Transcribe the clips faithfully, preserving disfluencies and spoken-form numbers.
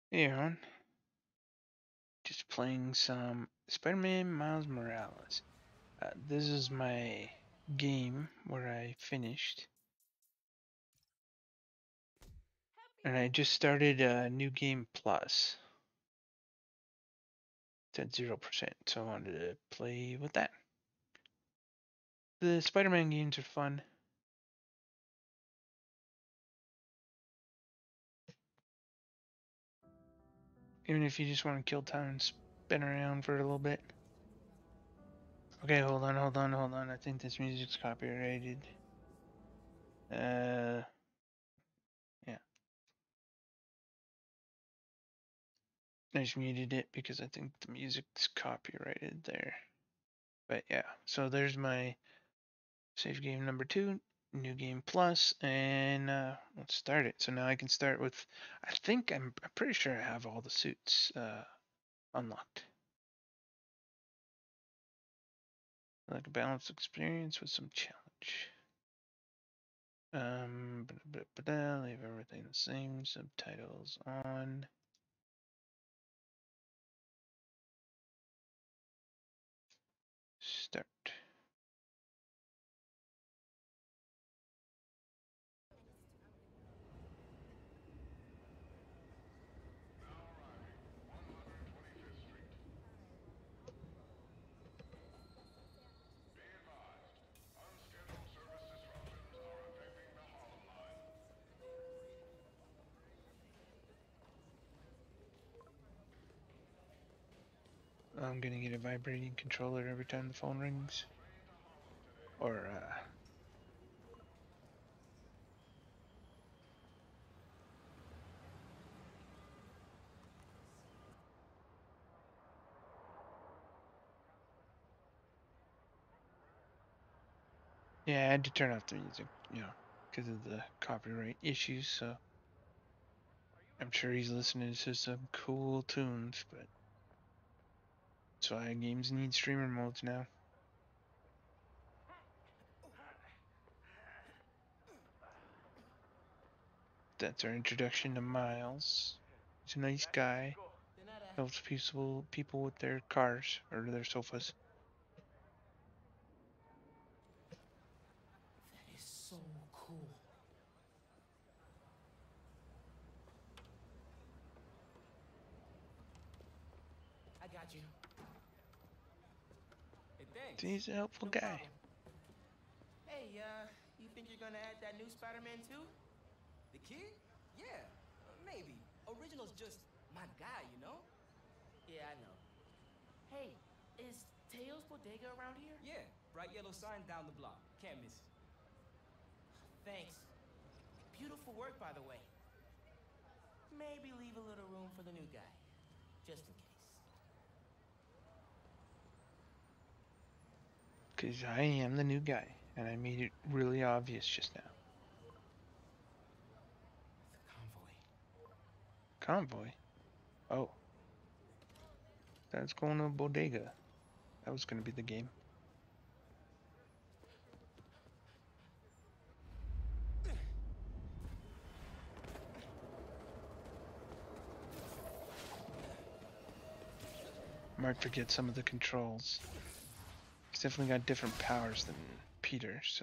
Hey everyone, just playing some Spider-Man Miles Morales. Uh, this is my game where I finished, and I just started a new game plus. It's at zero percent, so I wanted to play with that. The Spider-Man games are fun. Even if you just want to kill time and spin around for a little bit. Okay, hold on, hold on, hold on. I think this music's copyrighted. Uh, yeah. I just muted it because I think the music's copyrighted there. But yeah, so there's my save game number two, new game plus, and uh, let's start it. So now I can start with, I think I'm, I'm pretty sure I have all the suits uh, unlocked. Like a balanced experience with some challenge. Um, leave everything the same. Subtitles on. Start. I'm gonna get a vibrating controller every time the phone rings. Or, uh, yeah, I had to turn off the music, you know, because of the copyright issues, so I'm sure he's listening to some cool tunes, but that's why games need streamer modes now. That's our introduction to Miles. He's a nice guy. Helps people people with their cars or their sofas. That is so cool. I got you. Hey, thanks. He's a helpful No guy. problem. Hey, uh, you think you're gonna add that new Spider-Man too? The kid? Yeah, uh, maybe. Original's just my guy, you know? Yeah, I know. Hey, is Tails Bodega around here? Yeah, bright yellow sign down the block. Can't miss it. Thanks. Beautiful work, by the way. Maybe leave a little room for the new guy, just in case. Because I am the new guy, and I made it really obvious just now. The convoy. Convoy? Oh. That's going to Bodega. That was going to be the game. Might forget some of the controls. He's definitely got different powers than Peter, so.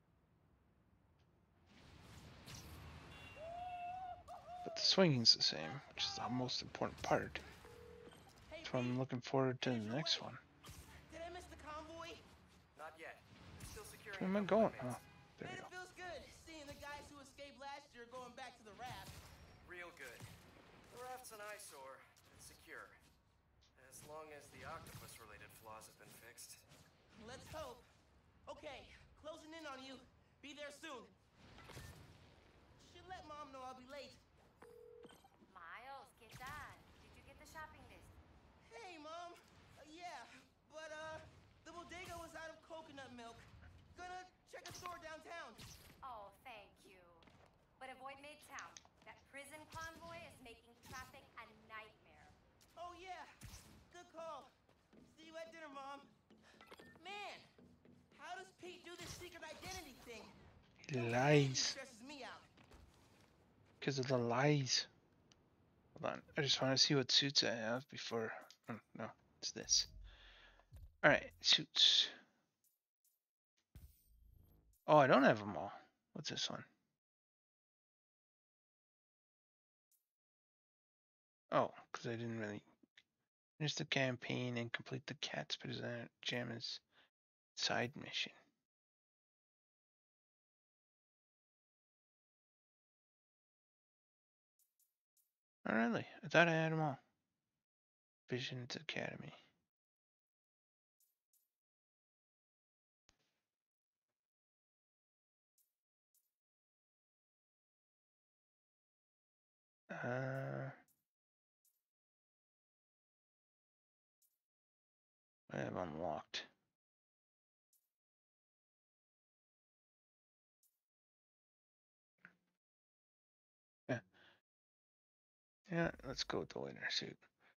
But the swinging's the same, which is the most important part. Hey, So I'm Pete, looking forward to here's the your next way. one. Did I miss the convoy? Not yet. Still securing Where a am I couple going? inmates. Oh, there we Man, go. it feels good seeing the guys who escaped last year going back to the raft. Real good. The raft's an eyesore. It's secure. As long as the octopus-related flaws have been fixed. Let's hope. Okay, closing in on you. Be there soon. Should let Mom know I'll be late. Miles, ¿qué tal? Did you get the shopping list? Hey, Mom. Uh, yeah, but, uh, the bodega was out of coconut milk. Gonna check a store downtown. Oh, thank you. But avoid Midtown. That prison convoy is making traffic a nightmare. Oh, yeah. Good call. See you at dinner, Mom. Man, how does Pete do this secret identity thing? He No lies. stresses me out. Because of the lies. Hold on. I just want to see what suits I have before. Oh, no, it's this. All right, suits. Oh, I don't have them all. What's this one? Oh, because I didn't really finish the campaign and complete the Cat's Pajamas side mission. Oh, really? I thought I had them all. Visions Academy. Uh, I have unlocked. Yeah. Yeah, let's go with the winter suit.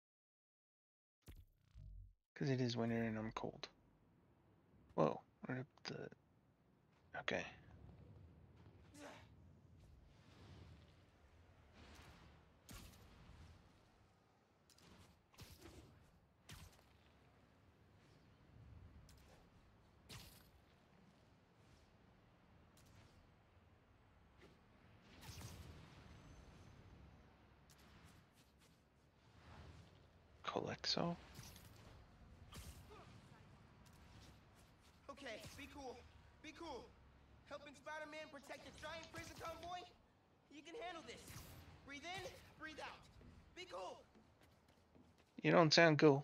Because it is winter and I'm cold. Whoa, where did the... Okay. Colexo? Okay, be cool. Be cool. Helping Spider-Man protect a giant prison convoy? You can handle this. Breathe in, breathe out. Be cool. You don't sound cool.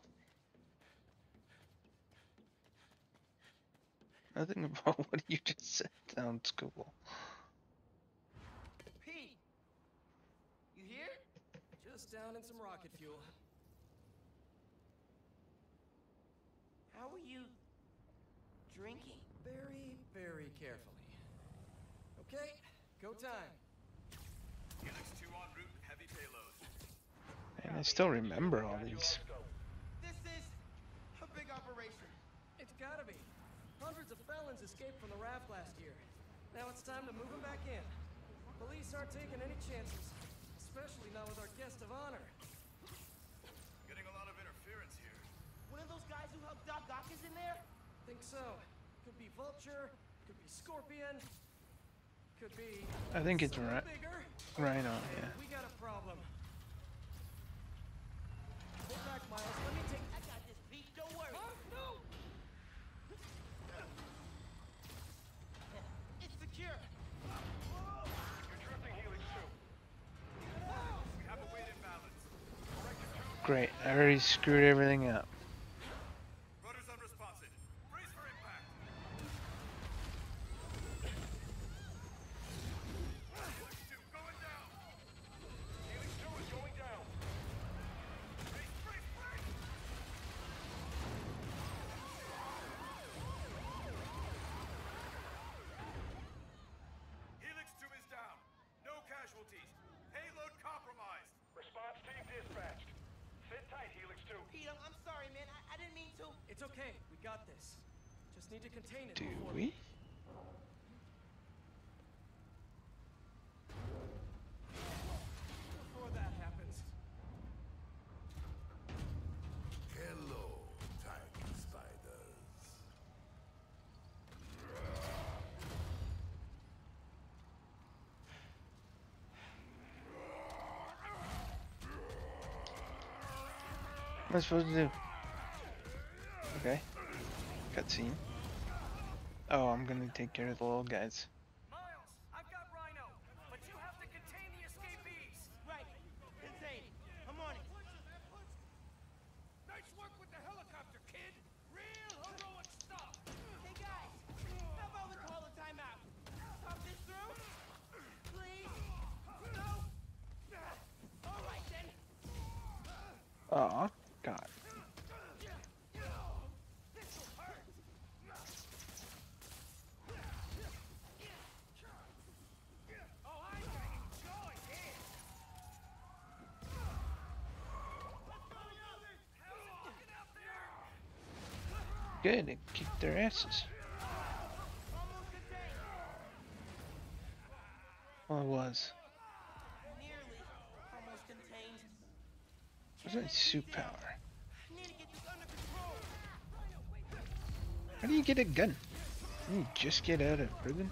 Nothing about what you just said sounds cool. Pete! You here? Just down in some rocket fuel. How are you drinking? Very, very carefully. Okay, go time. Helix two en route with heavy payload. And I still remember all these. This is a big operation. It's gotta be. Hundreds of felons escaped from the raft last year. Now it's time to move them back in. Police aren't taking any chances, especially not with our guest of honor. Getting a lot of interference here. One of those guys who helped Doc Ock is in there? Think so. Could be Vulture, could be Scorpion, could be... I think it's someone right. bigger. Rhino, yeah. We got a problem. Hold back, Miles. Let me take... I got this, Pete. Don't worry. Huh? No! It's secure. You're drifting Helix two. We have a weight imbalance. Corrected two. Great, I already screwed everything up. Rudder's unresponsive. Brace for impact. Helix two going down. Helix two is going down. Brace, brace, brace. Helix two is down. No casualties. Payload compromised. Response team dispatched. Sit tight, Helix two. Pete, I'm, I'm sorry, man. I, I didn't mean to. It's okay. We got this. Just need to contain it Do before... we? Before that happens. Hello, tiny spiders. What am I supposed to do? Okay. Cutscene. Oh, I'm gonna take care of the little guys. Miles, I've got Rhino, but you have to contain the escapees. Right. Insane. I'm on it. Nice work with the helicopter, kid. Real heroic stuff. Hey, guys. How about we call a timeout? Talk this through? Please? No? All right, then. Aw, God. This'll hurt. Oh, I can enjoy it. How's it looking out there? Good, it kicked their asses. Almost contained. Well, it was. Nearly almost contained. Where's my suit power? Need to get this under control. How do you get a gun? Didn't you just get out of prison?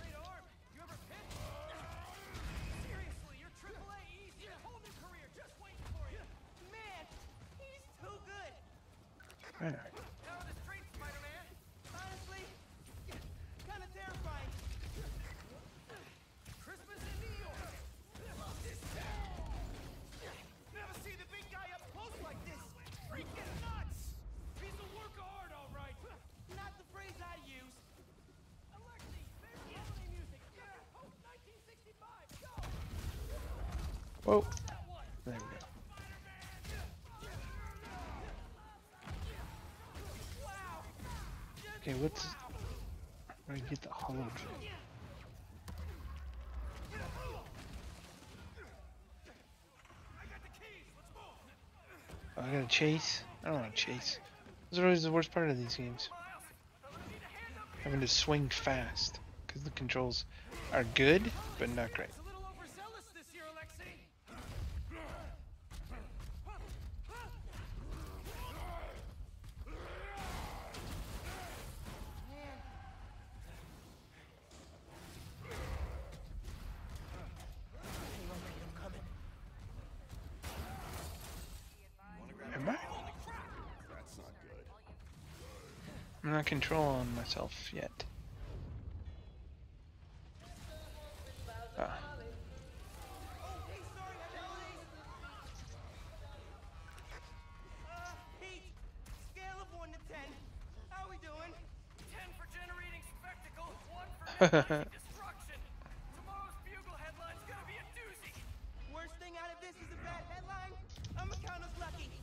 Seriously, you're triple A easy. A whole new career just waiting for you. Man, he's too good. Right. How are the streets, Spider-Man? Honestly, kind of terrifying. Christmas in New York. Love this town. Never see the big guy up close like this. Freaking nuts. He's a work of art, all right. Not the phrase I use. Alexi, favorite holiday music. Yeah, oh, nineteen sixty-five. Go. Whoa. There we go. Wow. Okay, what's... Where do I get the hollow drop? Oh, I gotta chase? I don't want to chase. This is always the worst part of these games. Having to swing fast. Because the controls are good, but not great. It's a little overzealous this year, Alexi. Am I? I'm not controlling myself yet. Ah. Hey, sorry, Melody. Uh, Pete, scale of one to ten. How we doing? Ten for generating spectacle, one for minimizing destruction. Tomorrow's Bugle headline's gonna be a doozy. Worst thing out of this is a bad headline. I'ma count us lucky.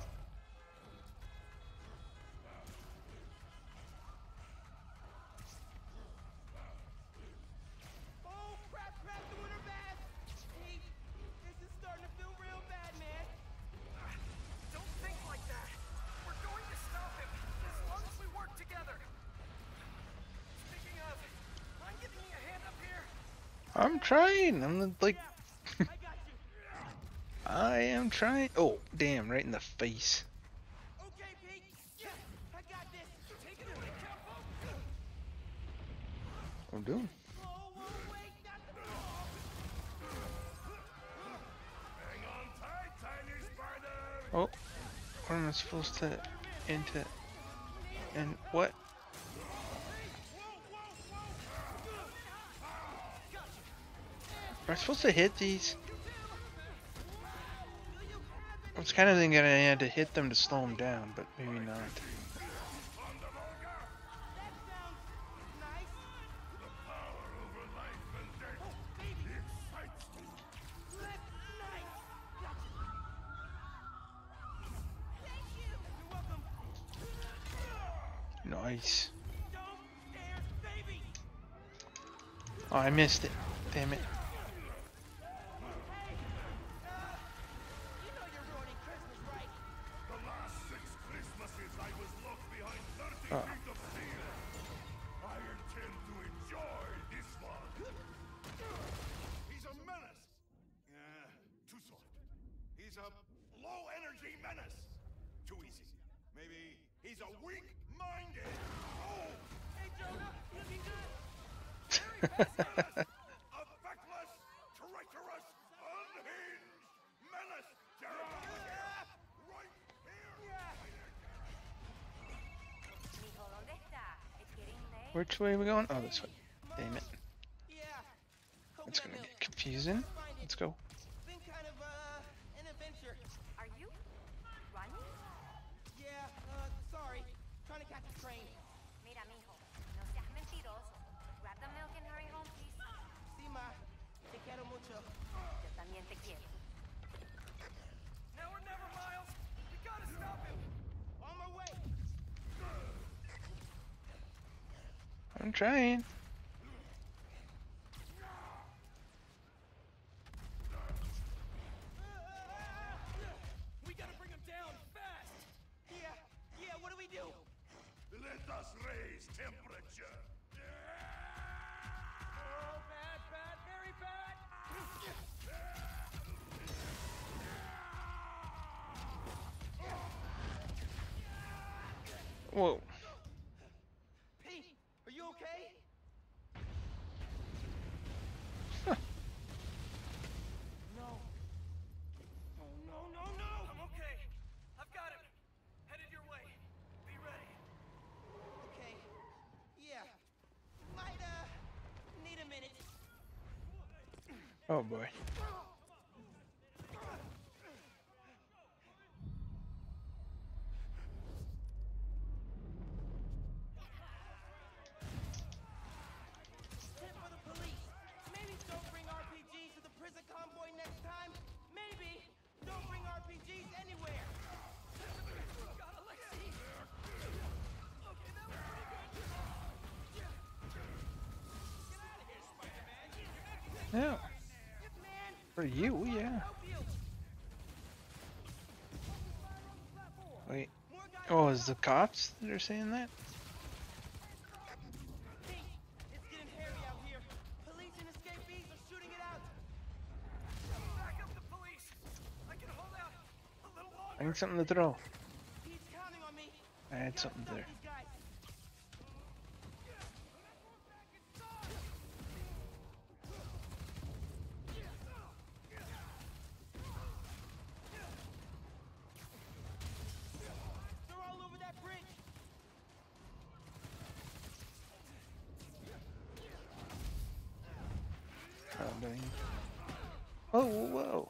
Oh, crap, crap, doing her bad. Pete, this is starting to feel real bad, man. Don't think like that. We're going to stop him as long as we work together. Speaking of, mind giving me a hand up here? I'm trying. I'm like, I got you. I am trying. Oh, damn, right in the face. Okay, Pete. Yeah, I got this. Take it away, careful. I'm doing. Whoa, whoa, wait, not the ball. Hang on tight, tiny spider! Oh, what am I supposed to into? And what? Am I supposed to hit these? I was kind of thinking I had to hit them to slow them down, but maybe not. That sounds nice. Power over life and death. Oh, baby, Excites me. that's nice. Gotcha. Thank you. You're welcome. Nice. Don't dare, baby. Oh, I missed it. Damn it. Hey, uh, you know you're ruining Christmas, right? The last six Christmases I was locked behind thirty Oh. feet of steel. I intend to enjoy this one. He's a menace. Yeah, too soft. He's a low-energy menace. Too easy. Maybe he's a weak-minded. Oh, Hey, Jonah, looking good. a feckless, treacherous, unhinged menace. Jeremiah, right here. Mijo, ¿dónde está? It's getting late. Which way are we going? Oh, this way. Damn it. Yeah. Go It's get gonna milk. get confusing. Find it. Let's go. Been kind of, uh, an adventure. Are you running? Yeah, uh, sorry. Trying to catch a train. Mira, mijo, no seas mentiroso. Grab the milk and hurry home, please. Sí, ma. Te quiero mucho. Yo también te quiero. Now or never, Miles. We gotta stop him. On my way. I'm trying. We gotta bring him down fast. Yeah, yeah, what do we do? Let us raise temperature. Oh, bad, bad, very bad. Whoa. Pete, are you okay? Huh. No. Oh, no, no, no! I'm okay. I've got him. Headed your way. Be ready. Okay. Yeah. Might, uh, need a minute. Oh boy. Tip for the police. Maybe don't bring R P Gs to the prison convoy next time. Maybe don't bring R P Gs anywhere. God, Alexei! Okay, that was pretty good. Get out of here, Spider-Man! You're making things Yeah. Man, For you, yeah. help you. Wait. More guys. Oh, is the cops that are saying that? Pete, it's getting hairy out here. Police and escapees are shooting it out. Back up the police! I can hold out a little I longer! need something to throw. Pete's counting on me. I had Gotta something stop there. these guys. They're all over that bridge. Oh, dang. Oh, whoa.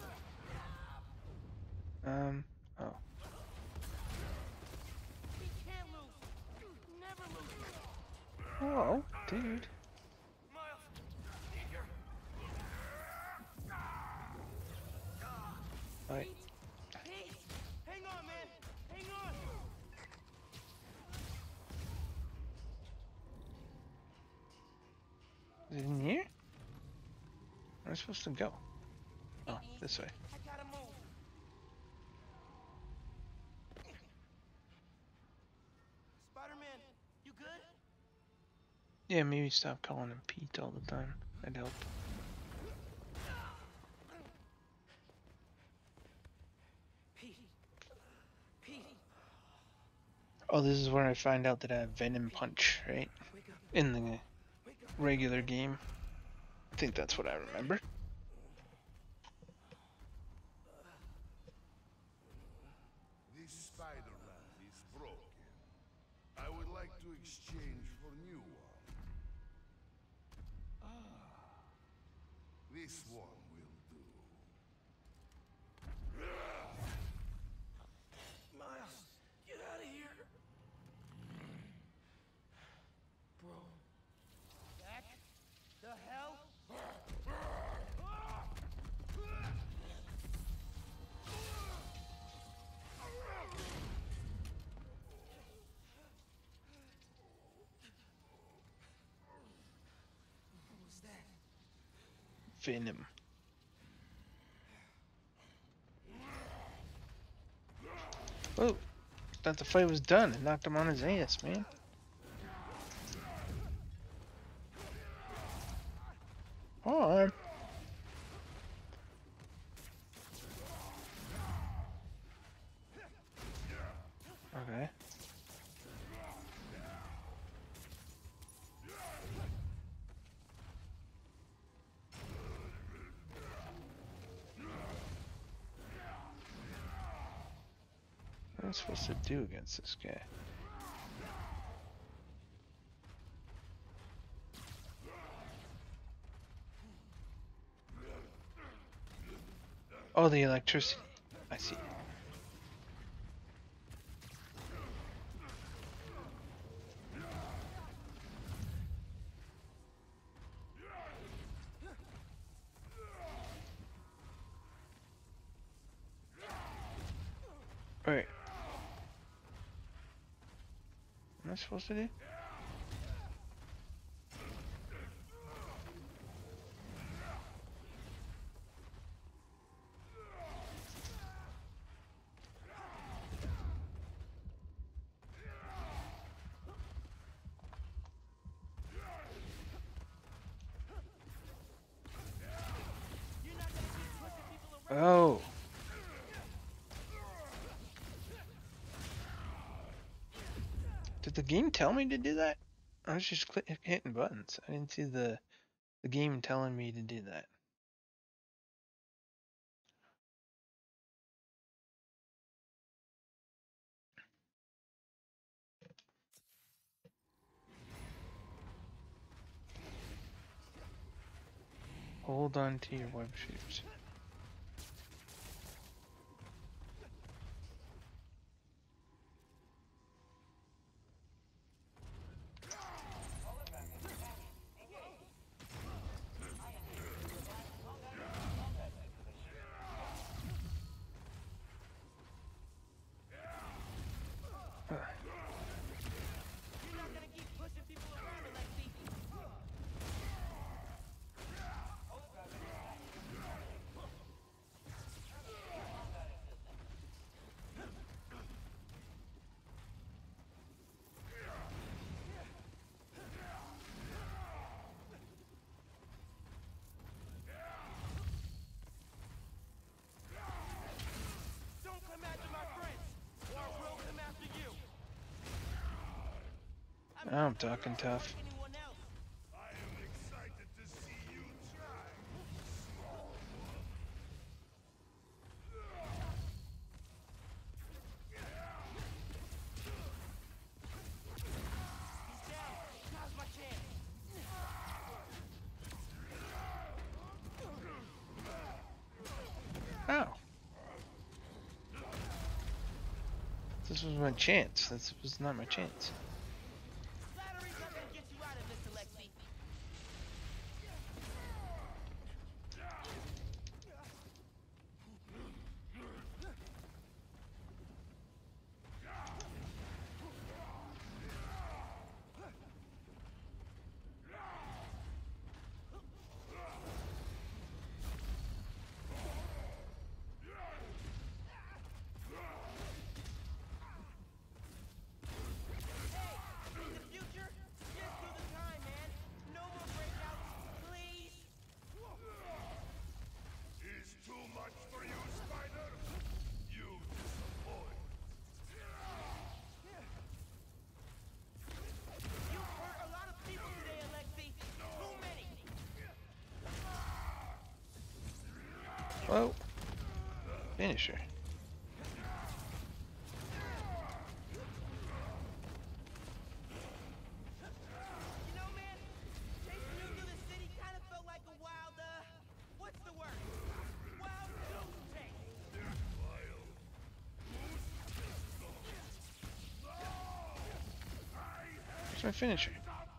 Um, oh. We can't lose. Never lose. Whoa, dude. Miles, need your... Wait. Pete, hang on, man. Hang on. Is it in here? Where am I supposed to go? Oh, this way. I gotta move. Spider-Man, you good? Yeah, maybe stop calling him Pete all the time. That'd help. Pete. Pete. Oh, this is where I find out that I have Venom Punch, right? Wake up. In the Wake up. regular game. I think that's what I remember. This Spider-Man is broken. I would like to exchange for new one. Ah. This one will do. Miles, get out of here. Bro. Back the hell? What was that? Venom. Oh, thought the fight was done. It knocked him on his ass, man. Arm. Okay. What am I supposed to do against this guy? Oh, the electricity. I see. Wait. What am I supposed to do? You're not gonna keep pushing people around. Oh. Did the game tell me to do that? I was just click, hitting buttons. I didn't see the the game telling me to do that. Hold on to your web shooters. You're not gonna keep pushing people around, Alexi. Don't come after my friends, or I will come after you. I'm talking tough. Anyone else? I am excited to see you try, small one. He's down. Now's my chance. Ow. This was my chance. This was not my chance. Flattery's not gonna get you out of this, Alexi. In the future, just through the time, man. No more breakouts, please. Is too much for you, Spider? You disappoint. You've hurt a lot of people today, Alexi. Too many. Whoa. Finisher. You know, man, chasing you through the city kind of felt like a wild, uh, what's the word? Wild goose chase. Where's my finisher?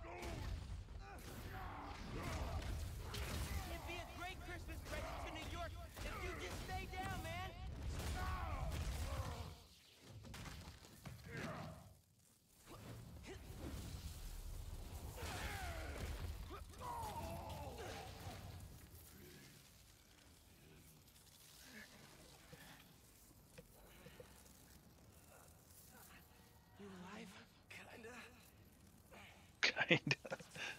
It'd be a great Christmas present to New York if you just stay down, man. You alive? Kinda. Kinda.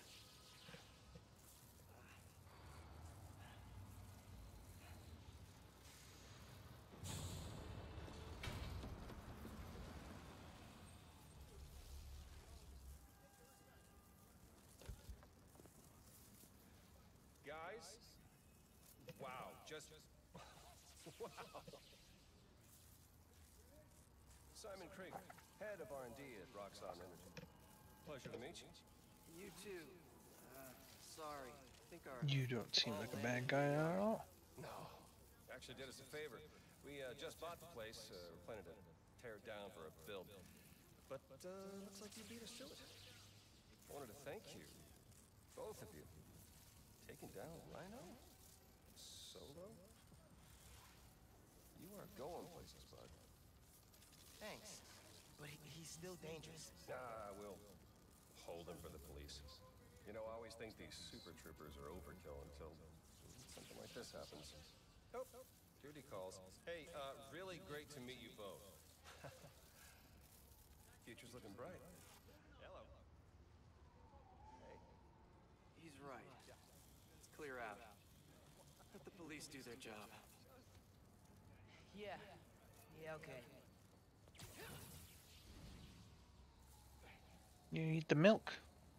Guys? Wow, just... wow. Simon Krieger, head of R and D at Roxxon Energy. Pleasure to meet you. You too. Uh, sorry. I think our... You don't seem like a bad guy at all. No. Actually did us a favor. We uh, just bought the place. Uh, we're planning to tear it down for a build. But uh, looks like you beat us to it. I wanted to thank you. Both of you. Taking down Rhino? Solo? You are going places, bud. Thanks. But he, he's still dangerous. Ah, we'll hold him for the police. You know, I always think these super troopers are overkill until something like this happens. Oh, duty calls. Hey, uh, really great to meet you both. Future's looking bright. Hello. Hey. He's right. Let's clear out. Let the police do their job. Yeah. Yeah, okay. You eat the milk.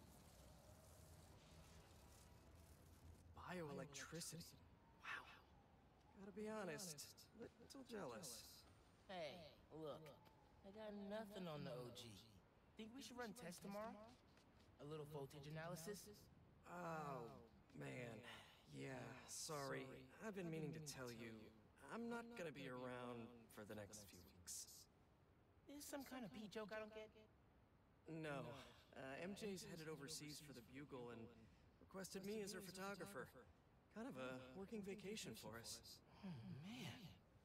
Bioelectricity. Wow. Gotta be honest, little jealous. Hey, look, I got nothing on the O G. Think we should run tests tomorrow? A little voltage analysis? Oh, man. Yeah, sorry. I've been meaning to tell you, I'm not gonna be around for the next few weeks. Is some kind of pee joke I don't get? No. Uh, M J's headed overseas for the Bugle and requested me as her photographer. Kind of a working vacation for us. Oh, man.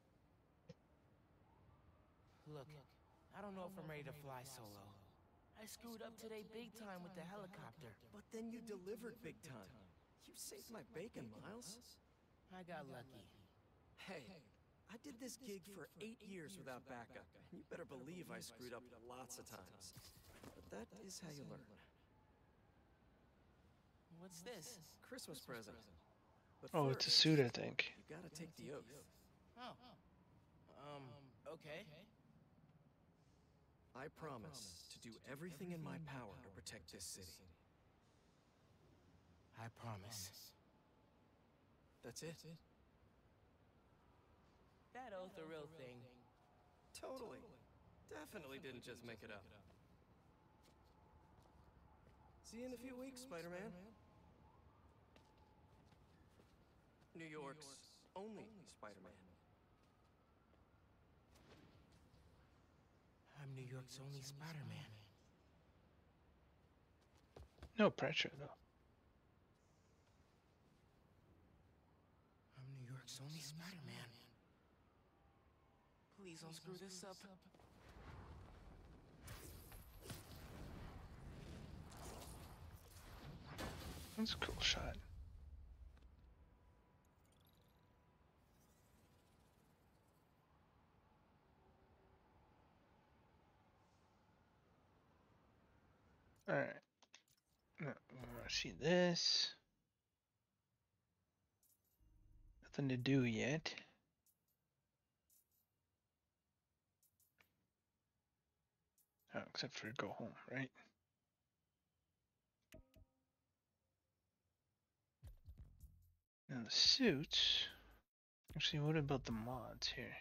Look, I don't know if I'm ready to fly solo. I screwed up today big time with the helicopter. But then you delivered big time. You saved my bacon, Miles. I got lucky. Hey, I did this gig for eight years without backup. You better believe I screwed up lots of times. But that is how you learn. What's this? Christmas present. But Oh, it's a first, suit, I think. you gotta take the oath. Oh. Um, okay. I promise to do everything in my power to protect this city. I promise. That's it. That oath a real thing. Totally. Definitely didn't just make it up. See you in a few weeks, Spider-Man. New York's only Spider-Man. I'm New York's only Spider-Man. No pressure, though. I'm New York's only Spider-Man. Please don't screw this up. That's a cool shot. Alright. No, I see this. Nothing to do yet. Oh, except for go home, right? Now the suits. Actually, what about the mods here?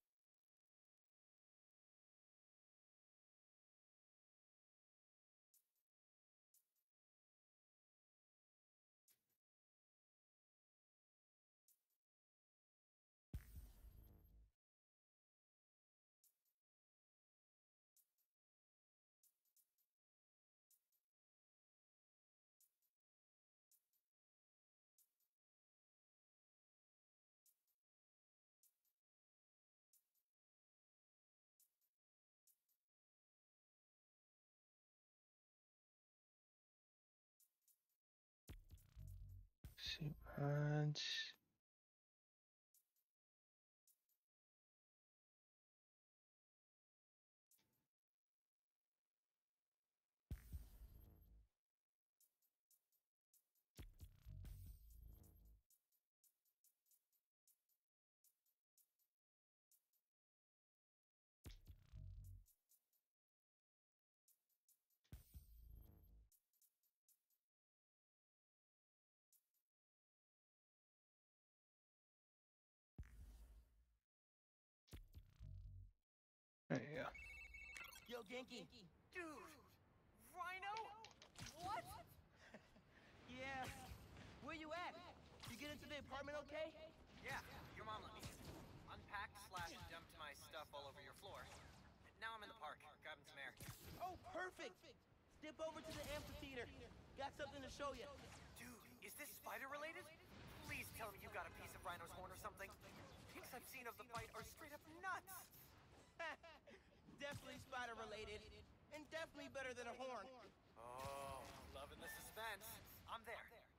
Suit mods. There you go. Yo, Genki. Dude! Rhino? What? Yeah. Where you at? You get into the apartment okay? Yeah, your mom let me in. Unpacked slash dumped my stuff all over your floor. Now I'm in the park, grabbing some air. Oh, perfect. Dip over to the amphitheater. Got something to show you. Dude, is this spider related? Please tell me you got a piece of Rhino's horn or something. Pics I've seen of the fight are straight up nuts. Definitely spider related. And definitely better than a horn. Oh, loving the suspense. I'm there.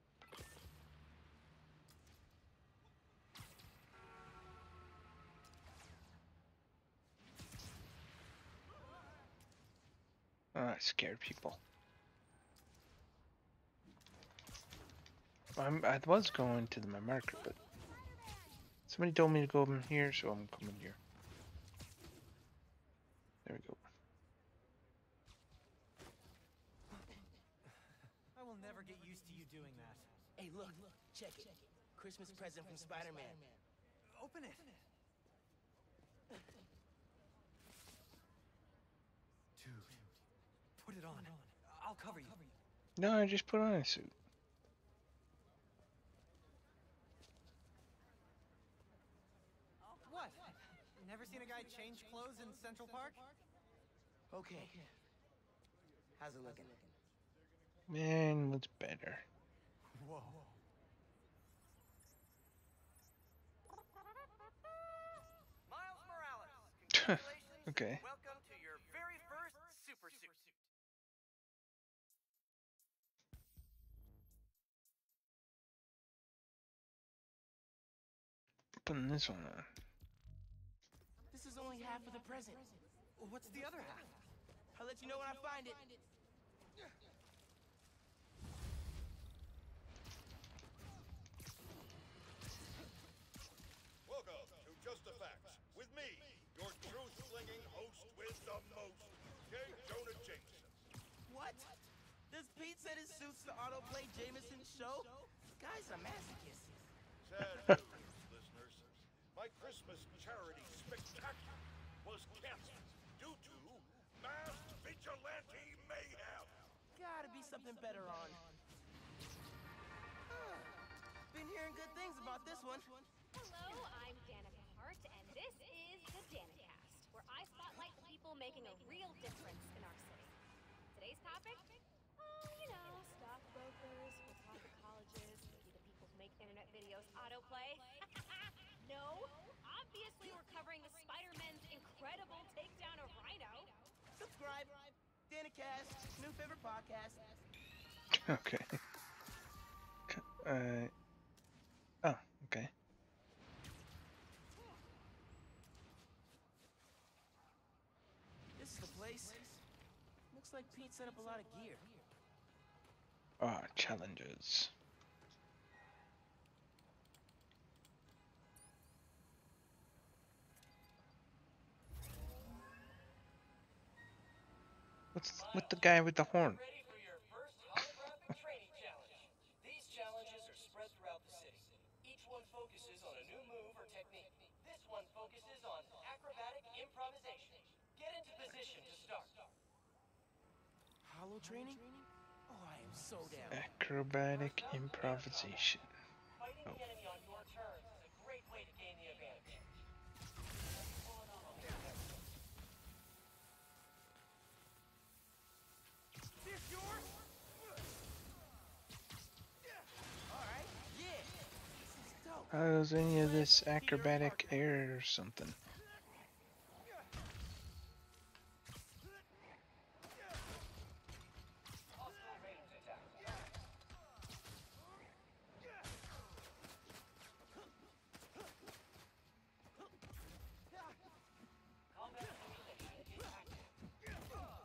Oh, I scared people. I'm, I was going to the, my marker, but somebody told me to go in here, so I'm coming here. There we go. get used to you doing that. Hey, look, check it. Christmas present from Spider-Man. Open it. Dude, put it on. I'll cover you. No, I just put on a suit. What? Never seen a guy change clothes in Central Park? Okay. How's it looking? Man, what's better? Whoa. Miles Morales, congratulations. Okay. And welcome to your very first super suit. Putting this one on. This is only half of the present. What's the other half? I'll let you know when I find it. Welcome to Just the Facts with me, your truth-slinging host with the most, J. Jonah Jameson. What? Does Pete set his suits to autoplay Jameson's show? This guy's a masochist. Sad news, listeners. My Christmas charity spectacular was canceled due to masked vigilante mayhem. Gotta be something better on. Been hearing good things about this one. Hello, I'm Danica Hart, and this is the Danicast, where I spotlight the people making a real difference in our city. Today's topic? Oh, you know, stockbrokers, for-profit colleges, maybe the people who make internet videos autoplay. No, obviously we're covering the Spider-Man's incredible takedown of Rhino. Subscribe. Danicast, new favorite podcast. Okay. Uh. Oh, okay. This is the place. Looks like Pete set up a lot of gear. Ah, challenges. What's with the guy with the horn? Ready for your first holographic training challenge. These challenges are spread throughout the city. Each one focuses on a new move or technique. This one focuses on acrobatic improvisation. Get into position to start. Hollow training? Oh, I am so down. Acrobatic improvisation. Fighting Oh. the enemy on your terms is a great way to gain the advantage. This yours? Alright, yeah. This is dope. How's any of this acrobatic air or something? Hostile range attack. Combat simulation is active.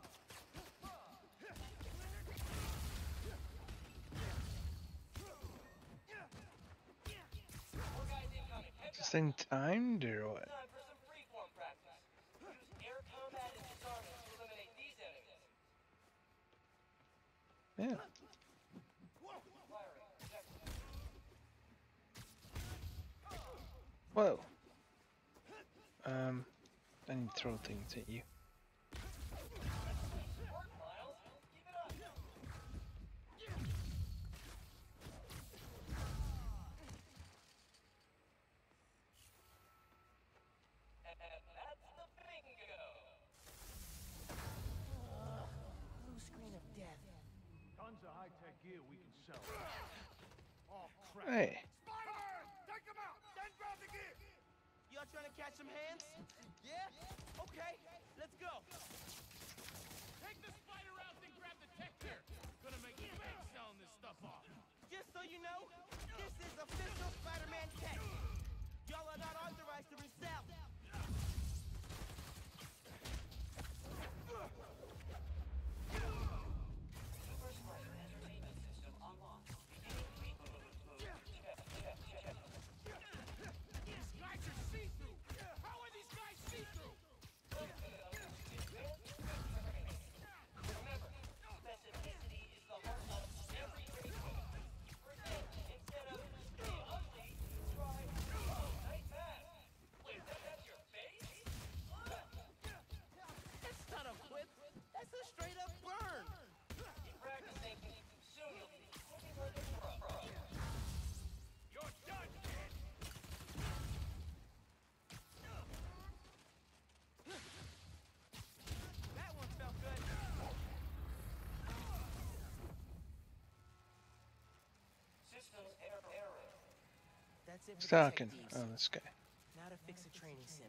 More guys incoming. Heads Is this up. thing timed or what? Time for some freeform practice. Use air combat and disarming to eliminate these enemies. Yeah. Firing. Projectile. Whoa. Um, I need to throw things at you. Work, Miles. Keep it up. And that's the bingo. Blue screen of death. Tons of high-tech gear we can sell. Oh, crap. Hey. Spider-Man! Take him out! Then grab the gear! Y'all trying to catch some hands? Yeah? Okay, let's go. Take the spider out and grab the tech gear. Gonna make you bank selling this stuff off. Just so you know, this is official Spider-Man tech. Y'all are not authorized to resell. Super Spider Entertainment System unlocked. Beginning reboot mode. Check, check, check. These guys are see-through. How are these guys see-through? That's it for Who's the tech talking? thieves. Oh, this guy. Now to fix a training sim.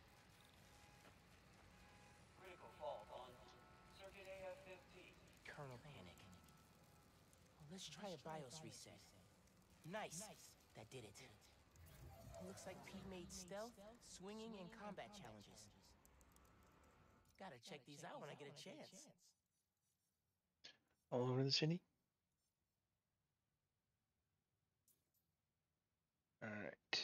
Critical fault on circuit A F fifteen. Colonel Panic. Well, let's try a BIOS reset. Nice. That did it. Looks like Pete made stealth, swinging, and combat challenges. Gotta check these out when I get a chance. All over the city. All right.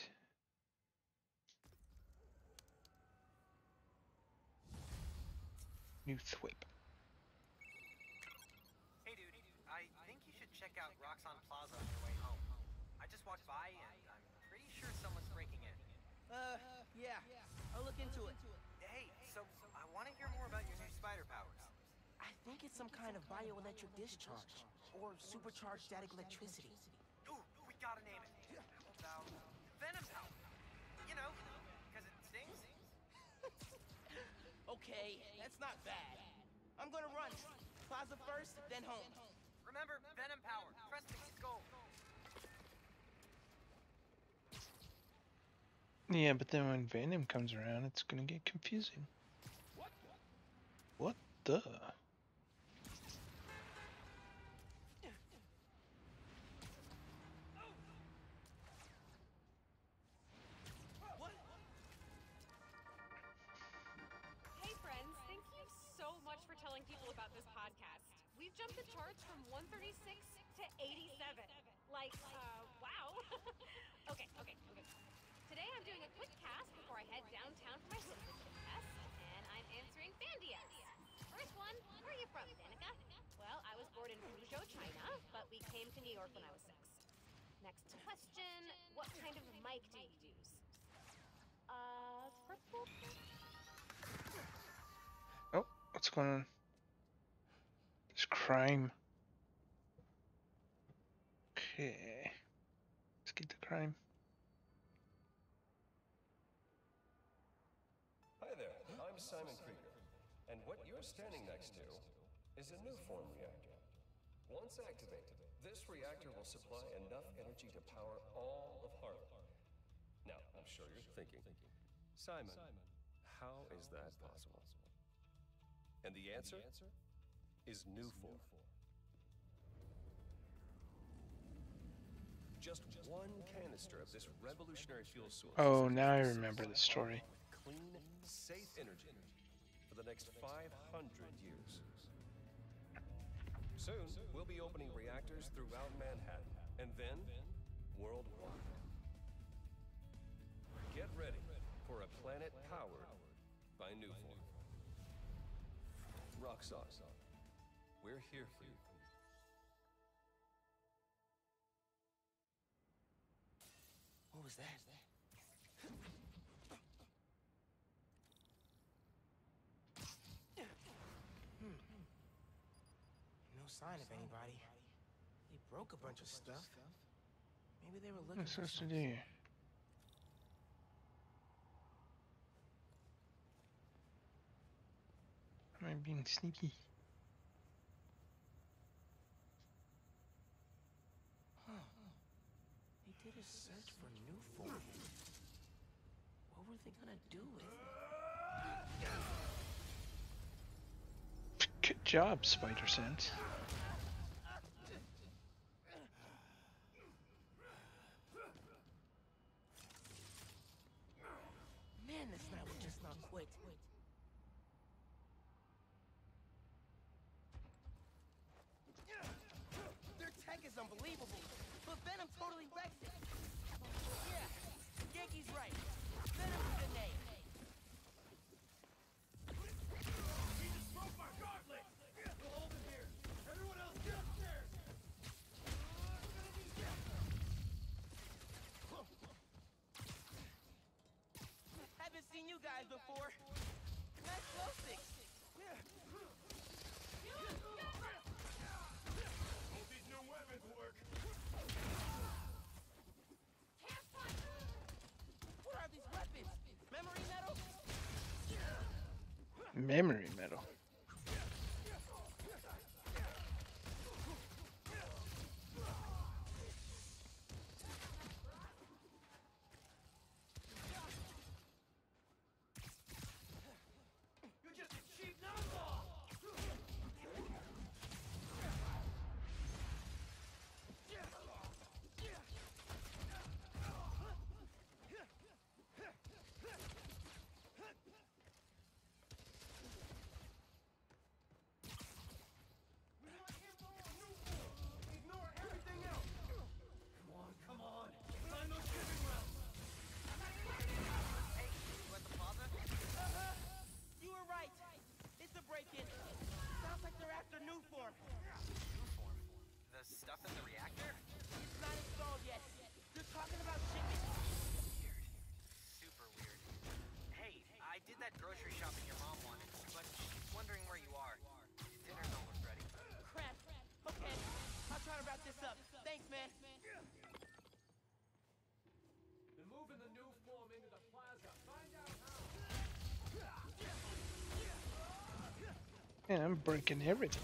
New Thwip. Hey dude, I think you should check out Roxxon Plaza on your way home. I just walked by and I'm pretty sure someone's breaking in. Uh, yeah. I'll look into it. Hey, so I want to hear more about your new spider powers. I think it's some kind of bioelectric discharge. Or supercharged static electricity. Ooh, we gotta name it. How about Venom Power? You know, because it stings. Okay, that's not bad. I'm gonna run. Plaza first, then home. Remember, Venom Power. Press the skull. Yeah, but then when Venom comes around, it's gonna get confusing. What? What the? Hey friends, thank you so much for telling people about this podcast. We've jumped the charts from one thirty-six to eighty-seven. Like, uh, wow. okay, okay, okay. Today I'm doing a quick cast before I head downtown for my citizenship test, and I'm answering fan D Ms. First one, where are you from, Danica? Well, I was born in Fuzhou, China, but we came to New York when I was six. Next question, what kind of mic do you use? Uh, purple? Oh, what's going on? There's crime. Okay. Let's get the crime. Hi there, I'm Simon Krieger, and what you're standing next to is a new form reactor. Once activated, this reactor will supply enough energy to power all of Harlem. Now, I'm sure you're thinking, Simon, how is that possible? And the answer is Nuform. Just one canister of this revolutionary fuel source. Oh, now I remember the story. Clean, safe energy for the next five hundred years. Soon, we'll be opening reactors throughout Manhattan, and then worldwide. Get ready for a planet powered by Nuform. Roxxon, we're here for you. What was that? Hmm. No sign of anybody. They broke a bunch of stuff. Maybe they were looking What's for supposed to something. do? Am I being sneaky? Huh. They did a search for Nuform. What were they gonna do with it? Good job, Spider Sense. Man, this night will just not quit. Their tech is unbelievable, but Venom totally wrecks it. Yeah, Yankee's right. Venom's the name. He just broke my gauntlet! We'll hold him here. Everyone else, get upstairs! Haven't seen you guys before. Nice glow sticks. Hope these new weapons work. What are these weapons? Memory metal? Memory metal. new form. New form? The stuff in the reactor? It's not installed yet. You're talking about shipment. Weird. Super weird. Hey, I did that grocery shopping your mom wanted, but she's wondering where you are. Dinner's almost ready. Crap. Okay, I'll try to wrap this up. Thanks, man. They're moving the new form into the plaza. Find out how. Man, I'm breaking everything.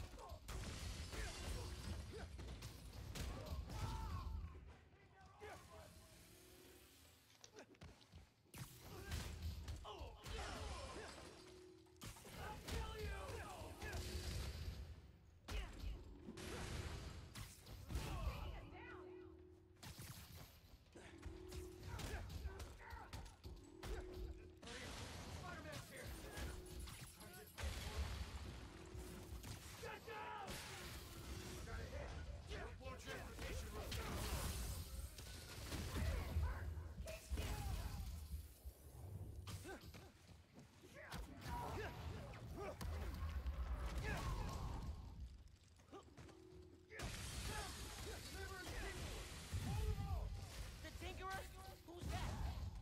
The Tinkerer? Who's that?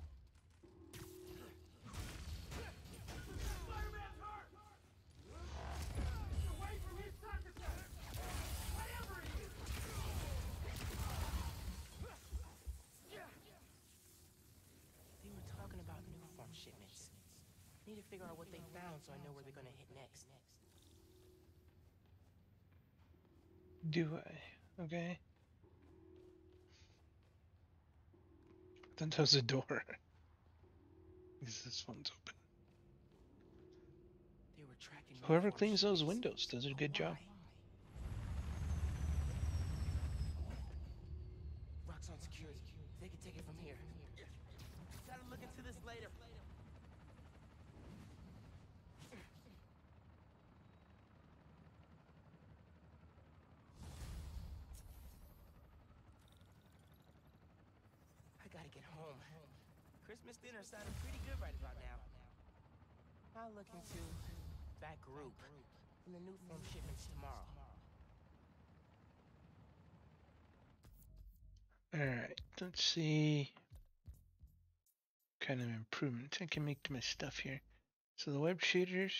Spider-Man's hurt! Away from his sacrifice! Whatever he is! They were talking about new form shipments. Need to figure out what they found so I know where they're gonna hit next. Do I? Okay. Then there's a door. Because this one's open. They were tracking new Whoever form cleans those shipments. windows does a good job. Rock's on security. They can take it from here. Gotta look into this later. I gotta get home. Christmas dinner sounded pretty good right about now. I'll look into that group and the new form shipments tomorrow. Alright, let's see what kind of improvements I can make to my stuff here. So the web shooters,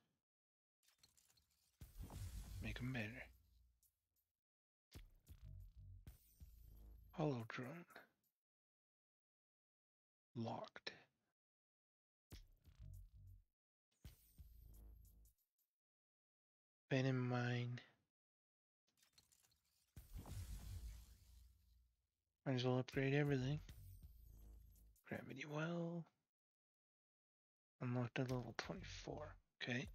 make them better. Hollow drone, locked. Venom mine. Might as well upgrade everything. Gravity well. Unlocked at level twenty-four. Okay.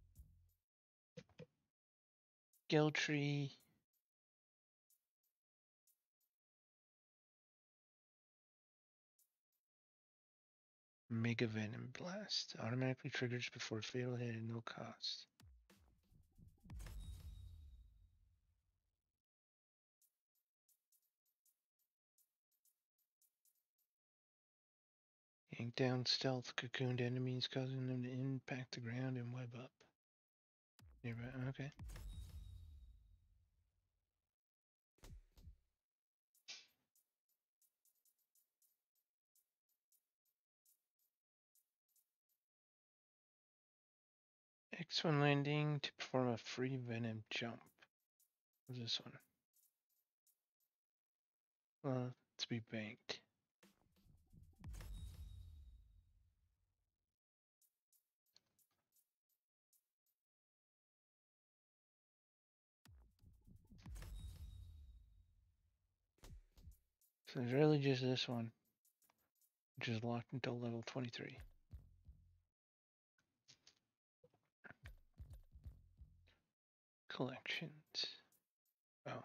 Geltree. Mega Venom Blast. Automatically triggers before fatal hit at no cost. Yank down stealth cocooned enemies, causing them to impact the ground and web up. Nearby, okay. X one landing to perform a free venom jump. What's this one? Well, it's be banked. So there's really just this one, which is locked until level twenty-three. Collections. Oh.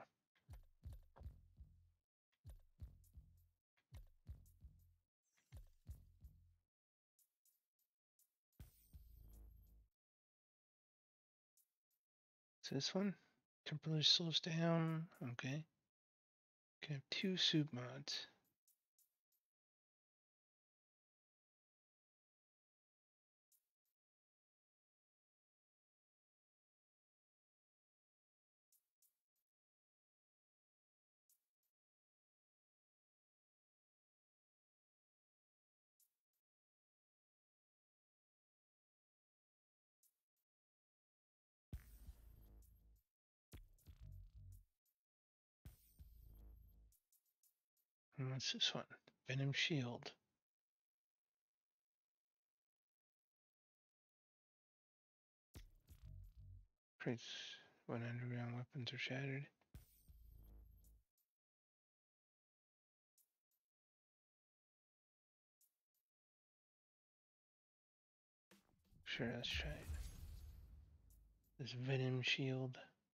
So this one temporarily slows down. Okay. Can have two soup mods. what's this one? Venom Shield. Creates when underground weapons are shattered. Sure, let's try it. This Venom Shield.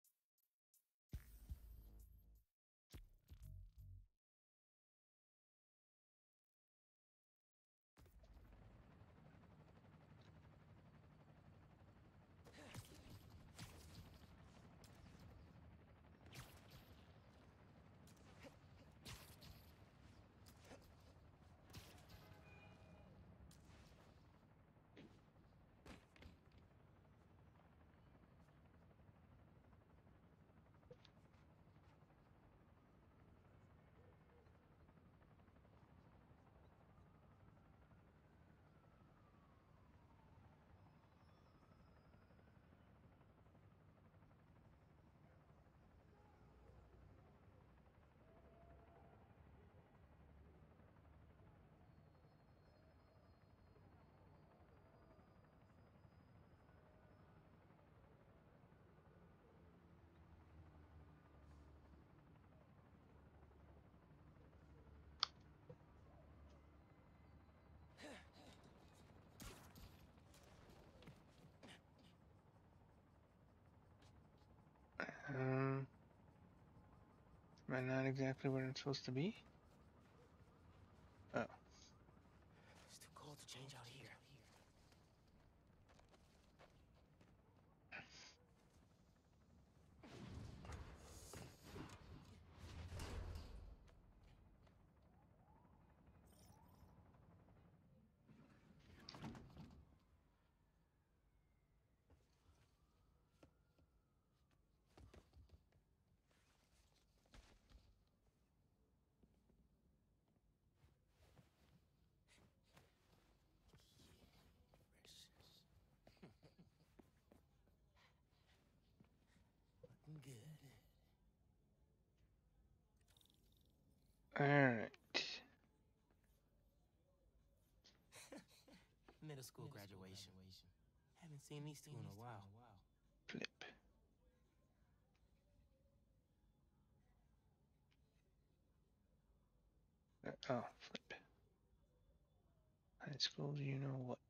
Um, am I not exactly where I'm supposed to be? Oh. It's too cold to change out here. Looking good. Alright. Middle school graduation. Haven't seen these two in a while. Flip. Uh, oh, flip. High school, do you know what?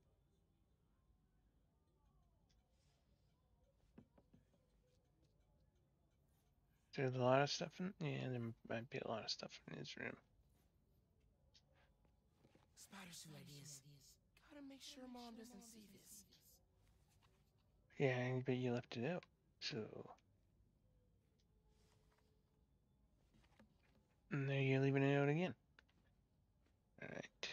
There's a lot of stuff in. Yeah, there might be a lot of stuff in his room. Spider suit ideas. Gotta make sure Mom doesn't see this. Yeah, but you left it out. So. And there you're leaving it out again. Alright.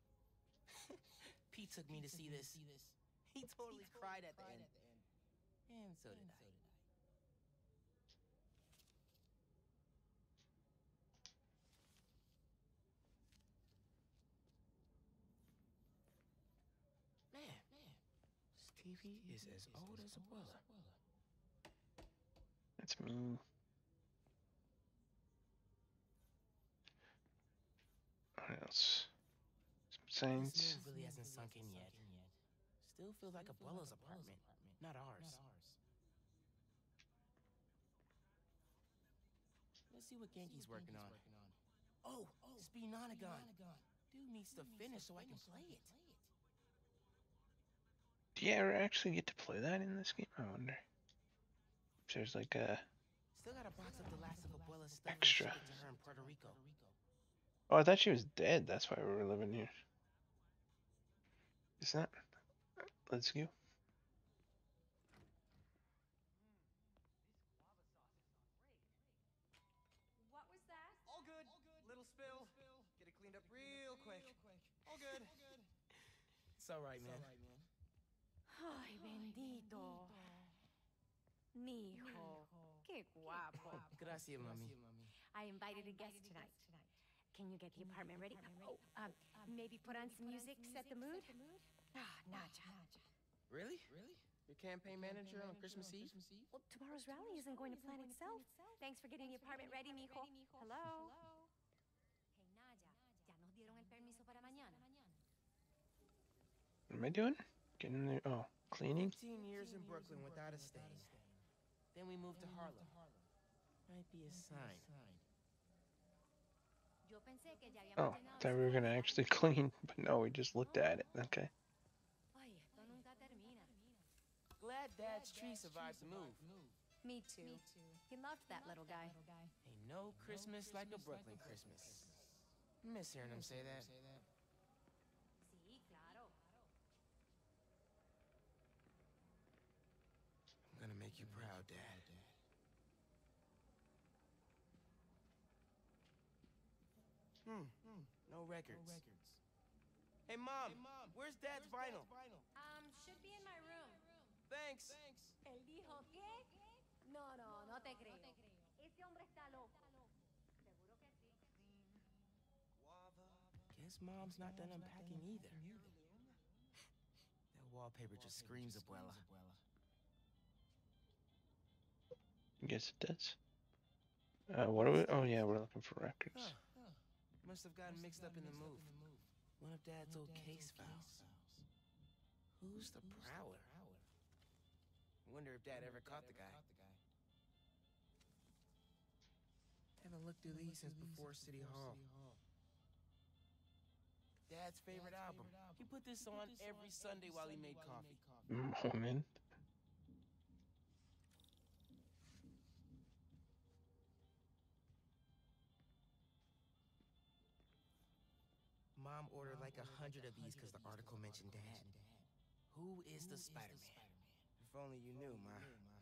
Pete took me to see this. He totally cried at the end. And so did I. Man, Stevie is as old as Abuela. That's mean. What else? Some science. This move really hasn't sunk in yet. Still feels like Abuela's apartment, not ours. Let's see what Genki's working on. Oh, Speed Nonagon. Dude needs to finish so I can play it. Do you ever actually get to play that in this game? I wonder. If there's like a Still got a box of the last of Abuela's stuff extra. and ship it to her in Puerto Rico. Oh, I thought she was dead. That's why we were living here. It's not. Let's go. What was that? All good. Little spill. Get it cleaned up real quick. All good. It's alright, man. Ay, bendito. Mijo. Qué guapo. Gracias, mami. I invited a guest tonight. Can you get the apartment ready? Oh, um, maybe put on some music, set the mood? Ah, Naja. Really? Really? Your campaign manager on Christmas Eve? Well, tomorrow's rally isn't going to plan itself. Thanks for getting the apartment ready, mijo. Hello? What am I doing? Getting there. Oh, cleaning. Fifteen years in Brooklyn without a stain. Then we moved to Harlem. Might be a sign. Yo pensé que ya Oh, habíamos I llenado thought ese we were gonna hueco. actually clean, but no, we just looked at it. Okay. Ay, esto nunca termina. Glad Dad's tree survived the move. Me too. He loved that little guy. Ain't no Christmas like a Brooklyn Christmas. Miss hearing him say that. Sí, claro. I'm gonna make you proud, Dad. Hmm. No records. Hey, Mom. Where's Dad's vinyl? Um, should be in my room. Thanks. ¿Él dijo qué? No, no, no te creo. Ese hombre está loco. Seguro que sí. Guess Mom's not done unpacking either. That wallpaper just screams Abuela. I guess it does. Uh, what are we? Oh yeah, we're looking for records. Huh. Must have gotten mixed up in the move. One of Dad's old case files. Who's the Prowler? Wonder if Dad ever caught the guy. Haven't looked through these since before City Hall. Dad's favorite album. He put this on every Sunday while he made coffee. Moment. Mom ordered like a hundred of these because the article mentioned Dad. Who is the Spider-Man? If only you knew, Ma.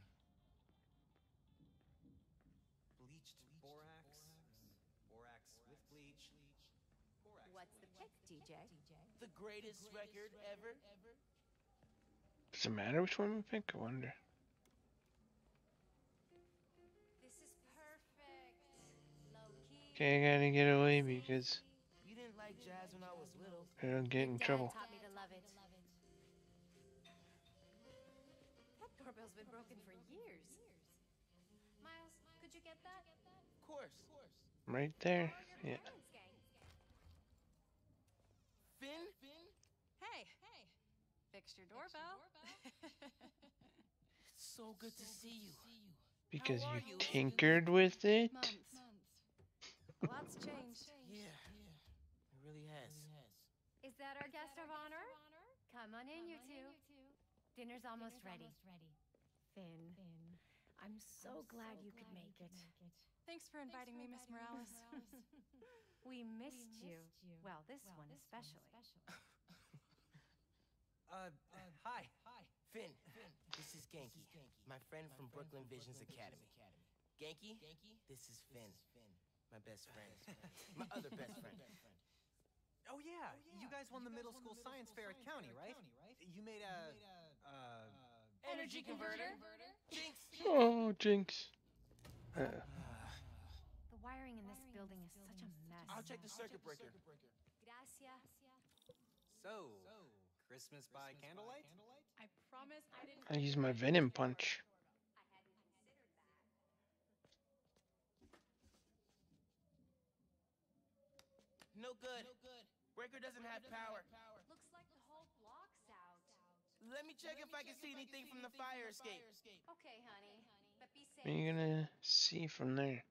Bleached borax, borax with bleach. Borax. What's the pick, D J? The greatest record ever. Does it matter which one we pick? I wonder. This is perfect. Low key. Okay, I gotta get away because You didn't like jazz when I was little. I'll get in Dad trouble. taught me to love it. That doorbell's been broken for years. Miles, could you get that? Of course. Right there. Borrow your Yeah. parents' gang. Finn? Hey. Hey. Fixed your doorbell. It's so good to see you. Because How are you you? tinkered with it? Months. A lot's changed. Yeah. It really has. Is that our guest of honor? Come on in, you two. Dinner's almost ready. Finn, I'm so glad you could make it. Thanks for inviting me, Miss Morales. We missed you. Well, this one especially. Uh, hi. Finn, this is Genki, my friend from Brooklyn Visions Academy. Genki, this is Finn, my best friend. My other best friend. Oh yeah, you guys won the middle school science fair at County, right? You made a, uh, Energy converter. Jinx. Oh, Jinx. Uh, The wiring in this building is such a mess. I'll check the circuit breaker. Gracias. so, Christmas by candlelight? I promise I didn't. I use my venom punch. No good. Breaker doesn't have power. Looks like the whole block's out. Let me check if I can see anything from the fire escape. Okay, honey. But be safe. What are you gonna see from there?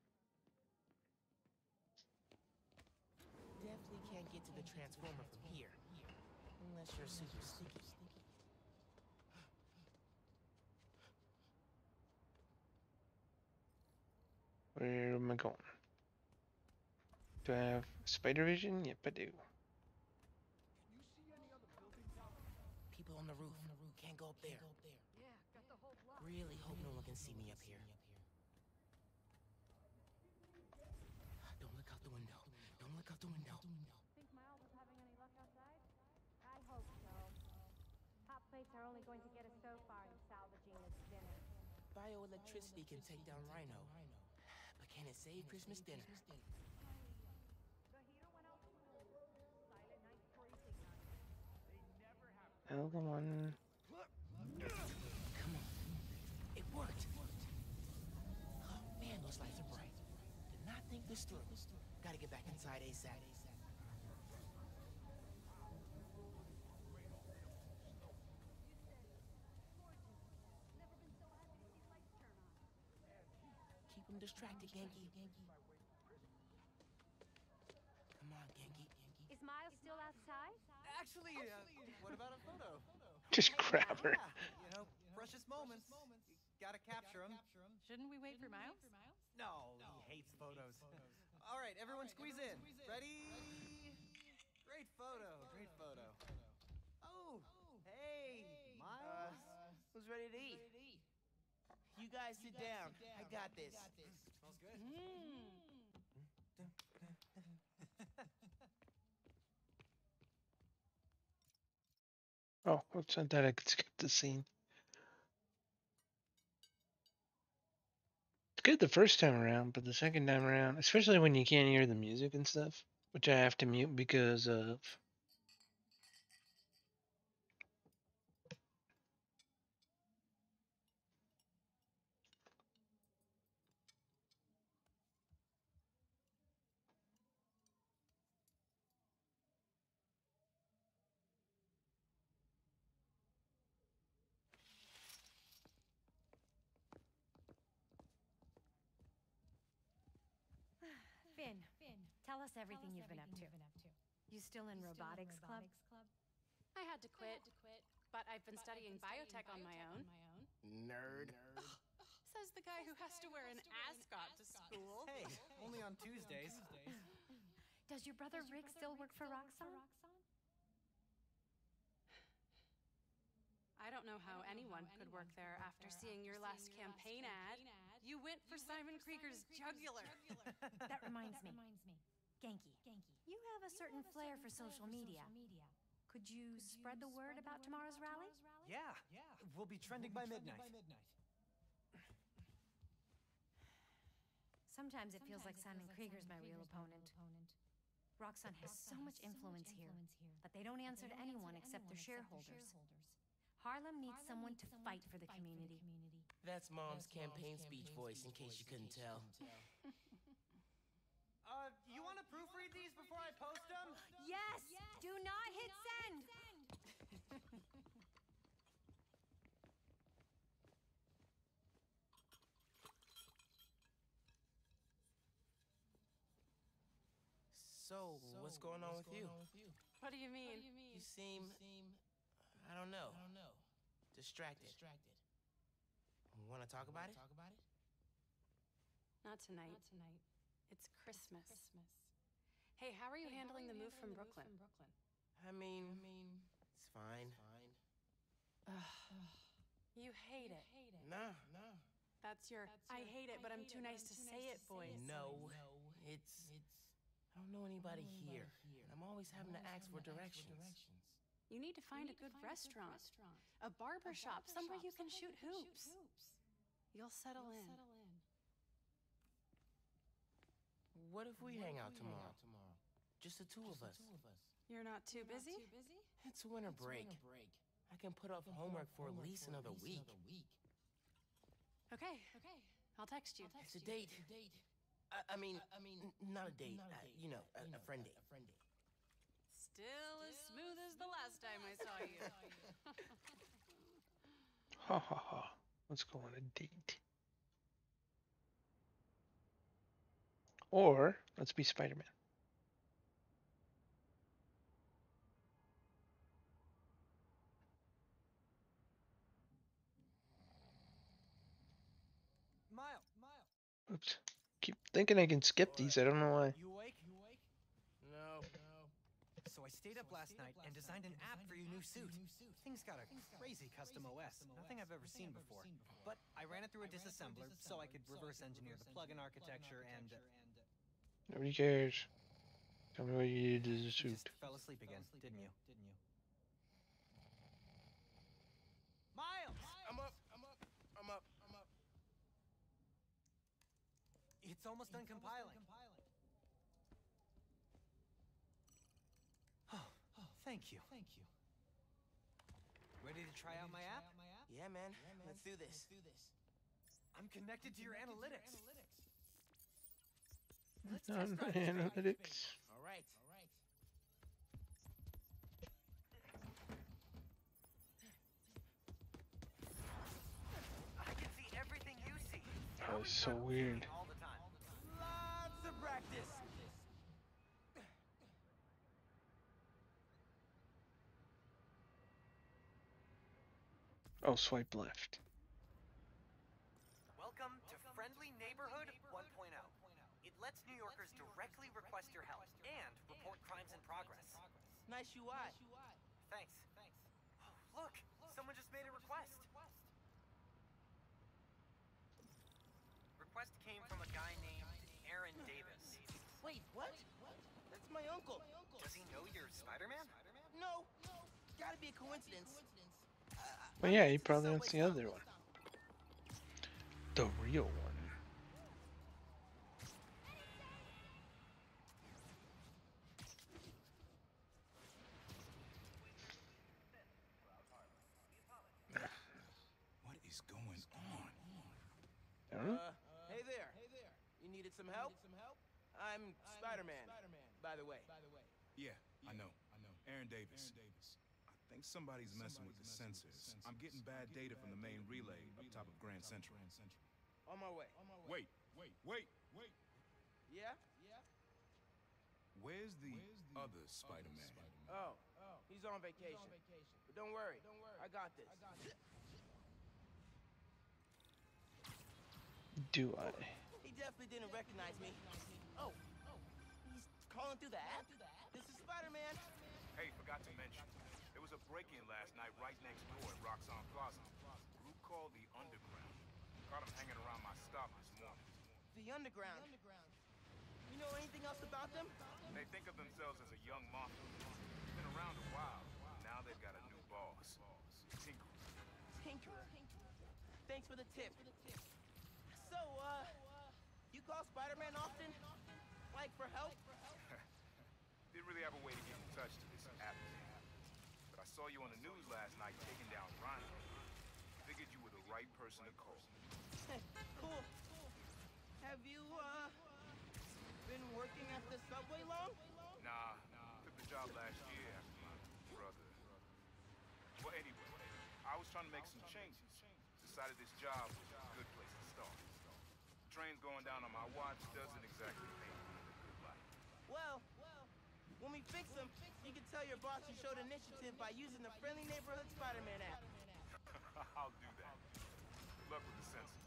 Definitely can't get to the transformer from here. Unless you're super sneaky. Where am I going? Do I have spider vision? Yep, I do. People on the roof. Can't go up there. Really hope no one can see me up here. Don't look out the window. Don't look out the window. Think Miles is having any luck outside? I hope so. Hot plates are only going to get us so far in salvaging this dinner. Bioelectricity can take down Rhino. But can it save Christmas dinner? Another one. Come on. It worked. Oh man, those lights are bright. Did not think this through. Gotta get back inside ASAP. keep him distracted, Genki. Come on, Genki. Is Miles still outside? Actually, uh, what about a photo? Just grab her. You know, precious moments. You gotta capture them. Shouldn't we wait for Miles? No, he hates photos. All right, everyone squeeze in. Ready? Great photo, great photo. Oh, hey, Miles. Who's ready to eat? You guys sit down. I got this. Smells good. Oh, oops, I thought I could skip the scene. It's good the first time around, but the second time around, especially when you can't hear the music and stuff, which I have to mute because of. Finn, tell us everything you've been up to. You still in robotics club? I had to quit, but I've been studying biotech on my own. Nerd. Says the guy who has to wear an ascot to school. Hey, only on Tuesdays. Does your brother Rick still work for Roxxon? I don't know how anyone could work there after seeing your last campaign ad. You went for Simon Krieger's jugular. That reminds me. Genki, you have a certain flair for social media. Could you spread the word about tomorrow's rally? Yeah, we'll be trending by midnight. Sometimes it feels like Simon Krieger's my real opponent. Roxxon has so much influence here, but they don't answer to anyone except their shareholders. Harlem needs someone to fight for the community. That's Mom's campaign speech voice, in case you couldn't tell. Uh, you want to proofread these before I post them? Yes! Do not hit send! So, what's going on with you? What do you mean? You seem, I don't know, distracted. Want to talk about it? Not tonight. It's Christmas. Hey, how are you handling the move from Brooklyn? I mean, it's fine. You hate it. Nah, no. That's your I hate it, but I'm too nice to say it voice. No, it's, I don't know anybody here. I'm always having to ask for directions. You need to find a good restaurant, a barber shop, somewhere you can shoot hoops. You'll settle in. What if we hang out tomorrow? Just the two of us. You're not too busy? It's winter break. I can put off homework for at least another week. Okay. I'll text you. It's a date. I, I mean, I mean, not a date. Uh, you know, a, a friend date. Still as smooth as the last time I saw you. Ha ha ha. Let's go on a date. Or let's be Spider-Man. Miles, Miles. Oops. Keep thinking I can skip these. I don't know why. You awake? No. So I stayed up last night and designed an app for your new suit. Thing's got a crazy custom O S, nothing I've ever seen before. But I ran it through a disassembler so I could reverse engineer the plugin architecture and... Uh, Nobody cares. Tell me what you did to the you suit. just fell asleep again, didn't you? Miles! I'm up. I'm up. I'm up. I'm up. It's almost done compiling. Oh, thank you. Thank you. Ready to try out my app? Yeah, man. Let's do this. I'm connected to your analytics. Let's test drive this analytics. All right. I can see everything you see. That was so weird. All Oh, swipe left. Welcome to Friendly Neighborhood one point oh. It lets New Yorkers directly request your help and report crimes in progress. Nice U I. Thanks. Oh, look, someone just made a request. Request came from a guy named Aaron Davis. Wait, what? That's my uncle. Does he know you're Spider-Man? No, gotta be a coincidence. Uh, Well, yeah, he probably wants the other one. The real one. What is going on? I don't know. Uh, hey there. You needed some help? I'm Spider-Man, by the way. Yeah, I know. I know. Aaron Davis. I think somebody's messing with the sensors. I'm getting bad data from the main relay up top of Grand Central. On my way. Wait, wait, wait, wait. Yeah? Where's the other Spider-Man? Oh, he's on vacation. But don't worry, I got this. Do I? He definitely didn't recognize me. Oh, he's calling through the app? This is Spider-Man. Hey, forgot to mention. There was a break-in last night right next door at Roxxon Plaza. A group called the Underground. Caught him hanging around my stop this morning. The Underground. You know anything else about them? They think of themselves as a young mafia. Been around a while. Now they've got a new boss. Tinkerer. Tinkerer. Thanks for the tip. So, uh, you call Spider-Man often? Like for help? Didn't really have a way to get in touch to this app thing. But I saw you on the news last night taking down Rhino. Figured you were the right person to call. Cool. Have you, uh, been working at the subway long? Nah, took the job last year after my brother. Well, anyway, I was trying to make some changes. Decided this job was a good place to start. Trains going down on my watch doesn't exactly make me a good life. Well, when we fix them, you can tell your boss you showed initiative by using the Friendly Neighborhood Spider-Man app. I'll do that. Good luck with the sensors.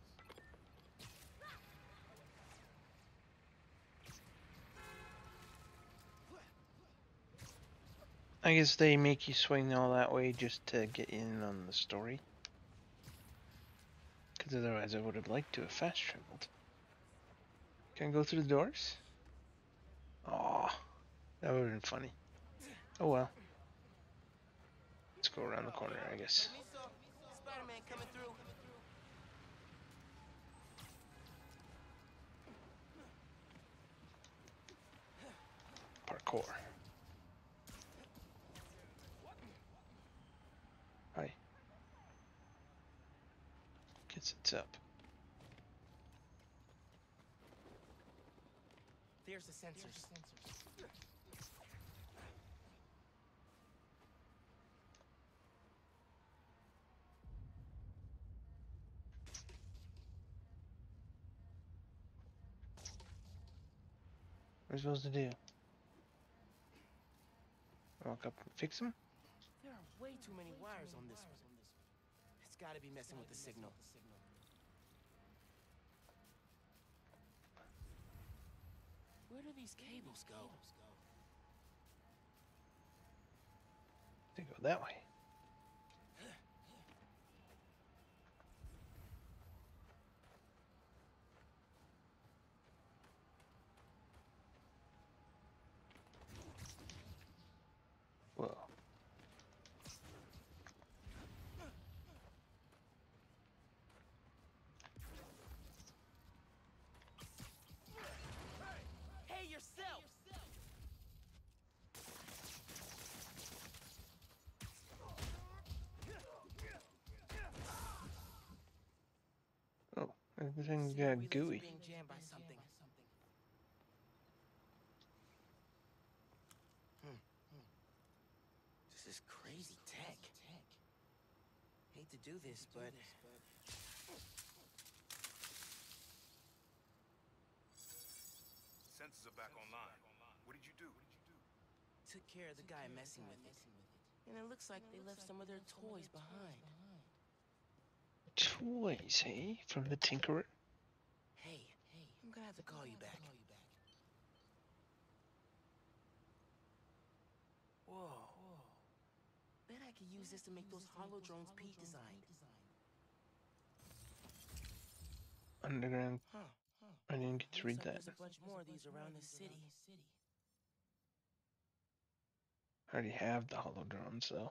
I guess they make you swing all that way just to get in on the story. Because otherwise I would have liked to have fast traveled. Can I go through the doors? Aw, that would have been funny. Oh well. Let's go around the corner, I guess. Spider-Man coming through. Parkour. Hi. Guess it's up. There's the sensors. What are we supposed to do? Walk up and fix them? There are way too many wires on this one. It's gotta be messing with the signal. Where do these cables go? They go that way. Whoa. Hey, yourself! Oh, everything got gooey. Being jammed by something. Hmm. This is crazy tech. Hate to do this, but Sensors are back online. What did you do? took care of the guy messing with it. And it looks like they left some of their toys behind. toys, hey? From the Tinkerer. Hey, hey, I'm gonna have to call you back. Whoa. Bet I could use this to make those hollow drones Pete designed. Underground. Huh. I didn't get to Looks read like that. there's a bunch more of these around the city. I already have the holodrones though.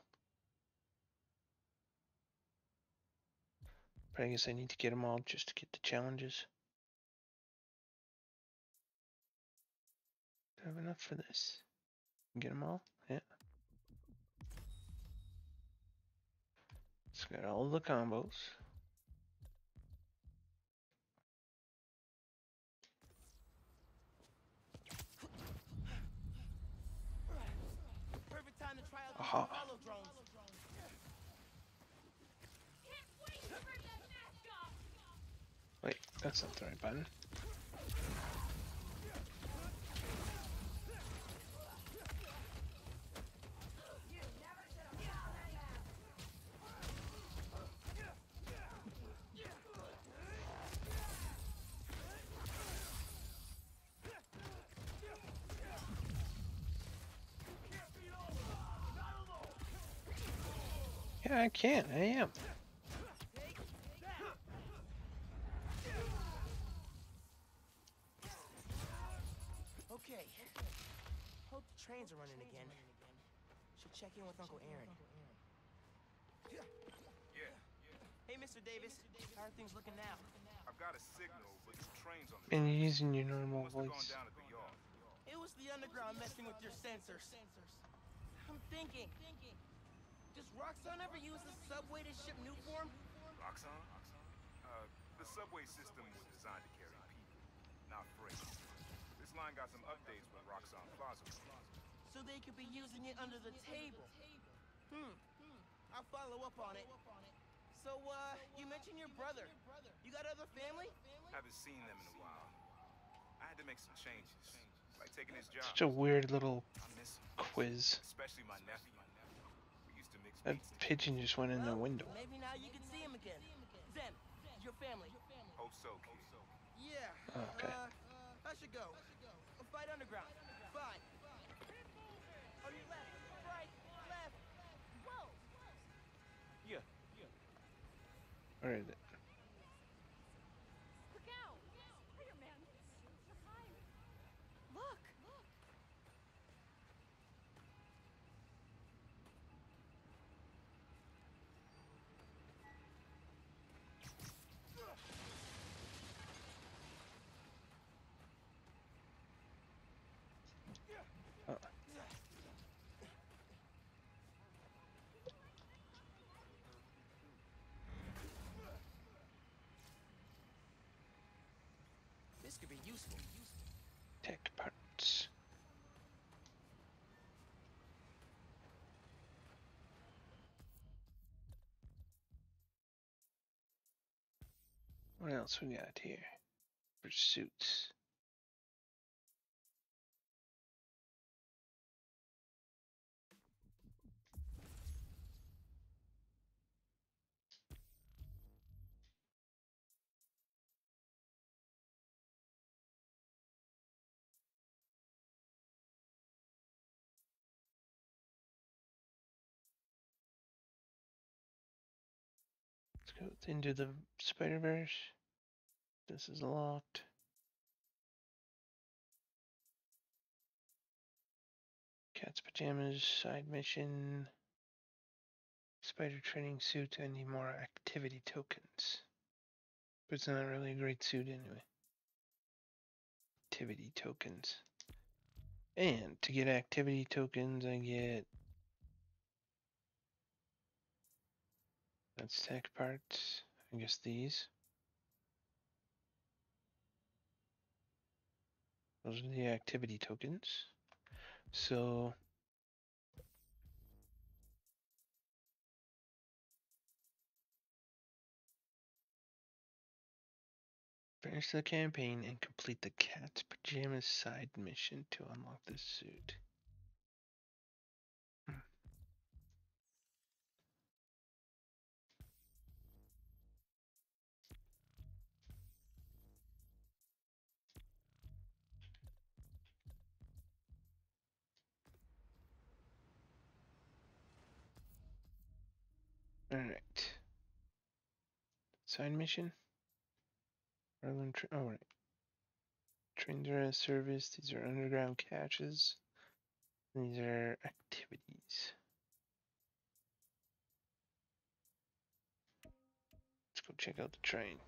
But I guess I need to get them all just to get the challenges. Do I have enough for this? Get them all? Yeah. It's got all the combos. Perfect time to try out these Aha. hollow drones. Wait, that's not the right button. Yeah, I can. I am. Okay. Hope the trains are running again. Should check in with Uncle Aaron. Yeah, Hey, Mister Davis. How are things looking now? I've got a signal, but the train's on the And you're using your normal must have gone voice. down at the yard. It was the underground messing with your sensors. I'm thinking. Does Roxxon ever use the subway to ship new form? Roxxon? Uh, the subway system was designed to carry people, not freight. This line got some updates when Roxxon Plaza was built. So they could be using it under the table. Hmm. I'll follow up on it. So, uh, you mentioned your brother. You got other family? Haven't seen them in a while. I had to make some changes, like taking his job. Such a weird little I miss him, quiz. especially my nephew. We used to mix That beats pigeon just went in the Well, window. Maybe now you can see him again. Zen, your family. Hope so, kid. Yeah. Okay. Uh, I should go. Fight underground. Fine. On your left, right, left. Whoa. Yeah. Where is it? Look out! Spider-Man! You're fine. Look! Look! Uh, This could be useful. tech parts. What else we got here? Pursuits. Let's go into the Spider-Verse. This is locked. Cat's pajamas, side mission. Spider training suit, I need more activity tokens. But it's not really a great suit anyway. Activity tokens. And to get activity tokens, I get that's tech parts. I guess these. Those are the activity tokens. So finish the campaign and complete the Cat's Pajamas side mission to unlock this suit. Hmm. Alright. Side mission? Ireland tra- oh, right. Trains are out of service. These are underground caches. These are activities. Let's go check out the train.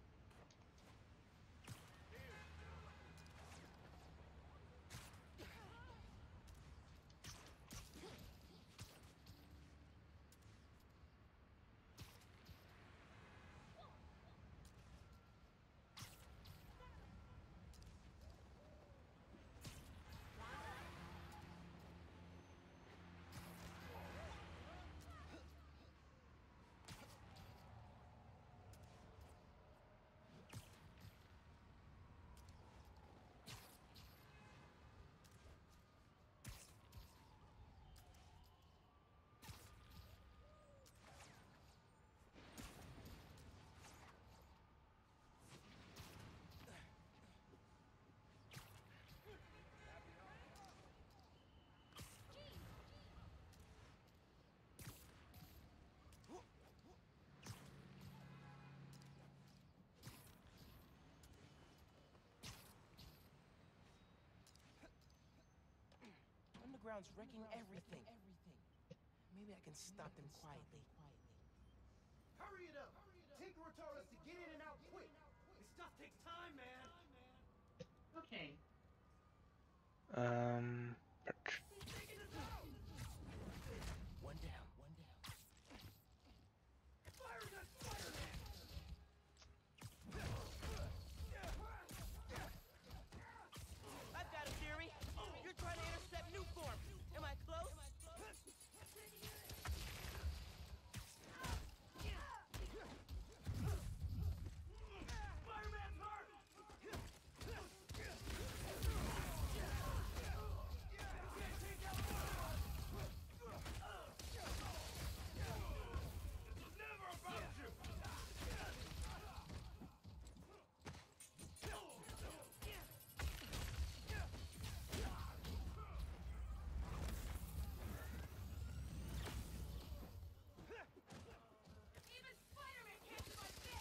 Underground's wrecking everything. Maybe I can stop them quietly. Hurry it up! Tinkerer told us to get in and out quick. This stuff takes time, man. Okay. Um, perch. One down, one down. Fire that Spider-Man! I've got a theory. You're trying to intercept Nuform. Am I close? Spider-Man's hurt! Never about you! Even Spider-Man can't fight this!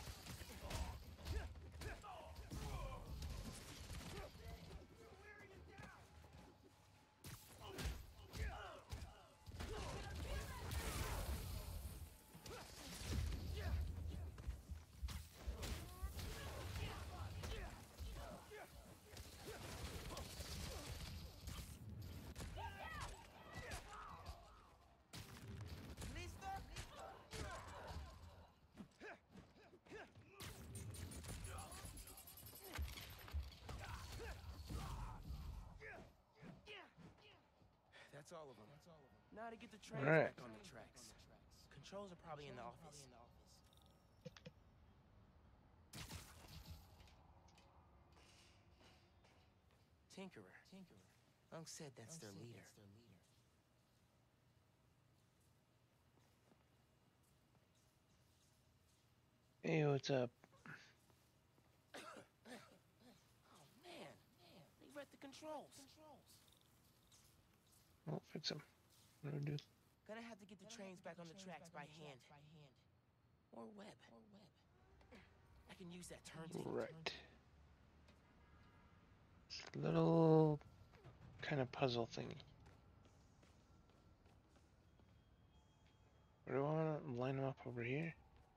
That's all of them. Now to get the trains Alright. back on the tracks. Controls are probably in the office. Tinkerer. Unc said that's their leader. Hey, what's up? Oh man, they read the controls. I'll fix them. What do I do? Gonna have to get the trains back on the tracks by hand. Or web. I can use that turntable. Right. It's a little kind of puzzle thingy. Where do I want to line them up over here?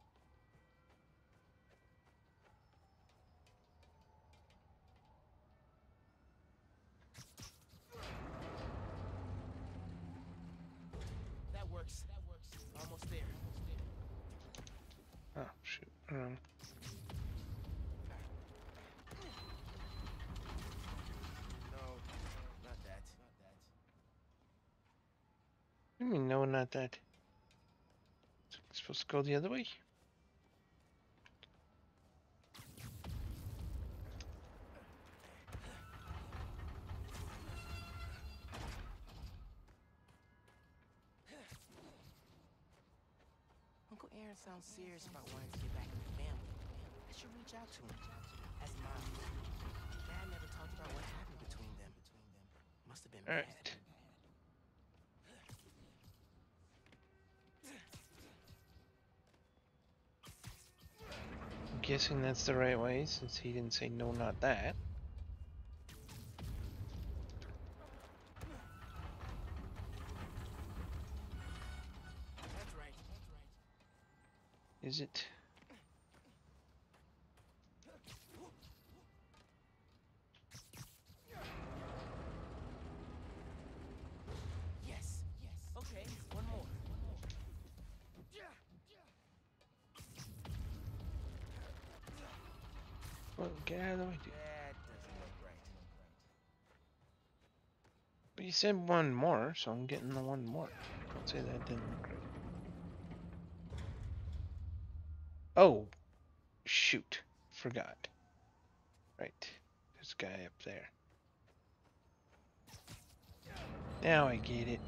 That works. Almost there. Oh, shoot. Wrong. No, not that. What do you mean, no, not that? It's supposed to go the other way? Uncle Aaron sounds serious about wanting to get back with the family. I should reach out to him. As Mom. Dad never talked about what happened between them. Must have been All bad. right. Bad. guessing that's the right way since he didn't say no, not that. That's right. Is it? Yes. Yes. Okay, one more. Well, get out of the way, dude. That doesn't look right. But you said one more, so I'm getting the one more. Don't say that didn't look right. Oh, shoot. Forgot. Right. There's a guy up there. Now I get it.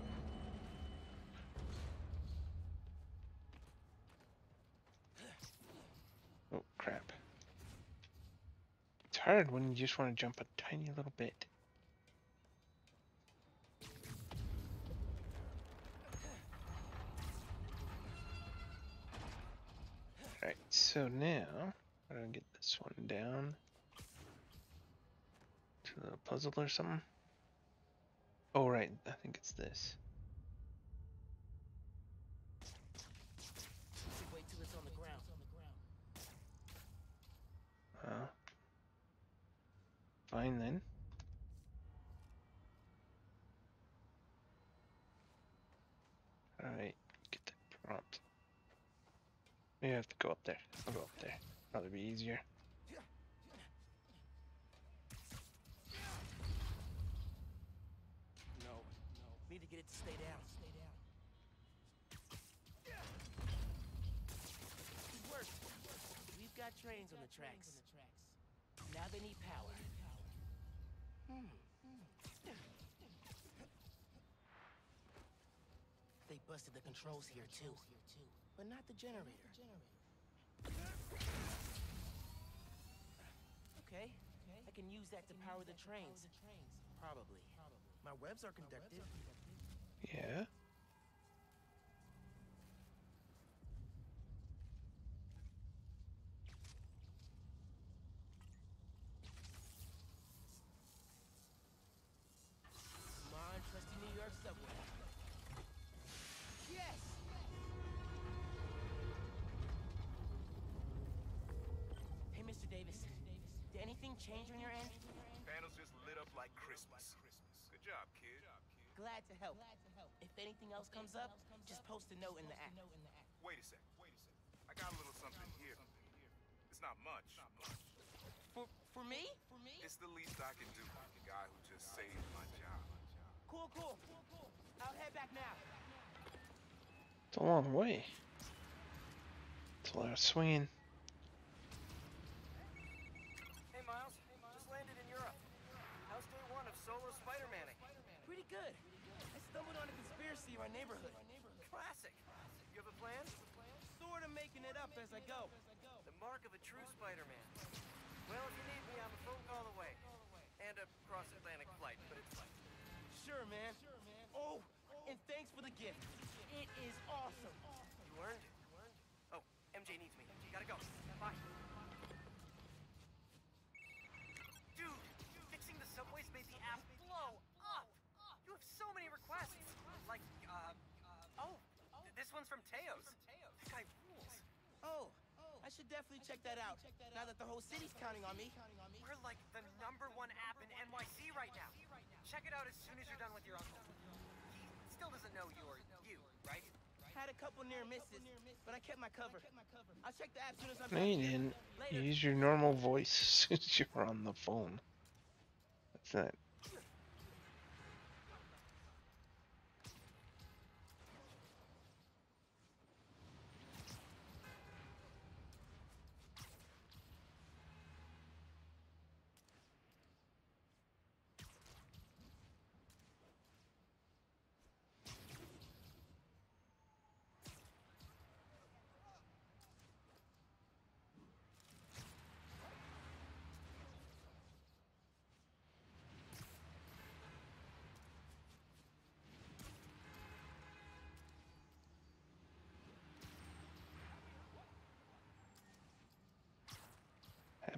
Oh, crap. It's hard when you just want to jump a tiny little bit. Alright, so now, how do I get this one down to the puzzle or something? Oh, right, I think it's this. Should wait till it's on the ground. Uh, fine then. Alright, get the prompt. Maybe I have to go up there. I'll go up there. Probably be easier. No. Need to get it to stay down. Stay down. It worked. We've got trains on the tracks. Now they need power. Hmm. They busted the controls here too, but not the generator. Okay, I can use that to power the trains. Probably. My webs are conductive. Yeah. Come on, trusty New York subway. Yes! Hey, Mister Davis. Did anything change on your end? Panels just lit up like Christmas. Good job, kid. Glad to help. If anything else comes up, just post a note in the app. Wait a sec. I got a little something here. It's not much. For for me? It's the least I can do. The guy who just saved my job. Cool, cool. I'll head back now. It's a long way. It's a lot of swinging. Hey, Miles. Just landed in Europe. How's day one of solo Spider-Manning? Pretty good. I stumbled on a conspiracy in my neighborhood. Classic. You have a plan? Sort of making it up as I go. The mark of a true Spider-Man. Well, if you need me, I'm a phone call away. And a cross-Atlantic flight, but it's fine. Sure, man. Oh, and thanks for the gift. It is awesome. You earned it. Oh, M J needs me. Gotta go. Bye. Dude, fixing the subways made the app blow up. You have so many requests. Like, uh, oh, th- this one's from Teos. That guy rules. Oh, I should definitely check that out. Now that the whole city's counting on me. We're like the number one app in N Y C right now. Check it out as soon as you're done with your uncle. He still doesn't know you're you, right? Had a couple near misses, but I kept my cover. I'll check the app as soon as I'm No, done. you didn't. Later. You used your normal voice as soon as you were on the phone. That's not.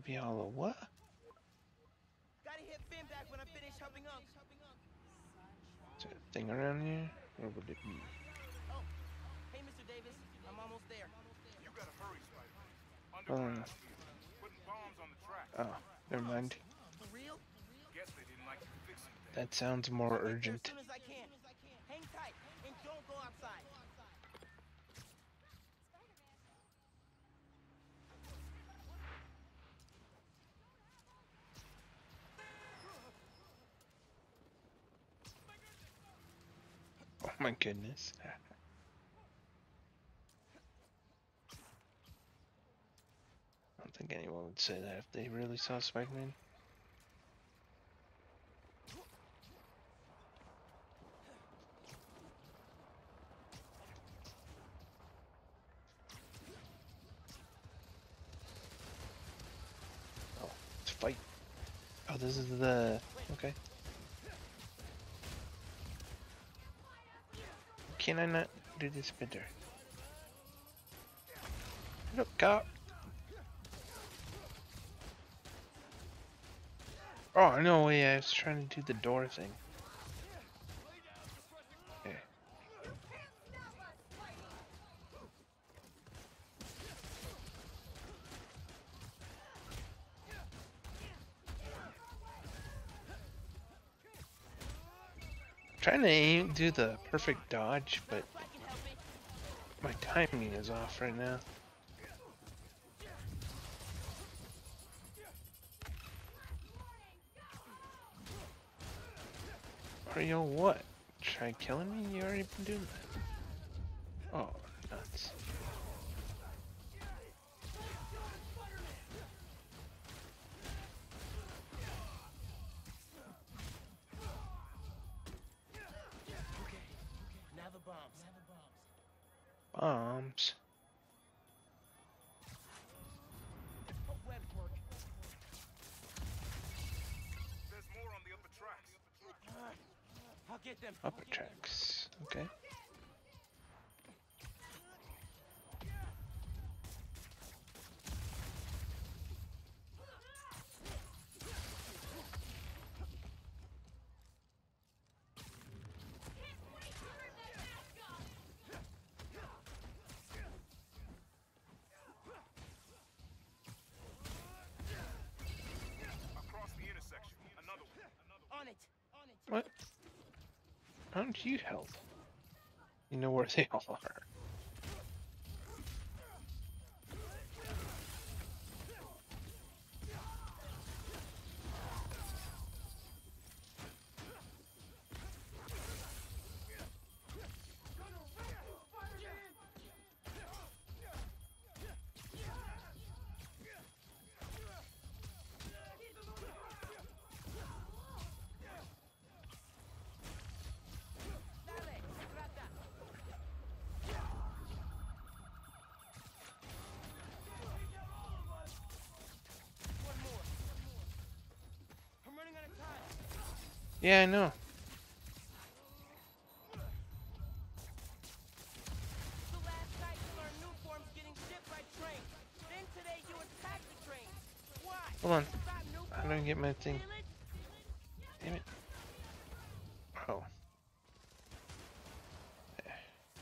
Happy Hollow. What? Gotta hit Finn back when I finish helping Unc. Is there a thing around here? Where would it be? Oh, hey, Mister Davis. I'm almost there. You gotta hurry, Spider-Man. Oh, Underground here. Putting bombs on the track. oh, never mind. For real? Guess they didn't like you fixing things. That sounds more I'll get there urgent. as soon as I can. Hang tight and don't go outside. Oh my goodness. I don't think anyone would say that if they really saw Spider-Man. Oh, let's fight. Oh, this is the... okay. Can I not do this better? Look, cop. Oh, no way, I was trying to do the door thing. Okay. Trying to aim, do the perfect dodge, but my timing is off right now. Are you what? Try killing me? You already been doing that. Oh, nuts. Now the bombs. Bombs. Hope web work. There's more on the upper tracks. I'll get them. Upper tracks. Okay. Across the intersection. Another one. On it. On it. What? Aren't you help? You know where they all are. One more. I'm running out of time. Yeah, I know. The last night you learned new forms getting shipped by train. Then today you attack the train. Why? Hold on. Stop new How do I get my thing? Feel it? Damn it. Oh. There.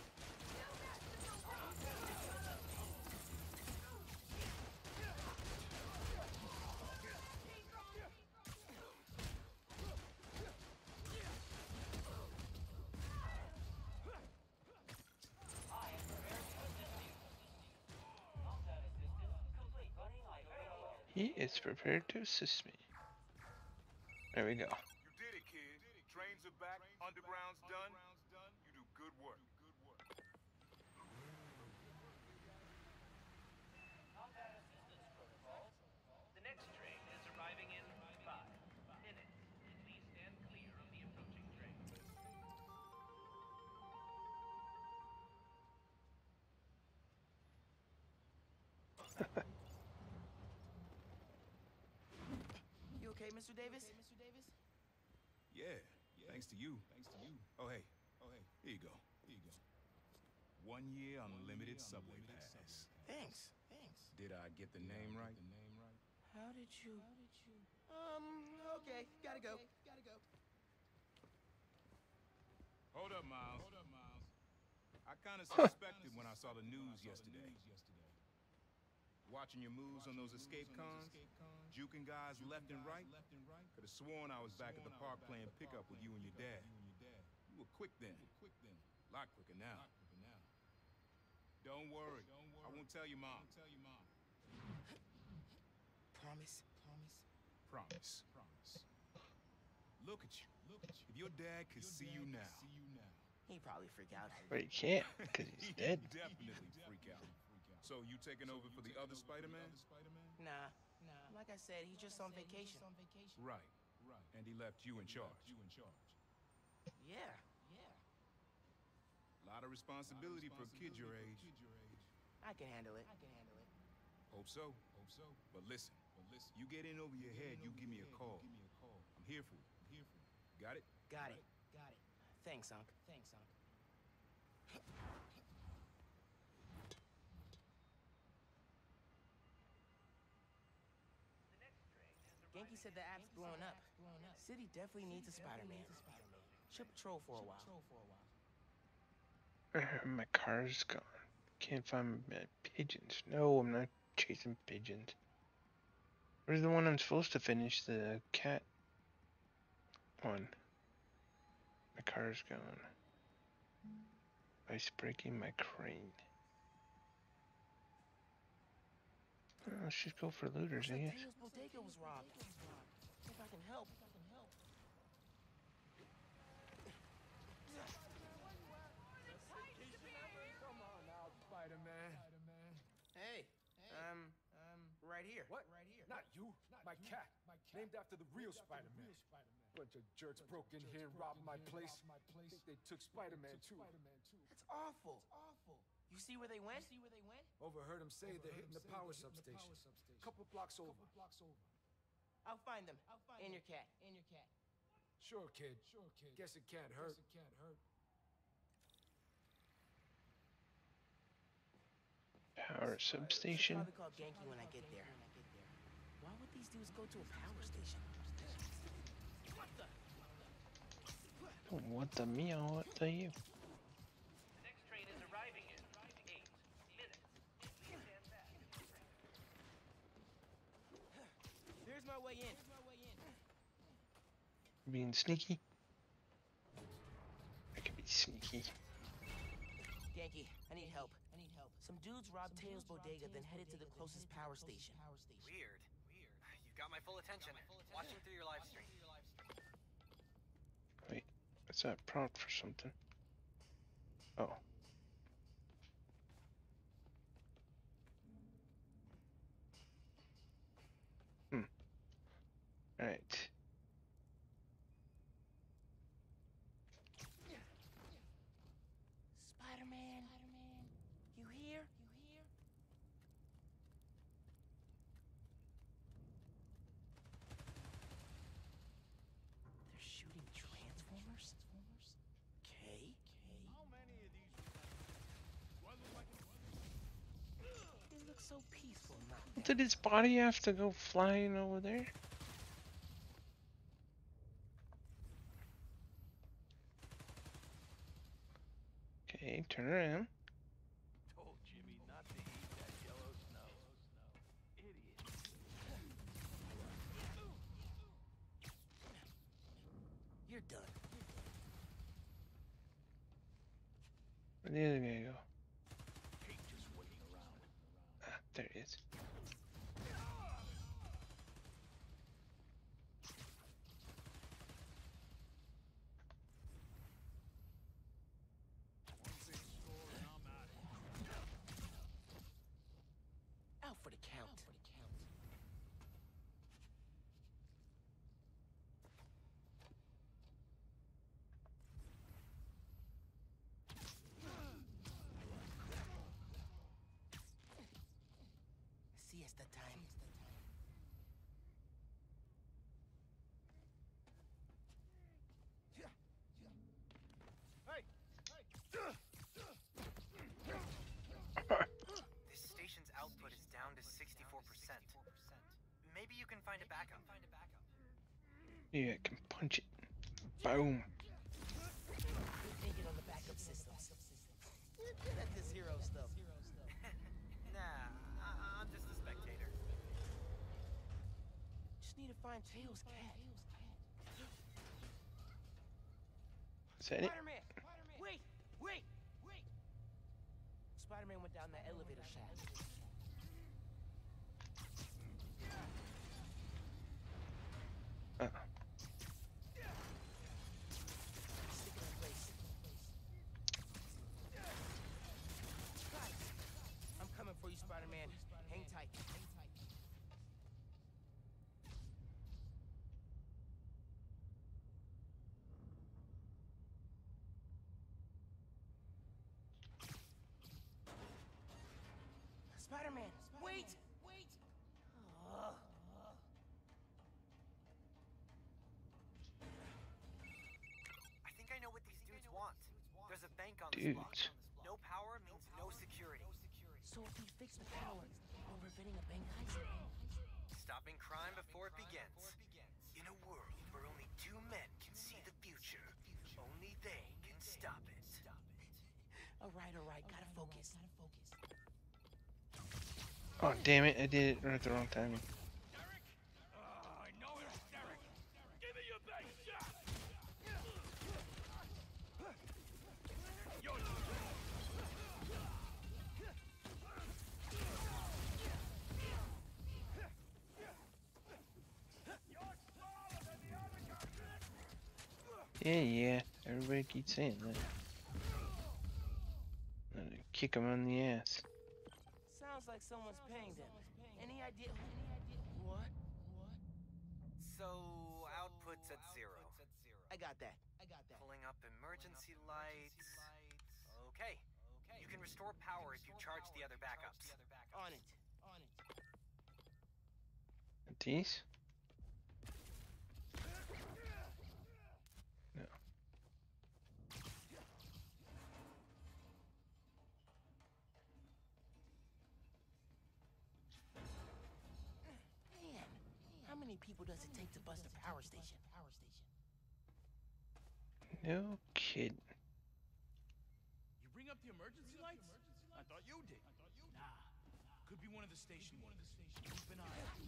He is prepared to assist me. There we go. You did it, kid. Trains are back. Underground's done. You do good work. Combat assistance protocols. The next train is arriving in five minutes. Please stand clear of the approaching train. You okay, Mister Davis? Yeah, thanks to you. Thanks to you. Oh hey, oh hey, here you go. Here you go. One year unlimited subway pass. Thanks. Thanks. Did I get the name right? How did you... Um, okay, gotta go. Gotta go. Hold up, Miles. Hold up, Miles. I kind of suspected when I saw the news yesterday. Watching your moves on those escape cons, juking guys left and right. Could have sworn I was back at the park playing pickup with you and your dad. You were quick then. A lot quicker now. Don't worry. I won't tell your mom. Promise? Promise? Promise. Promise. Look at you. If your dad could see you now. He'd probably freak out. But he can't, because he's dead. Definitely freak out. So you taking over for the other Spider-Man? Nah. Nah. Like I said, he's just on vacation. Right. And he left you in charge. Yeah. Yeah. A lot of responsibility for a kid your age. I can handle it. I can handle it. Hope so. Hope so. But listen, you get in over your head, you give me a call. I'm here for you. Got it? Got it. Got it. Thanks, Unc. Thanks, Unc. Genki said the app's blowing up. City definitely needs a Spider-Man. Should patrol for a while. My car's gone. Can't find my pigeons. No, I'm not chasing pigeons. Where's the one I'm supposed to finish? The cat one. My car's gone. Ice breaking my crane. Oh, let's just go for looters, I guess. Tails Bodega was robbed. If I can help. Come on now, Spider-Man. Hey, um, um, right here. What? Right here. Not you. My cat. Named after the real Spider-Man. Bunch of jerks broke in here and robbed my place. Think they took Spider-Man too. That's awful. Awful. You see where they went? See where they went? Overheard them say they're hitting the power substation. Couple blocks over. I'll find them. And your cat. And your cat. Sure, kid. Sure, kid. Guess it can't hurt. Guess it can't hurt. Power substation. I'll probably call Genki when I get there. Why would these dudes go to a power station? What the? What the meow? What the you? The next train is arriving in eight minutes. Please stand back. Here's my way in. Being sneaky? I can be sneaky. Genki, I need help. I need help. Some dudes robbed Tails Bodega, then headed to the closest power station. Weird. You've got my full attention. Watching through your live stream. Wait, what's that prompt for something? Oh. Hmm. Alright. Spider-Man. You here? You here? They're shooting Transformers? K? How many of these? It looks so peaceful now. Did his body have to go flying over there? Okay, turn around. Told Jimmy not to eat that yellow snow. Idiot. You're done. Where'd the other guy go? Hate just waiting around. Ah, there he is. Out for the count. Siesta time. Hey! This station's output is down to sixty-four percent. Maybe you can find a backup. Yeah, I can punch it. Boom. Good thinking on the backup systems. You're good at this hero stuff. Nah, I I'm just a spectator. Just need to find Tails' cat. Is that it? Spider-Man! Wait! Wait! Wait! Spider-Man went down that elevator shaft. Uh-oh. Stick it in place. Guys, I'm coming for you, Spider-Man. Hang tight. Spider-Man, wait! Wait! Ugh. I think I know what these dudes want. There's a bank on Dudes. this block. No power means no security. So if we fix the power, we're preventing a bank heist? Stopping crime before it begins. In a world where only two men can see the future, only they can stop it. Alright, alright, gotta focus. Oh, damn it. I did it right at the wrong timing. I know it's Derek. Give me your best shot. Yeah, yeah. Everybody keeps saying that. I'm gonna kick him on the ass. Sounds like someone's paying them. Any idea who? What? What? So, output's at zero. I got that. I got that. Pulling up emergency lights. Okay. You can restore power if you charge the other backups. On it. On it. These? No. Man, how many people does it take to bust a power station? Power station. No kidding. You bring up the emergency lights? I thought you did. Nah. Could be one of the station ones. Keep an eye out.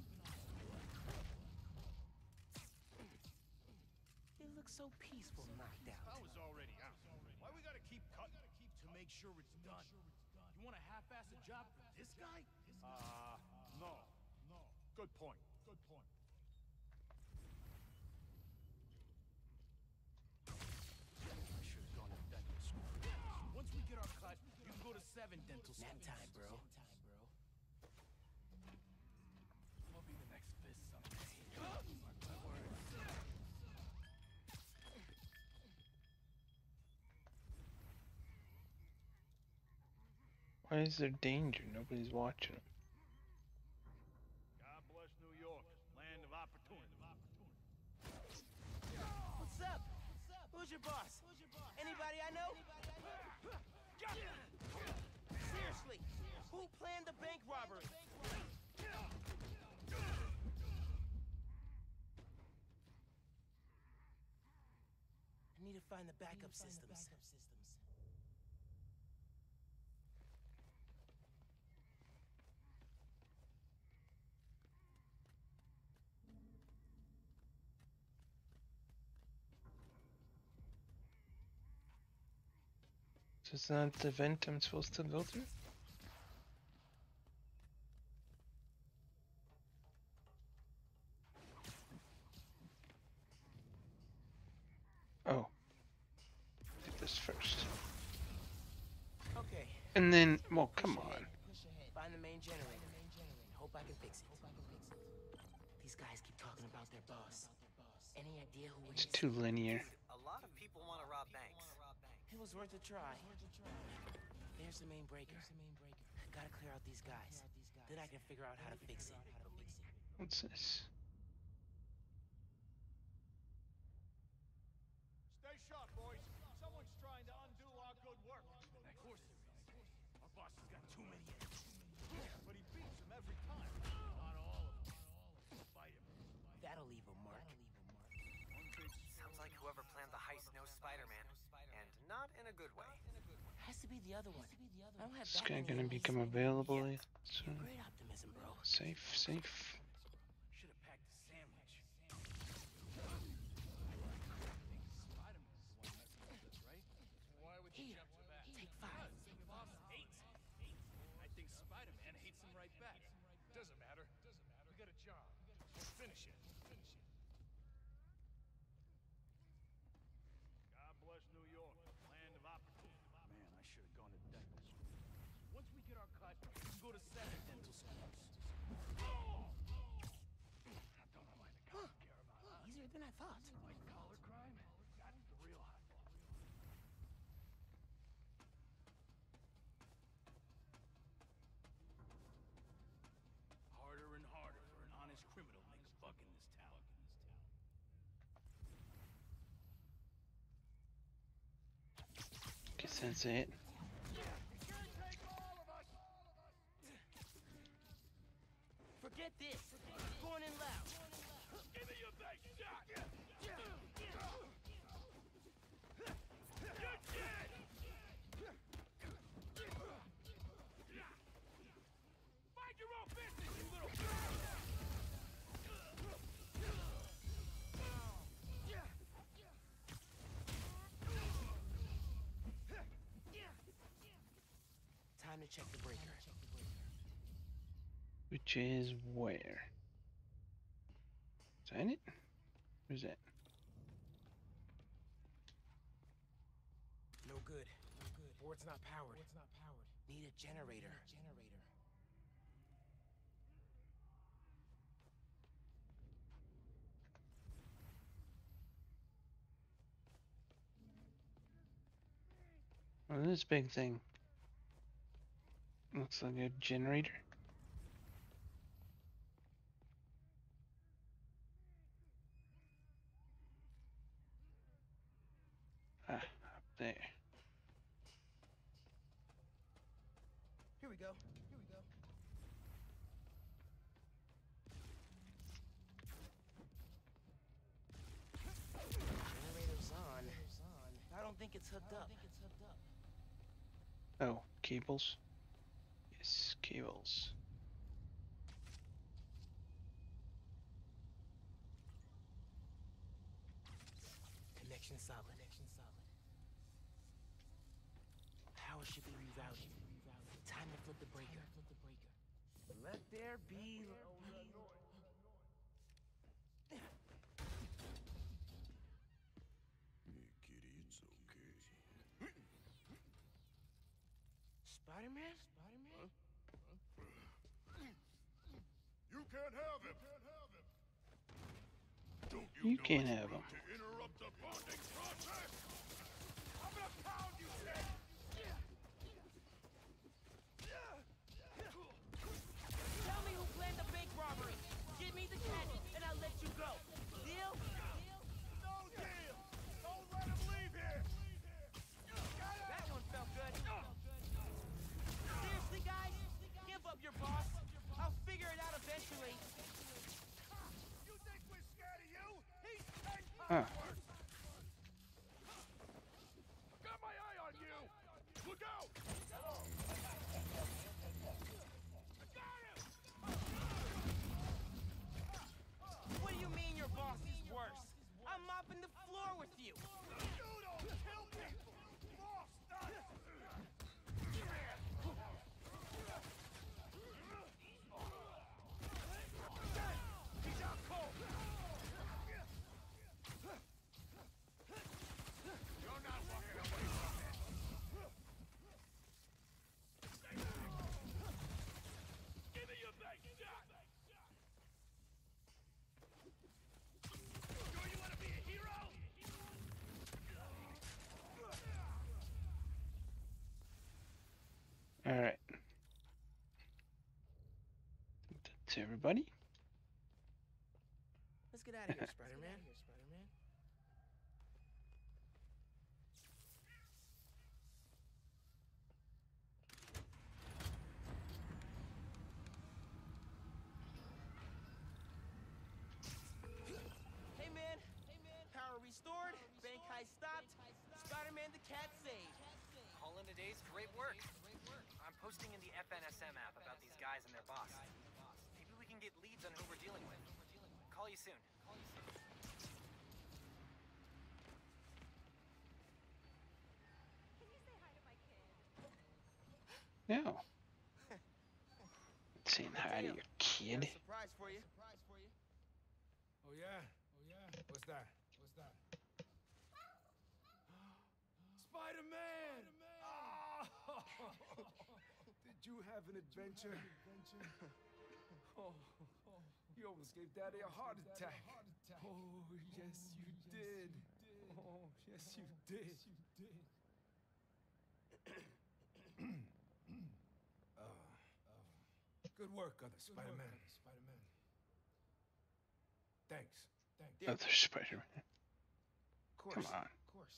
It looks so peaceful knocked out. I was already out. Why we gotta keep cutting? To make sure it's done. You want a half-ass a job for this guy? Uh, no. No. Good point. Good point. I should have gone to dental school. Once we get our cut, you can go to seven dental school. Nap time, bro. I'll be the next fist someday. Mark my words. Why is there danger? Nobody's watching them. God bless New York, land of opportunity. What's up? Who's your boss? Anybody I know? Seriously, who planned the bank robbery? I need to find the backup systems. So it's not the vent I'm supposed to go through? Oh. Do this first. Okay. And then, well, come on. Find the main generator. Hope I can fix it. These guys keep talking about their boss. Any idea who it It's is? too linear. A lot of people want to rob banks. It was worth a try. There's the main breaker. Gotta clear out these guys. Then I can figure out how to fix it. What's this? Stay sharp, boys. Someone's trying to undo our good work. Of course there is. Our boss has got too many enemies. But he beats them every time. Not all of them. in a good way. Has to be the other one. I don't have This that guy many gonna enemies. become available soon. Great optimism, bro. Safe, safe. Should have packed a sandwich. Why would you Here, jump to that? take five. Boss hates him. I think Spider-Man hates him right back. Doesn't matter. We got a job. We'll finish it. God bless New York, land of opportunity. Man, I should have gone to dental school. Once we get our cut, we can go to seven dental schools. I don't know why the cops care about us. Easier than I thought. White collar crime? That's the real hustle. Harder and harder for an honest criminal to make a buck in this town. Guess that's it. Forget this. Going in loud. Give me your best shot! You're dead! Mind your own business, you little... Time to check the breaker. Which is where? Is that it? Where's that? No good. Board's not powered. Need a generator. Generator. Oh, this big thing. Looks like a generator. Ah, up there. Here we go. Here we go. Generator's on. I don't think it's hooked up. Oh, cables. Yes, cables. Connection solid. Connection solid. Power should be rerouted. Time to flip the breaker. Let there be. Kitty, it's okay. Spider-Man? Spider-Man? You can't have him. Don't You know can't it's have rude him. to interrupt the bonding process? I'm gonna pound you, Ted! Tell me who planned the bank robbery. Give me the candy, and I'll let you go. Deal? No deal! Don't let him leave here! That one felt good. Seriously, guys? Give up your boss. I'll figure it out eventually. You think we're scared of you? He's ten Huh. times worse! I got my eye on you! Look out! I got him! What do you mean your boss is worse? I'm mopping the floor with you. You don't kill people! Boss does! He's out cold! You're not walking away from it! Give me your best shot! Sure you want to be a hero? All right. That's everybody. Let's get out of here, Spider-Man. Spider-Man. Hey, man. Hey, man. Power restored. Bank heist stopped. Spider-Man the cat saved. Days, great work. I'm posting in the F N S M app about these guys and their boss. Maybe we can get leads on who we're dealing with. Call you soon. Can you say hi to my kid? No. Saying hi to your kid. Surprise for you. Oh yeah? Oh yeah? What's that? What's that? Spider-Man! Oh! Did you have an adventure? Oh, you almost gave Daddy a heart attack. Oh, yes you did. Oh, yes you did. uh, good work, other Spider-Man. Thanks. Thanks. Other Spider-Man. Of course. Come on. Of course.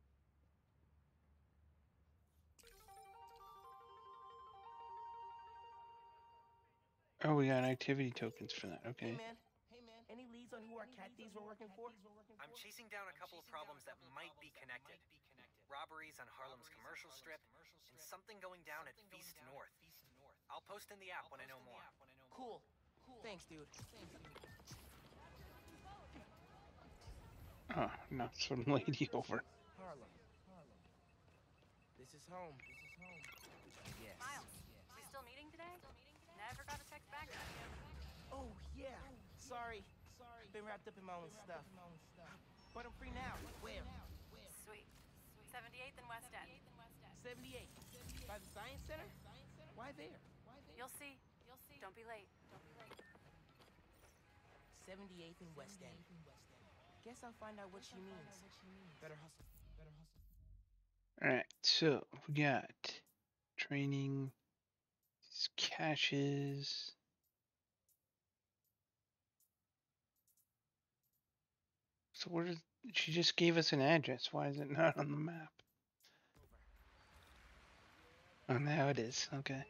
Oh, we got activity tokens for that. Okay. Hey man, hey man, any leads on who our cat thieves were working for? I'm chasing down a couple of problems that might be connected. Robberies on Harlem's commercial strip, and something going down at Feast North. I'll post in the app when I know more. Cool. Thanks, dude. Oh, knocked some lady over. Harlem. This is home. This is home. Yes. Miles, we still meeting today? Never got a text back from you. Oh yeah. Sorry. Sorry. Been wrapped up in my own stuff. But I'm free now. Where? Sweet. seventy-eighth and West End. seventy-eight. By the Science Center? Why there? You'll see. You'll see. Don't be late. Don't be late. seventy-eighth and West End. Guess I'll find out what she means. Better hustle. Better hustle. Alright, so we got training, caches. So where is, she just gave us an address. Why is it not on the map? Oh, now it is. Okay.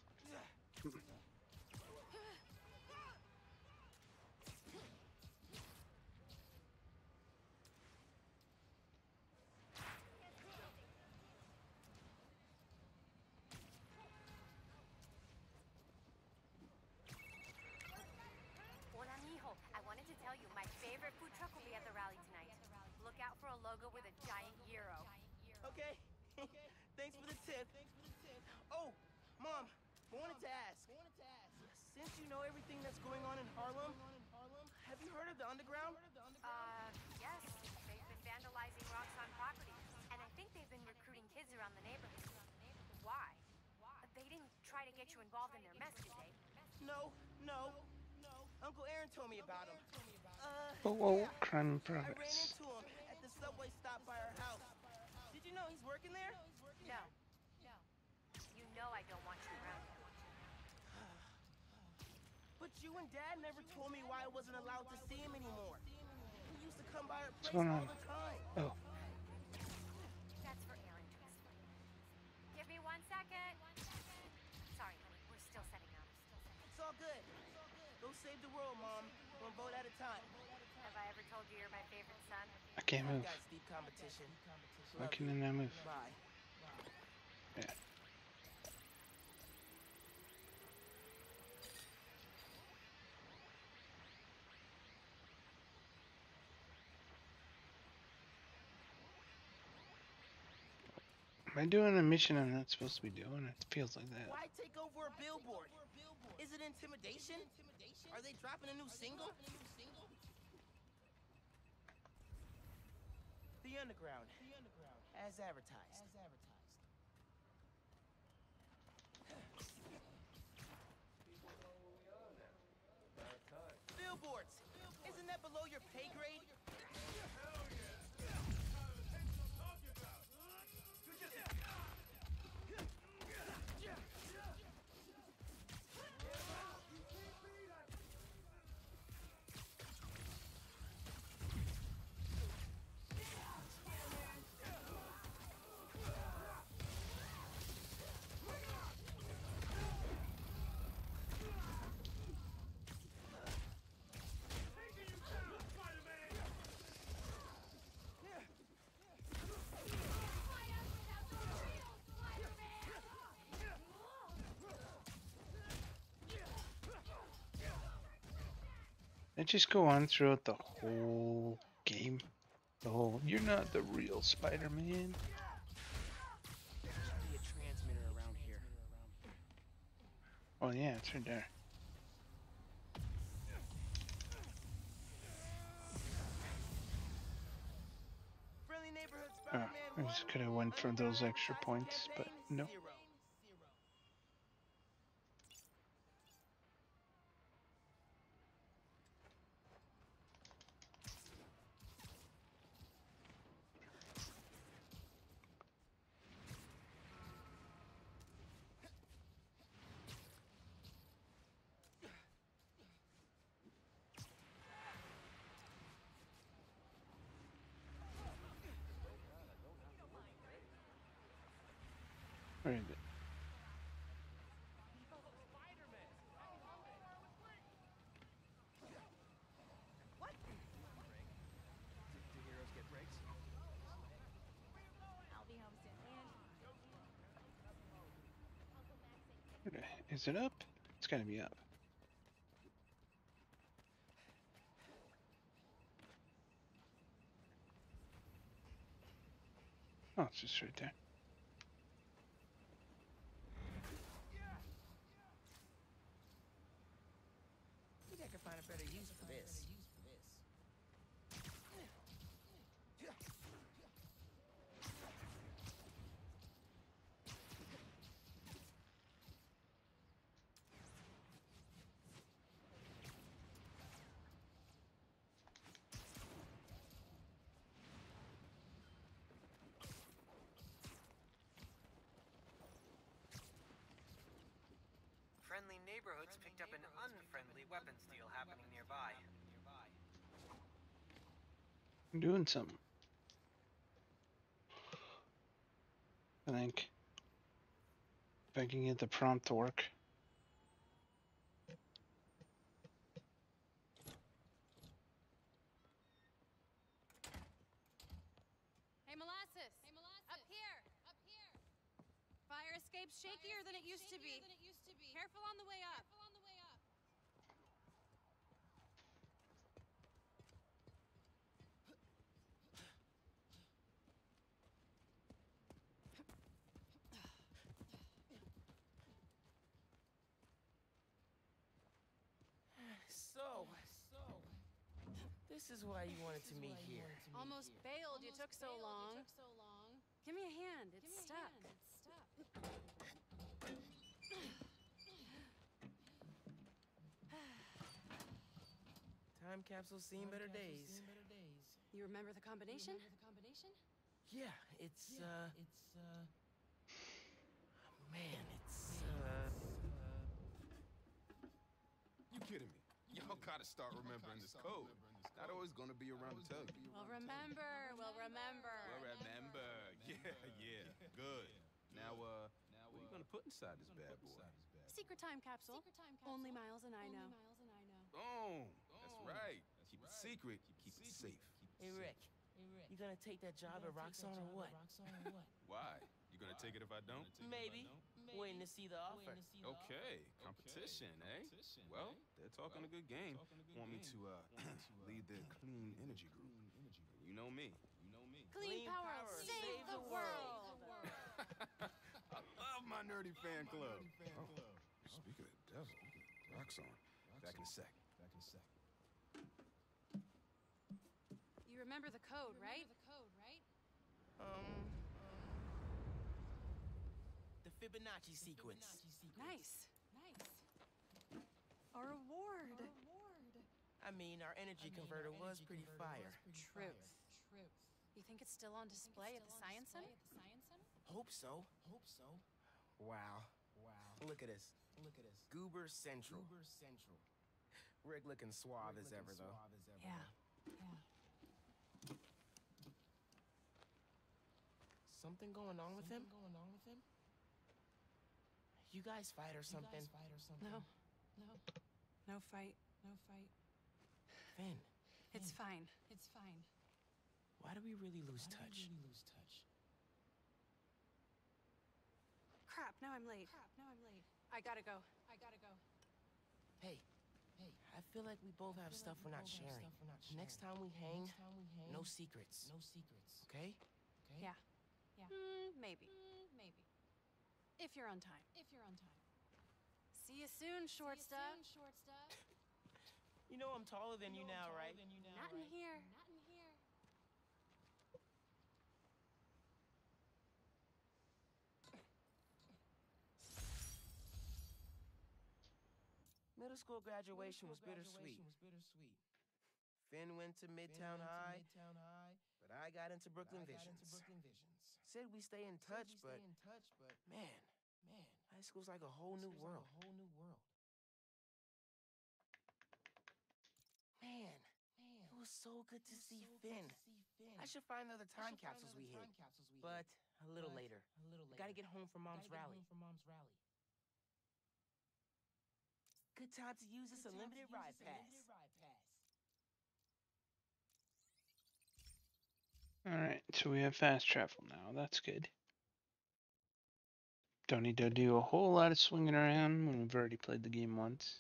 Hola, mijo. I wanted to tell you, my favorite food truck will be at the rally tonight. Look out for a logo with a giant gyro. Okay. Thanks for the tip. Oh, Mom, I wanted to ask. Since you know everything that's going on in Harlem, have you heard of the Underground? Uh, yes. They've been vandalizing Roxxon property, and I think they've been recruiting kids around the neighborhood. Why? They didn't try to get you involved in their mess, did they? No, no. Uncle Aaron told me about him. Uh, Oh, oh, yeah. crime in I ran progress. into him at the subway stop by our house. Did you know he's working there? No. No. You know I don't want you around him. But you and Dad never told me why I wasn't allowed to see him anymore. He used to come by our What's place going all on? the time. Oh, That's for Aaron to explain. Give me one second. Sorry, honey. We're still setting up. It's all good. Go save the world, Mom. One vote at a time. Have I ever told you you're my favorite son? I can't move. Guys, deep competition. Why Love can I you. not move? Bye. Yeah. Am I doing a mission I'm not supposed to be doing? It feels like that. Why take over a billboard? Is it intimidation? Are they dropping a new single? The Underground. As advertised. Billboards! Isn't that below your pay grade? They just go on throughout the whole game. The whole, you're not the real Spider-Man. Should be a transmitter around here. Oh yeah, it's right there. Friendly neighborhood Oh, Spider-Man I just one, could have went for those underground extra advertising points, but campaign, no. zero. Where is it? Do heroes get breaks? I'll be home soon. And Where the- Is it up? It's gotta be up. Oh, it's just right there. I think I can find a better use for this. Friendly neighborhoods picked up an unfriendly weapons deal happening nearby. I'm doing something. I think. If I can get the prompt to work. Hey, Molasses. Hey, Molasses. Up here. Up here. Fire escape's shakier than it used to be. Careful on the way up. Careful on the way up. So, this is why you wanted to meet here. Almost bailed. You took so long. Give me a hand. It's stuck. Time capsule seen better days. You remember the combination? Yeah, it's uh, it's uh, man, it's uh. You kidding me? Y'all gotta start remembering this code. Not always gonna be around to tell you. We'll remember. We'll remember. Well, remember. Yeah, yeah. Good. Now, uh, what are you gonna put inside this bad boy? Secret time capsule. Only Miles and I know. Boom. That's right. Keep it secret. Keep it safe. Hey Rick, you gonna take that job at Roxxon or what? Why? You gonna take it if I don't? Maybe. Waiting to see the offer. Okay, competition, eh? Well, they're talking a good game. Want me to uh lead the clean energy group. You know me. You know me. Clean, Clean power, power, save, save the the world. I love my nerdy fan club. Oh, speaking of the devil, Roxxon. Back in a sec. Back in a sec. You remember the code, right? Um, the Fibonacci sequence. Nice. Nice. A reward. I mean, our energy converter was pretty fire. Truth. You think it's still on display at the Science Center? Hope so. Hope so. Wow. Wow. Look at this. Look at this. Goober Central. Goober Central. Rick looking suave as ever, though. Yeah. Yeah. Something going on with him? Going on with him? You guys fight or something? No. No. No fight. No fight. Finn, It's fine. It's fine. why do we really lose touch? Crap, now I'm late. Crap, now I'm late. I gotta go. I gotta go. Hey, hey, I feel like we both have stuff we're not sharing. Next time we hang, no secrets. No secrets. Okay? Yeah. Yeah. Mm, maybe. maybe. If you're on time. If you're on time. See you soon, short stuff. short stuff. You know I'm taller than you now, right? Not in here. Not in here. Middle school graduation was bittersweet. Finn went to Midtown High, but I got into Brooklyn Visions. Said we stay in touch, but man, man, high school's like a whole new world. Man, it was so good to see Finn. I should find the other time capsules we hid, but a little later. I gotta get home for Mom's rally. Good time to use this unlimited ride pass. Alright, so we have fast travel now. That's good. Don't need to do a whole lot of swinging around when we've already played the game once.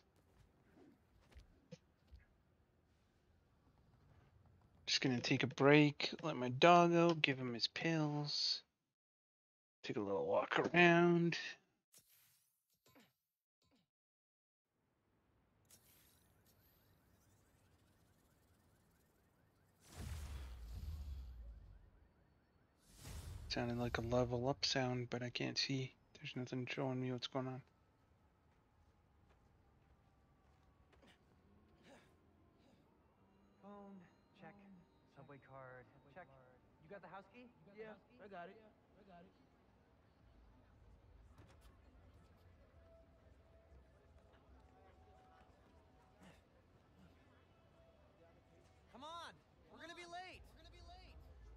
Just gonna take a break, let my dog out, give him his pills, take a little walk around. Sounded like a level up sound, but I can't see. There's nothing showing me what's going on. Phone, check. Subway card, check. You got the house key? Yeah, I got it. Come on! We're gonna be late! We're gonna be late!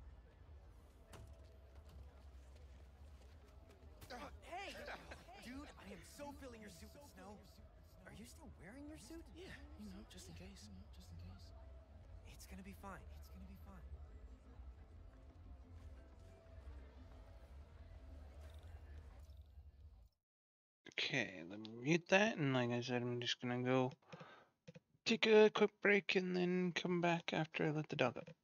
Hey! Dude, I am so feeling your suit with snow. Are you still wearing your suit? Yeah, you know, just in case. Just in case. It's gonna be fine. It's gonna be fine. Okay, let me mute that, and like I said, I'm just gonna go take a quick break and then come back after I let the dog out.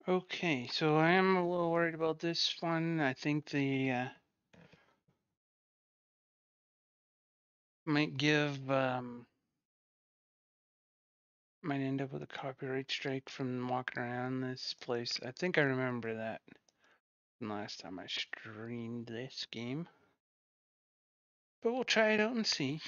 Okay, so I am a little worried about this one. I think the uh, might give um, might end up with a copyright strike from walking around this place. I think I remember that from last time I streamed this game, but we'll try it out and see.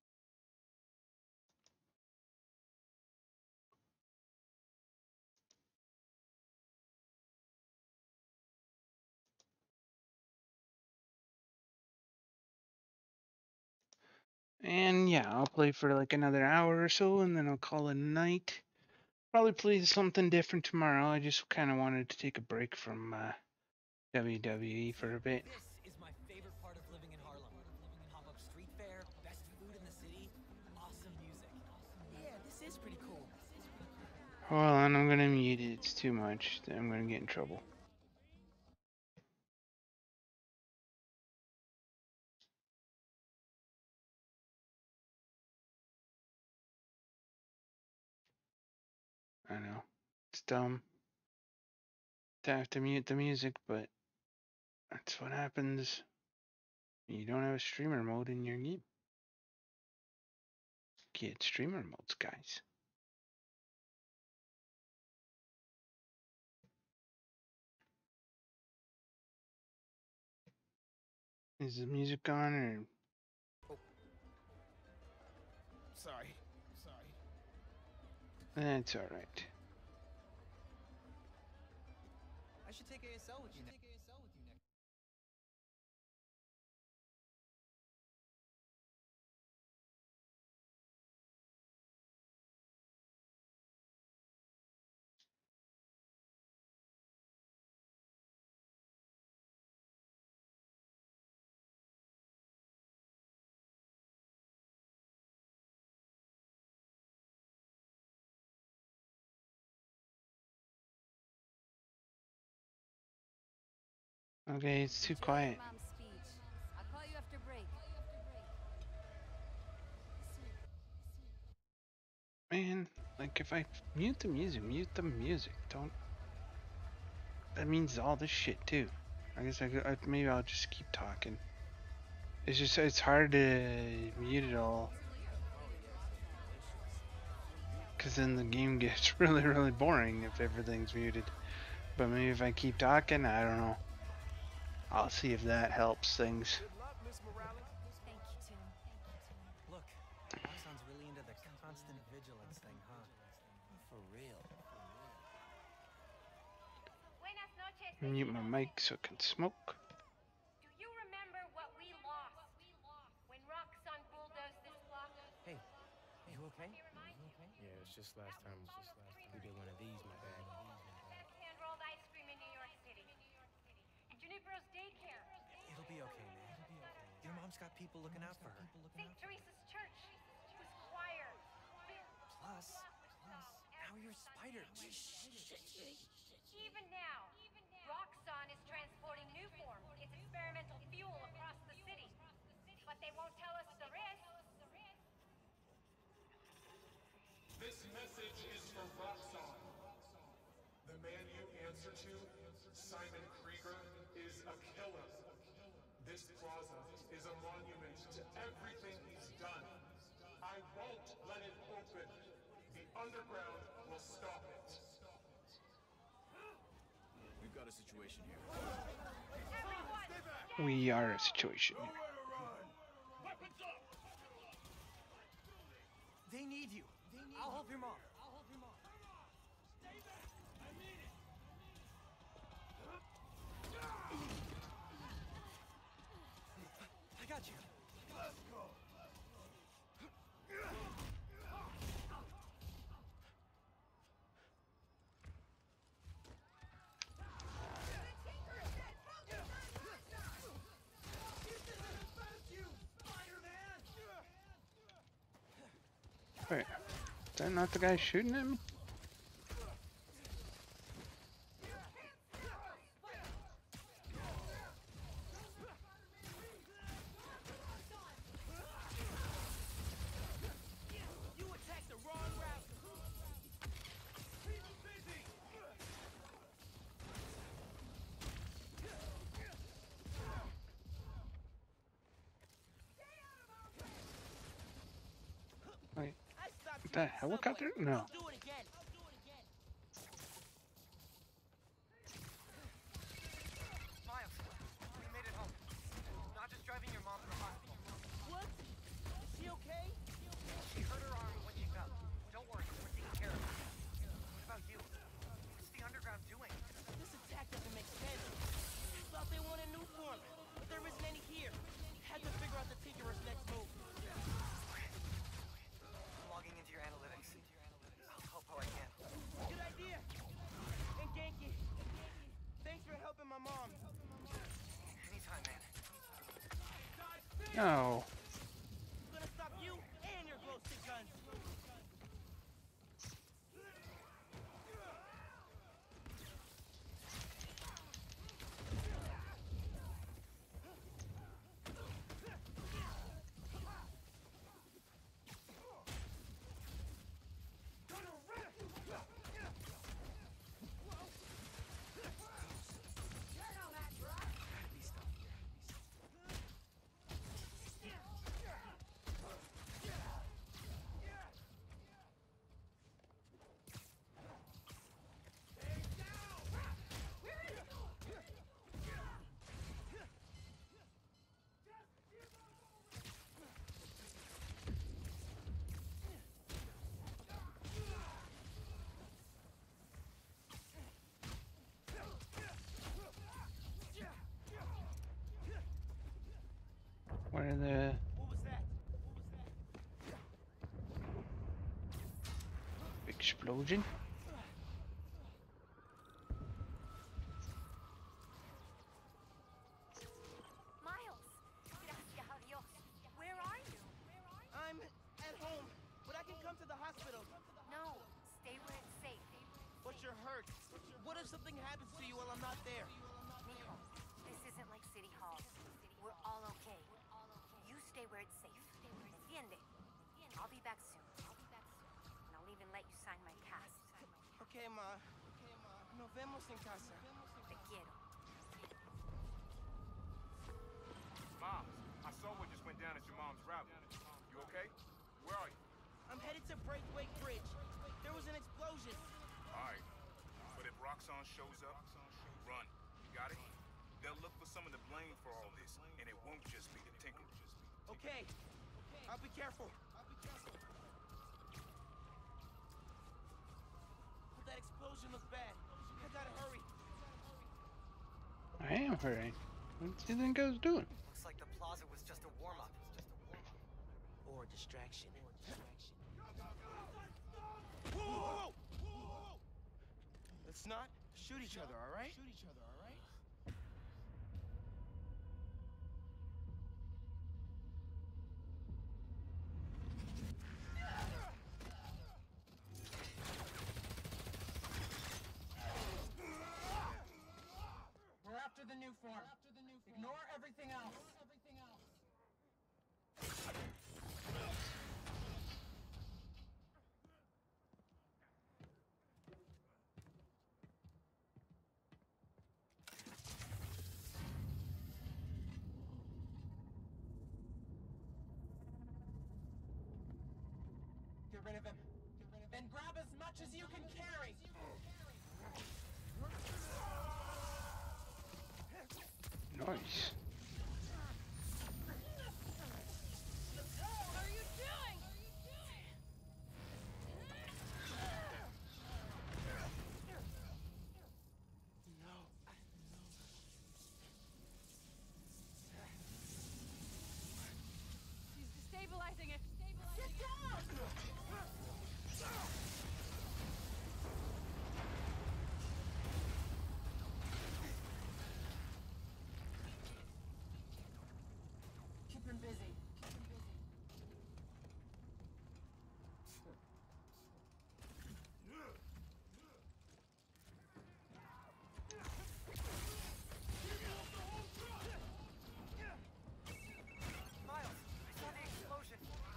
And yeah, I'll play for like another hour or so, and then I'll call it a night. Probably play something different tomorrow. I just kind of wanted to take a break from uh, W W E for a bit. This is my favorite part of living in Harlem. Pop-up street fair, best food in the city, awesome music. Yeah, this is pretty cool. Hold on, I'm gonna mute it. It's too much. I'm gonna get in trouble. I know. It's dumb to have to mute the music, but that's what happens when you don't have a streamer mode in your game. Get streamer modes, guys. Is the music on or? Oh. Sorry. Sorry. That's alright. I should take A S L with you next. Okay, it's too quiet. Mom's speech. I'll call you after break. Man, like if I mute the music, mute the music. Don't. That means all this shit too. I guess I, could, I maybe I'll just keep talking. It's just it's hard to mute it all, cause then the game gets really really boring if everything's muted. But maybe if I keep talking, I don't know. I'll see if that helps things. Thank you, Tim. Look, Roxxon's really into the constant vigilance thing, huh? For real. Buenas noches. Mute my mic so it can smoke. Do you remember what we lost when Roxxon bulldozed this block? Hey, you okay? You okay? Yeah, it's just last time. It's just last time. We did one of these, my bad. Best hand-rolled ice cream in New York City. And Junipero's daycare. It'll be okay, man. Your mom's got people looking out for her. Saint Teresa's church. Whose choir. Plus, now you're Spider. Even now, Roxxon is transporting Nuform, its experimental fuel, across the city. But they won't tell us the risk. This message is for Roxxon. The man you answer to, Simon Krieger, is a killer. This plaza is a monument to everything he's done. I won't let it open. The underground will stop it. We've got a situation here. We are a situation here. They need you. I'll help your mom. I'll help your mom. I got you. Let's go. Wait, is that not the guy shooting at me? You attacked the wrong route. Keep busy. The helicopter? No. Do it again. Miles, we made it home. Not just driving your mom to the hospital. What? Is she okay? She hurt her arm when she fell. Don't worry, we're taking care of her. What about you? What's the underground doing? This attack doesn't make sense. I thought they wanted new form, but there isn't any here. Had to figure out the Tinkerer's next move. I'm logging into your analytics. I'll help how I can. Good idea. And Genki, thanks for helping my mom. Anytime, man. No. I'm gonna stop you and your glow stick guns. What are the... What was that? explosion? Miles! Gracias a Dios. Where are you? I'm at home, but I can come to the hospital. No, stay where it's safe. But you're hurt. What if something happens to you while I'm not there? Mijo, this isn't like City Hall. We're all okay. You stay where it's safe. Entiende? I'll be back soon. And I'll even let you sign my cast. Okay, ma. Nos vemos en casa. Te quiero. Mom, I saw what just went down at your mom's rally. You okay? Where are you? I'm headed to Braithwaite Bridge. There was an explosion. Alright. But if Roxxon shows up, run. You got it? They'll look for some of the blame for all this, and it won't just be the Tinkerer. Okay. I'll be careful. But that explosion was bad. I gotta hurry. I am hurrying. What do you think I was doing? Looks like the plaza was just a warm-up. Or a distraction. Whoa! Let's not shoot each other, all right? Shoot each other, all right? We're after the new form. Ignore everything else. Get rid of him. Then grab as much as you can carry. Nice. What are you doing? No. She's destabilizing it. Sit down! Keep him busy. Miles, I saw the explosion.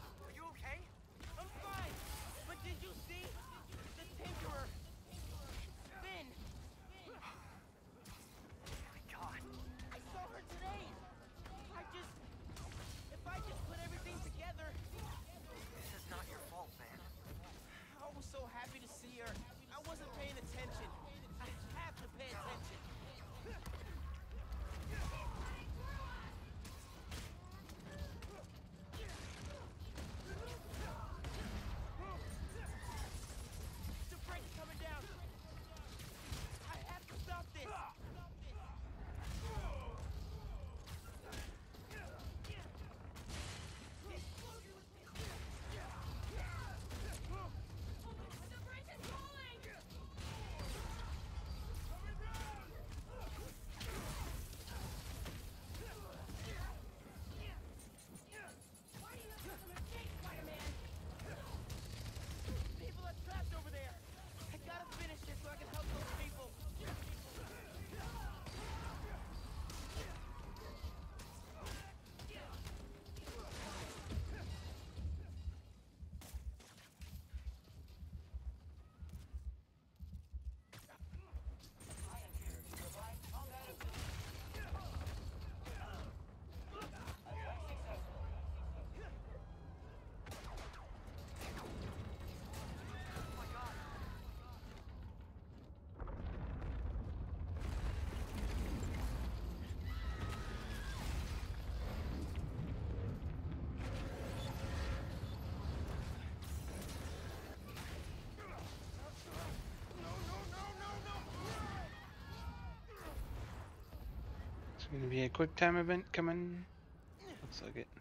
Gonna be a quick time event coming. Looks like it.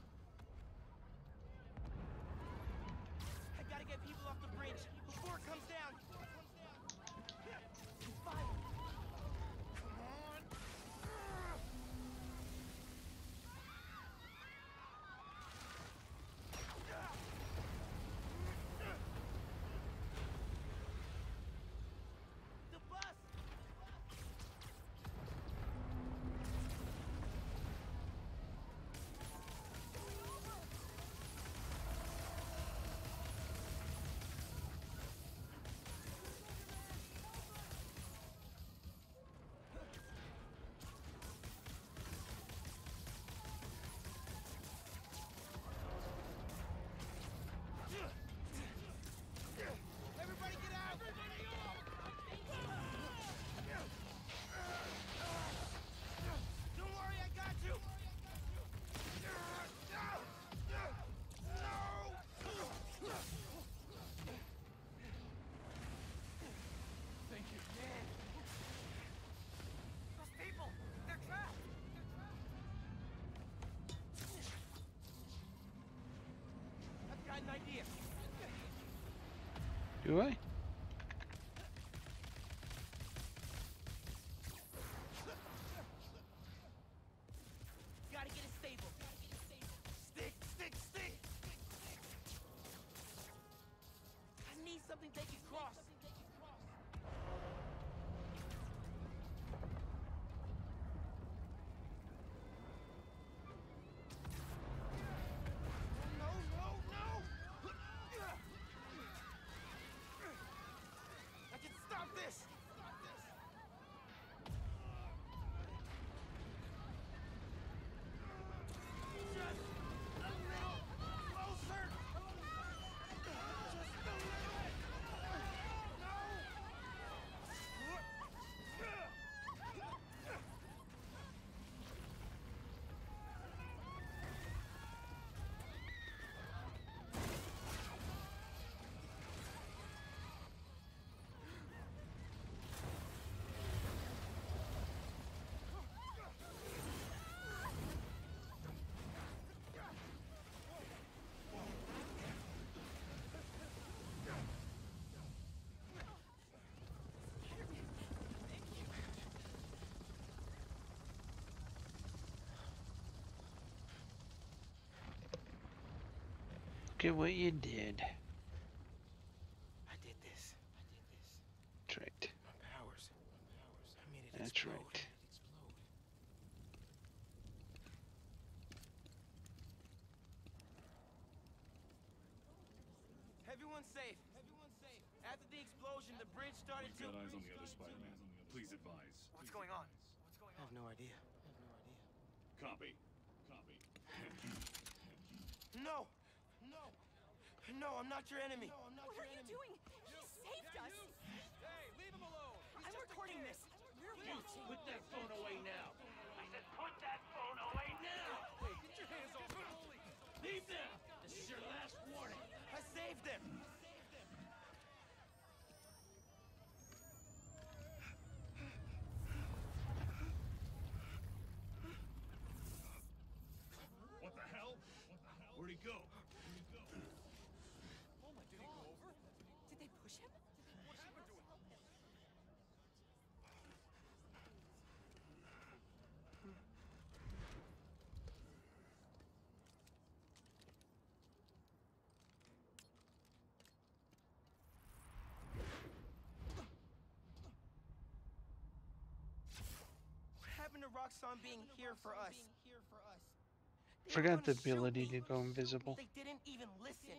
I gotta get people off the bridge before it comes down. Fire. Come on. The bus. Everybody get out! Everybody off! Don't worry, I got you! Thank you. Those people, they're trapped. I've got an idea. Do I? Gotta get it stable. Stick, stick, stick! I need something they can cross. No, no, no! I can stop this! Just a little closer! Just a little! Look at what you did. I did this. I did this. That's right. My powers. I made it That's explode. right. Everyone's safe. Everyone's safe. After the explosion, the bridge started We've to. got eyes on the other Spider-Man. Please advise. What's going on? What's going I have no idea. I have no idea. Copy. Copy. No! No! No, I'm not your enemy. What are you doing? He saved us. Hey, leave him alone. I'm recording this. We're watching. Put that phone away now. I said put that phone away now. Hey, get your hands off him. Leave now. This is your last warning. I saved them. What the hell? What the hell? Where'd he go? Where'd he go? Oh my, did he go over? Did they push him? What's he been doing? What happened to Roxxon being here for us? They were Forgot the gonna shoot ability me. to go invisible. They didn't even listen.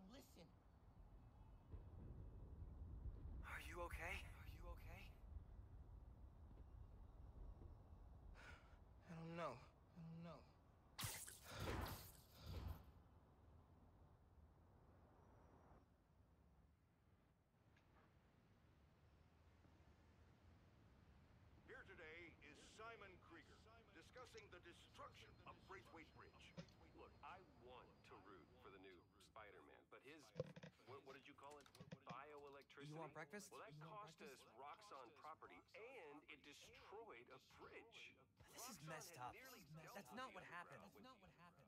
Are you okay? Are you okay? I don't know. I don't know. Here today is Simon Krieger, discussing the destruction of Braithwaite Bridge. Look, I want to root for the new Spider-Man, but his, what, what did you call it? Bioelectricity? You want breakfast? Well, that cost us Roxxon property, and it destroyed a bridge. This is messed up. That's not what happened. That's not what happened.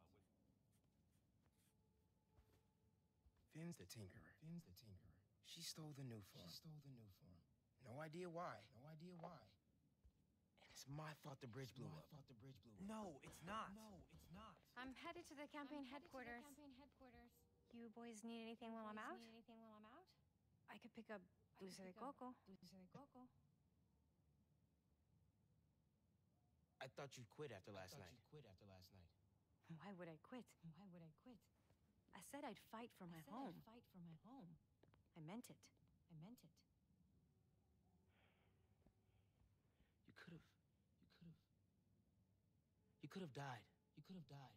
Finn's the Tinkerer. Finn's the Tinkerer. She stole the new form. She stole the new form. No idea why. No idea why. And it's my fault the bridge blew up. Fault the bridge blew up. No, it's not. No, it's not. I'm headed to the campaign headquarters. Campaign headquarters. You boys need anything while I'm out? Need anything while I'm out? I could pick up Dulce de Coco. Dulce de Coco. I thought you'd quit after last night. You'd quit after last night. Why would I quit? Why would I quit? I said I'd fight for my home. I'd fight for my home. I meant it. I meant it. You could have. You could have. You could have died. You could have died.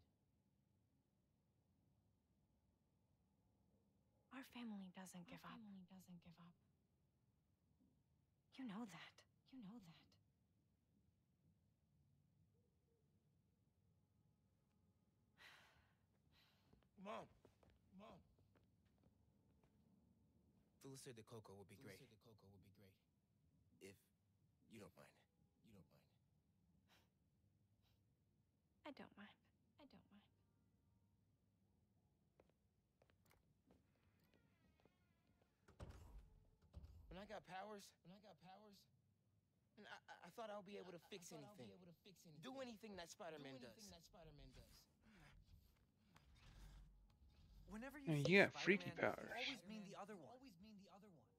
Our family doesn't give up. Our family doesn't give up. You know that. You know that. Mom. Mom. Dulce de Coco would be great. Dulce de Coco would be great. If you don't mind. You don't mind. I don't mind. I don't mind. When I got powers, when I got powers, and I, I, I thought I would be able to fix anything. Be able to fix anything. Do anything that Spider-Man does. Anything that Spider-Man does. Whenever you, I mean, say you got Spider-Man, freaky you powers. always mean the other one. Always mean the other one.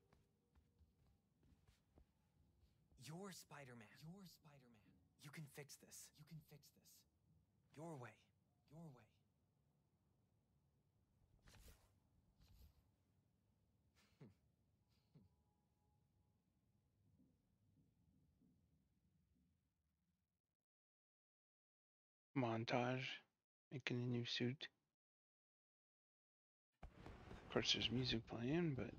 You're Spider-Man. You're Spider-Man. You can fix this. You can fix this. Your way. Your way. Montage, making a new suit. Of course, there's music playing, but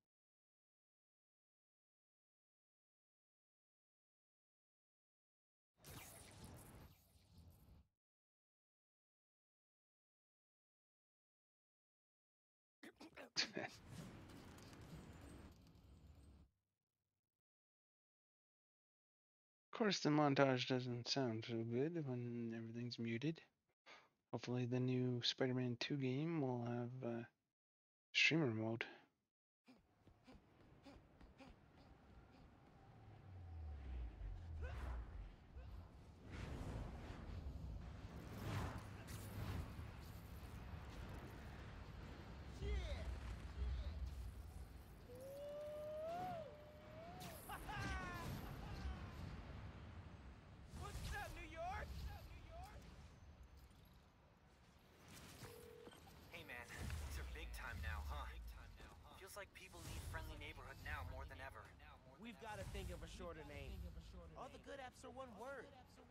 of course, the montage doesn't sound so good when everything's muted. Hopefully, the new Spider-Man two game will have uh, streamer mode. What's up, New York? Hey man, these are big time now, huh? Feels like people need friendly neighborhood now more than ever. We've got to think of a shorter name. All the good apps are one word.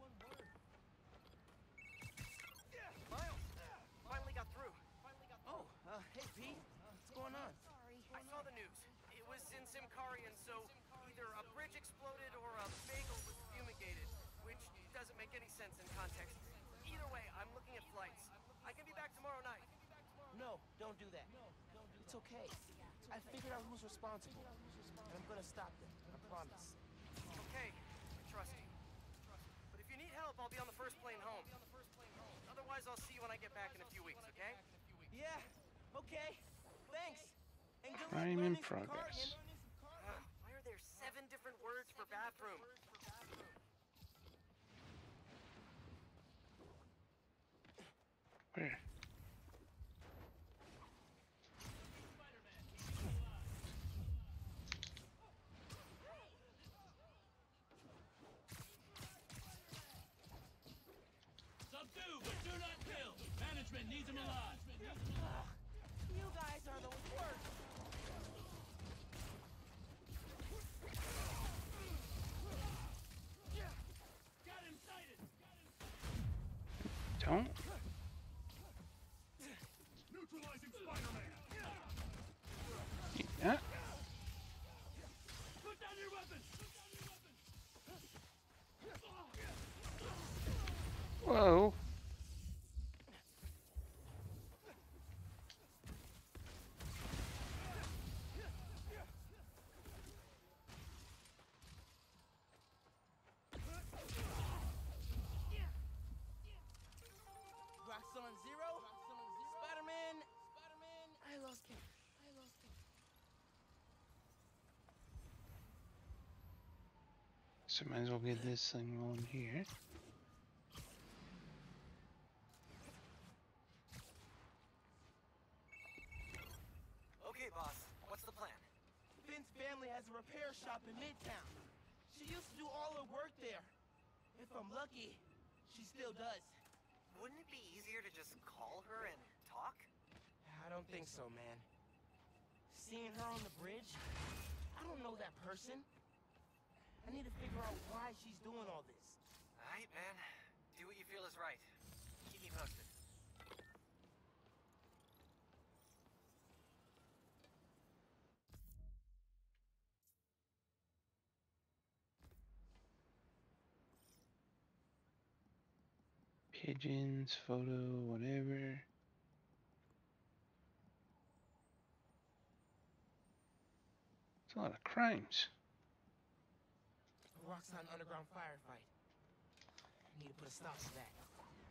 Miles, finally got through. Oh, uh, hey Pete, what's going on? I saw the news. It was in Simkarian, so either a bridge exploded or a bagel was fumigated, which doesn't make any sense in context. Either way, I'm looking at flights. I can be back tomorrow night. No, don't do that. It's okay. I figured out who's responsible, and I'm gonna stop them. I promise. Okay, I trust you. But if you need help, I'll be on the first plane home. Otherwise, I'll see you when I get back in a few weeks, okay? Yeah, okay. Thanks. And good luck I'm in learning some progress. Cargan. Uh, why are there seven different words for bathroom? Where? Subdue, but do not kill. Management needs him alive. You guys are the worst. Got him sighted. Don't. Neutralizing Spider-Man! Yeah. Put down your weapon. Whoa. So might as well get this thing rolling here. Okay, boss. What's the plan? Finn's family has a repair shop in Midtown. She used to do all her work there. If I'm lucky, she still does. Wouldn't it be easier to just call her and talk? I don't think so, man. Seeing her on the bridge, I don't know that person. I need to figure out why she's doing all this. Alright, man. Do what you feel is right. Keep me posted. Pigeons, photo, whatever. It's a lot of crimes. Roxxon underground firefight. I need to put a stop to that.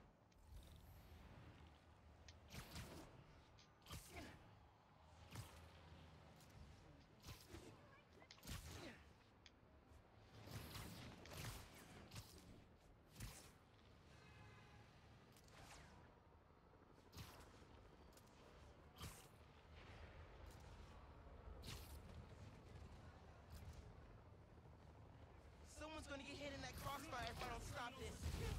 Someone's gonna get hit in that crossfire if I don't stop this.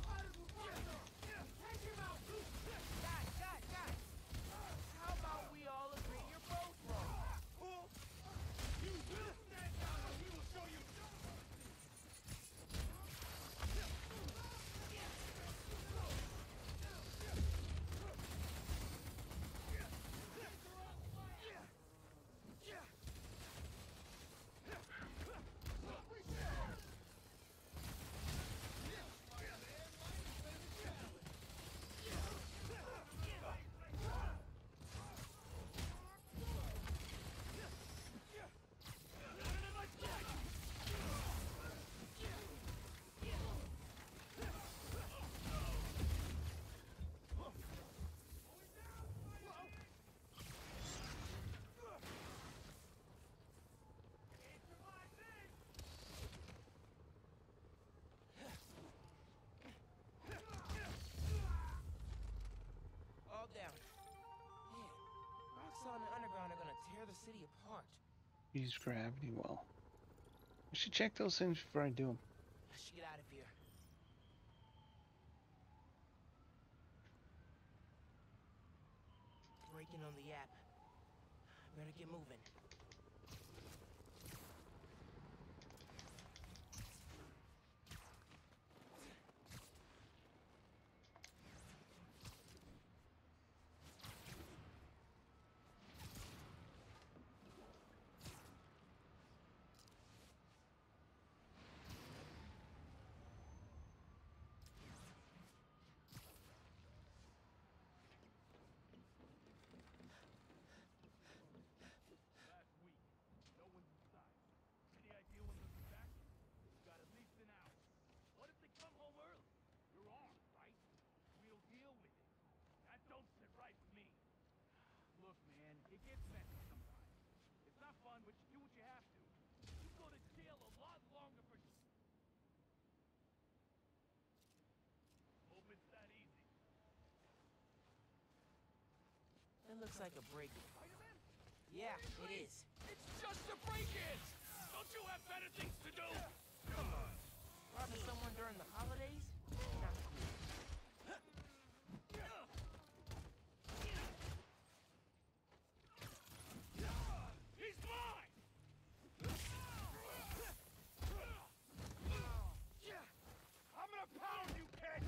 Guys, guys, guys! How about we all agree you're both wrong? Cool? You will stand down and we will show you. All down. Man, Roxxon and Underground are gonna tear the city apart. Use gravity well. I should check those things before I do them. I should get out of here. Breaking on the app. Better get moving. It gets messy sometimes. It's not fun, but you do what you have to. You go to jail a lot longer for... Hope it's that easy. It looks like a break-in. Yeah, it is. It's just a break-in! Don't you have better things to do? Come on. Robbing someone during the holidays? Not cool. He's mine! I'm gonna pound you, kid!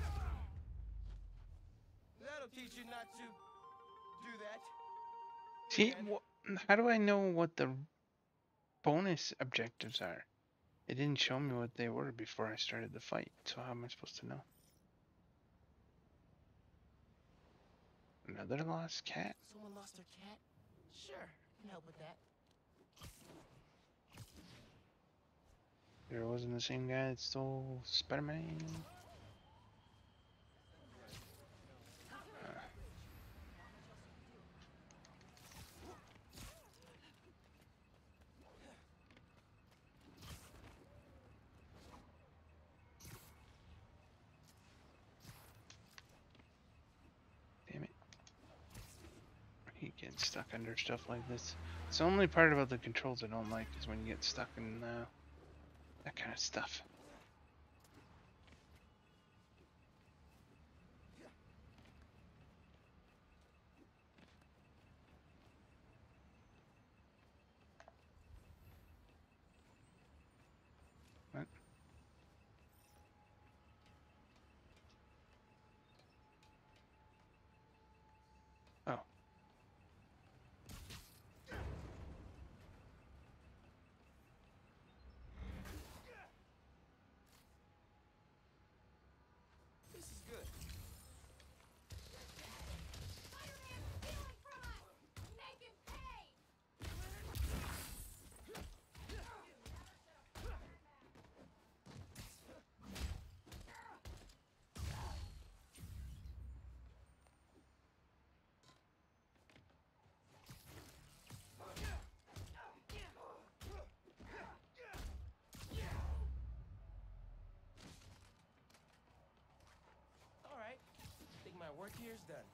That'll teach you not to do that. See, wh how do I know what the bonus objectives are? It didn't show me what they were before I started the fight, so how am I supposed to know? Another lost cat? Someone lost their cat? Sure, I can help with that. There wasn't the same guy that stole Spider-Man. stuck under stuff like this. It's the only part about the controls I don't like is when you get stuck in uh, that kind of stuff. What? Oh. This is good. All right. Think my work here is done.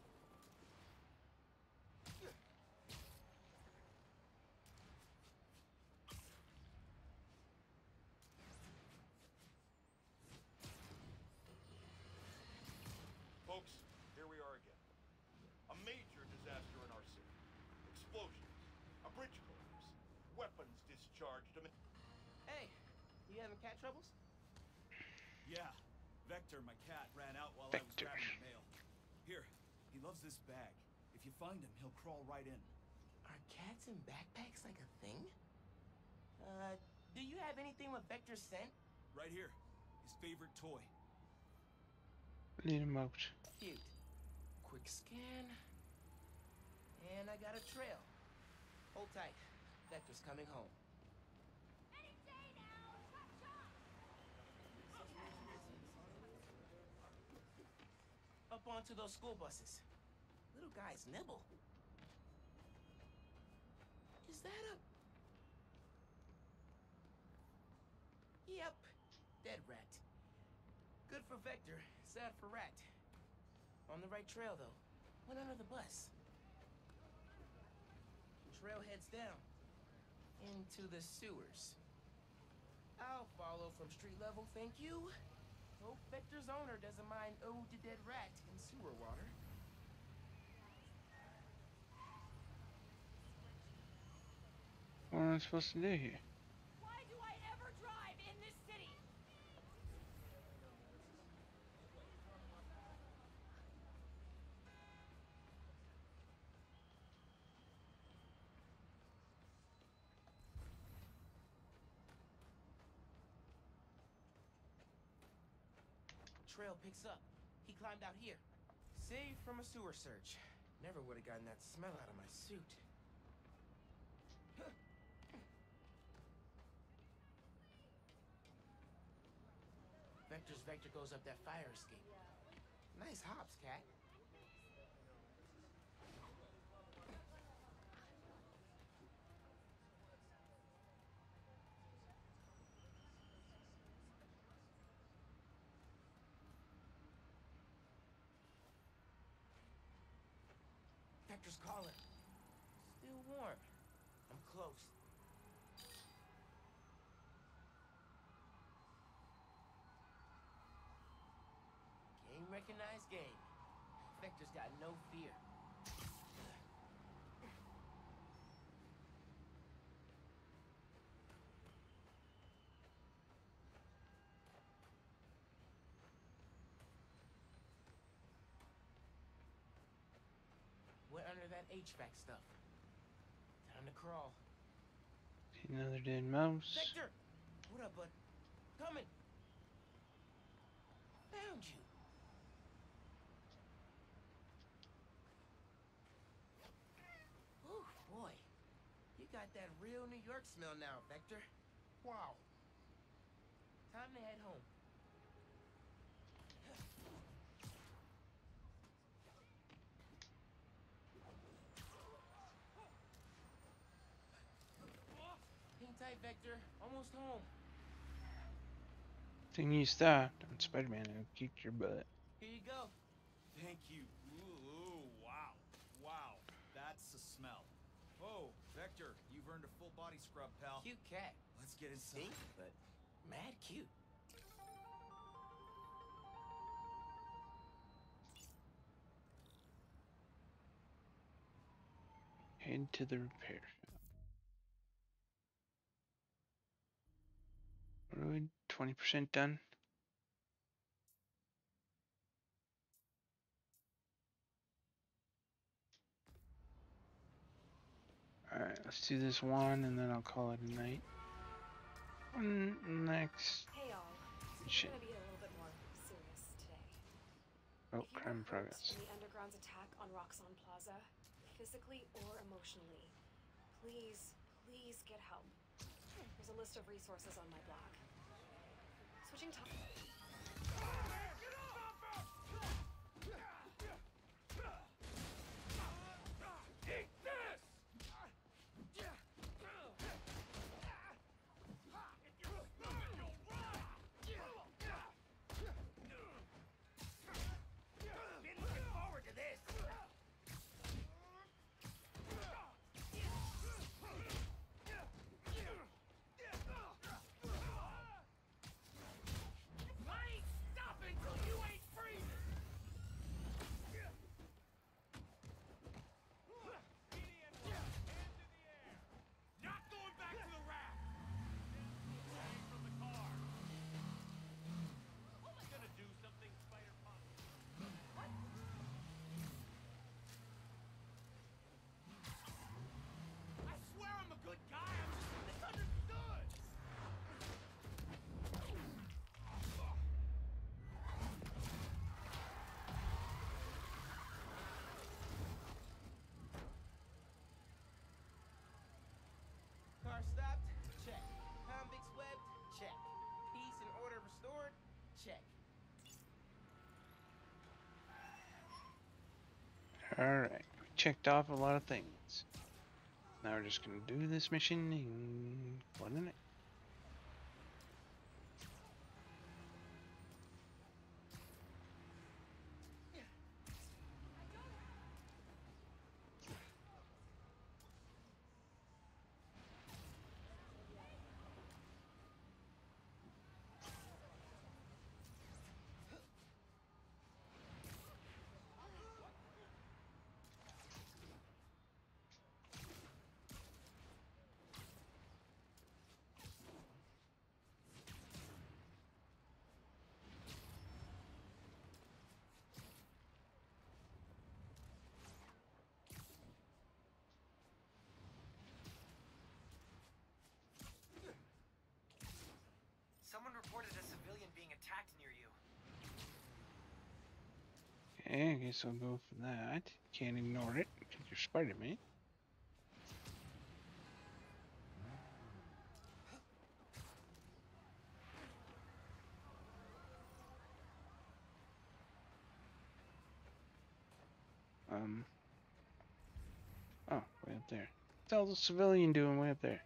Folks, here we are again. A major disaster in our city. Explosions, a bridge collapse, weapons discharged. I mean, Hey, you having cat troubles? Yeah. Vector, my cat, ran out while Vector. I was grabbing the mail. Here, he loves this bag. If you find him, he'll crawl right in. Are cats in backpacks like a thing? Uh, do you have anything with Vector scent? Right here. His favorite toy. Lead him out. Cute. Quick scan. And I got a trail. Hold tight. Vector's coming home. Up onto those school buses. Little guys nibble. Is that a... Yep. Dead rat. Good for Vector, sad for Rat. On the right trail, though. Went under the bus. Trail heads down. Into the sewers. I'll follow from street level, thank you. Hope Vector's owner doesn't mind Ode to Dead Rat in sewer water. What am I supposed to do here? Why do I ever drive in this city? Trail picks up. He climbed out here. Saved from a sewer search. Never would have gotten that smell out of my suit. Vector's vector goes up that fire escape. Nice hops, cat. Vector's calling. Still warm. I'm close. Game recognized game. Vector's got no fear. Went under that H V A C stuff. Time to crawl. See another dead mouse. Vector! What up, bud? Coming! Found you. Oh, boy. You got that real New York smell now, Vector. Wow. Time to head home. Hang tight, Vector. Almost home. Thing you stopped on Spider-Man and kicked your butt. Here you go. Thank you. Ooh, ooh, wow. Wow. That's a smell. Oh, Vector, you've earned a full body scrub, pal. Cute cat. Let's get inside. Stink, but mad cute. Head to the repair shop. Road, twenty percent done. Alright, let's do this one and then I'll call it a night. One next. Hey all, it's Shit. gonna be a little bit more serious today. Oh, If you crime were hurt progress. in the Underground's attack on Roxxon Plaza, physically or emotionally, please, please get help. There's a list of resources on my blog. Switching to- Take this! Been looking forward to this. I ain't stopping till you ain't freezing. Not going back to the raft. Away from the car. Am I gonna do something, Spider-Punk? What? I swear I'm a good guy. I'm just misunderstood. Car stopped? Check. Convicts webbed? Check. Peace and order restored? Check. Alright, we checked off a lot of things. Now we're just gonna do this mission in one minute. Someone reported a civilian being attacked near you. Okay, I guess I'll go for that. Can't ignore it because you're Spider-Man. Um. Oh, way up there. What's all the civilian doing way up there?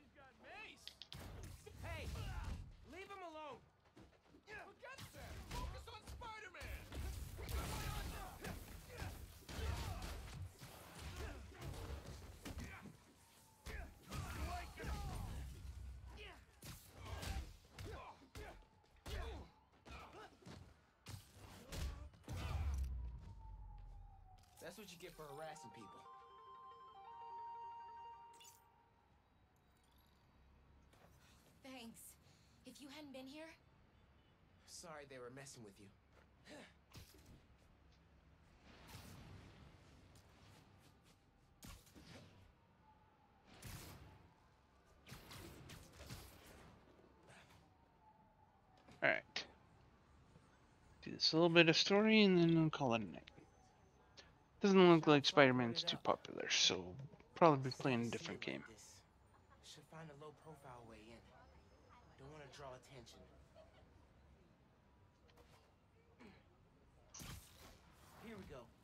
Hey! Leave him alone! Forget that! Focus on Spider-Man! That's what you get for harassing people. Thanks. If you hadn't been here, Sorry they were messing with you. Alright. Do this little bit of story and then I'll call it a night. Doesn't look like Spider-Man's too popular, so probably be playing a different game. Should find a low profile way in. Don't want to draw attention. Here we go.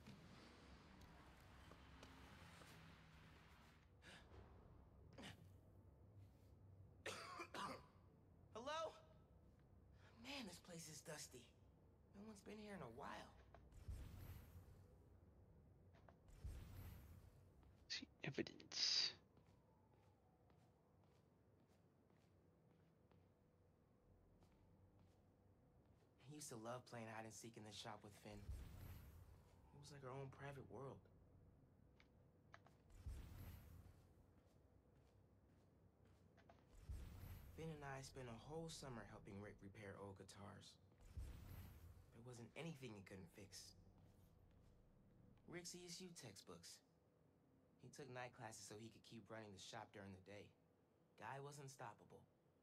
Hello? Man, this place is dusty. No one's been here in a while. See, evidence. I used to love playing hide and seek in the shop with Finn. It was like our own private world. Finn and I spent a whole summer helping Rick repair old guitars. There wasn't anything he couldn't fix. Rick's E S U textbooks. He took night classes so he could keep running the shop during the day. Guy was unstoppable.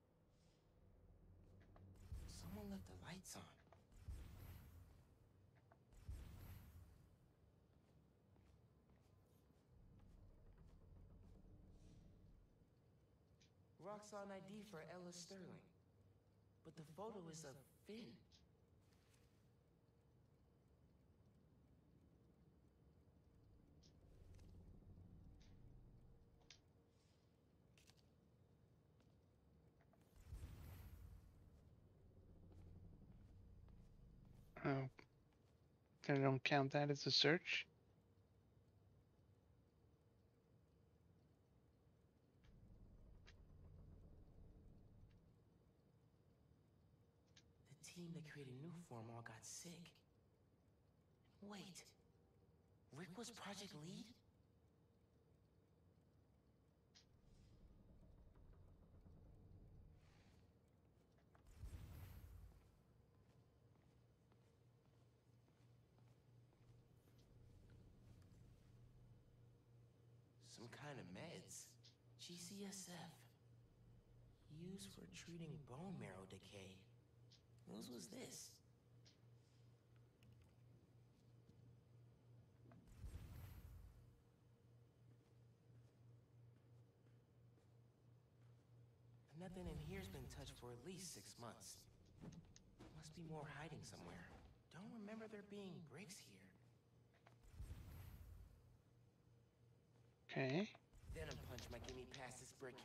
Someone left the lights on. Roxxon I D for Ella Sterling. But the photo is of Finn. Oh. I don't count that as a search? The team that created Nuform all got sick. Wait. Rick was Project Lead? Some kind of meds. G C S F. Used for treating bone marrow decay. Whose was this? Nothing in here's been touched for at least six months. Must be more hiding somewhere. Don't remember there being bricks here. Okay. Venom Punch might get me past this brick.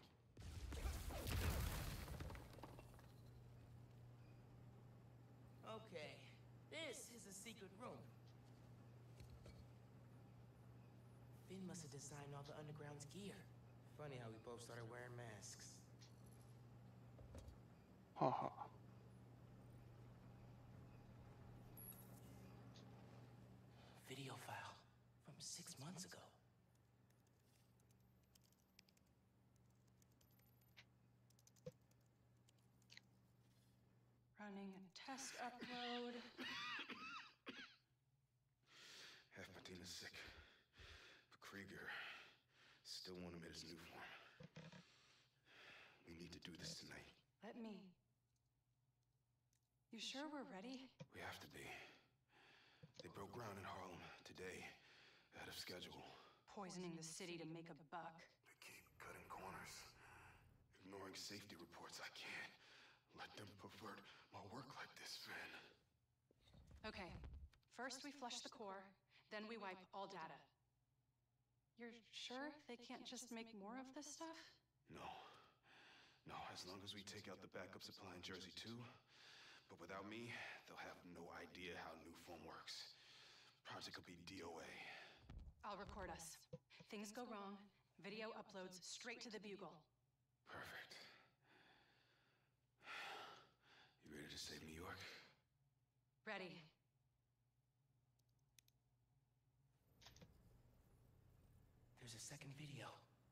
Okay, this is a secret room. Finn must have designed all the Underground's gear. Funny how we both started wearing masks. Haha. Video file from six months ago. Running a test upload. Half my team is sick. But Krieger still want him at his new form. We need to do this tonight. Let me. You sure we're ready? We have to be. They broke ground in Harlem today, ahead of schedule. Poisoning the city to make a buck. They keep cutting corners, ignoring safety reports. I can't let them pervert my work like this, Finn. Okay, first we flush the core, then we wipe all data. You're sure they can't just make more of this stuff? No. No, as long as we take out the backup supply in Jersey too. But without me, they'll have no idea how Nuform works. Project will be D O A. I'll record us. Things go wrong, video uploads straight to the Bugle. Perfect. You ready to save New York? Ready. There's a second video.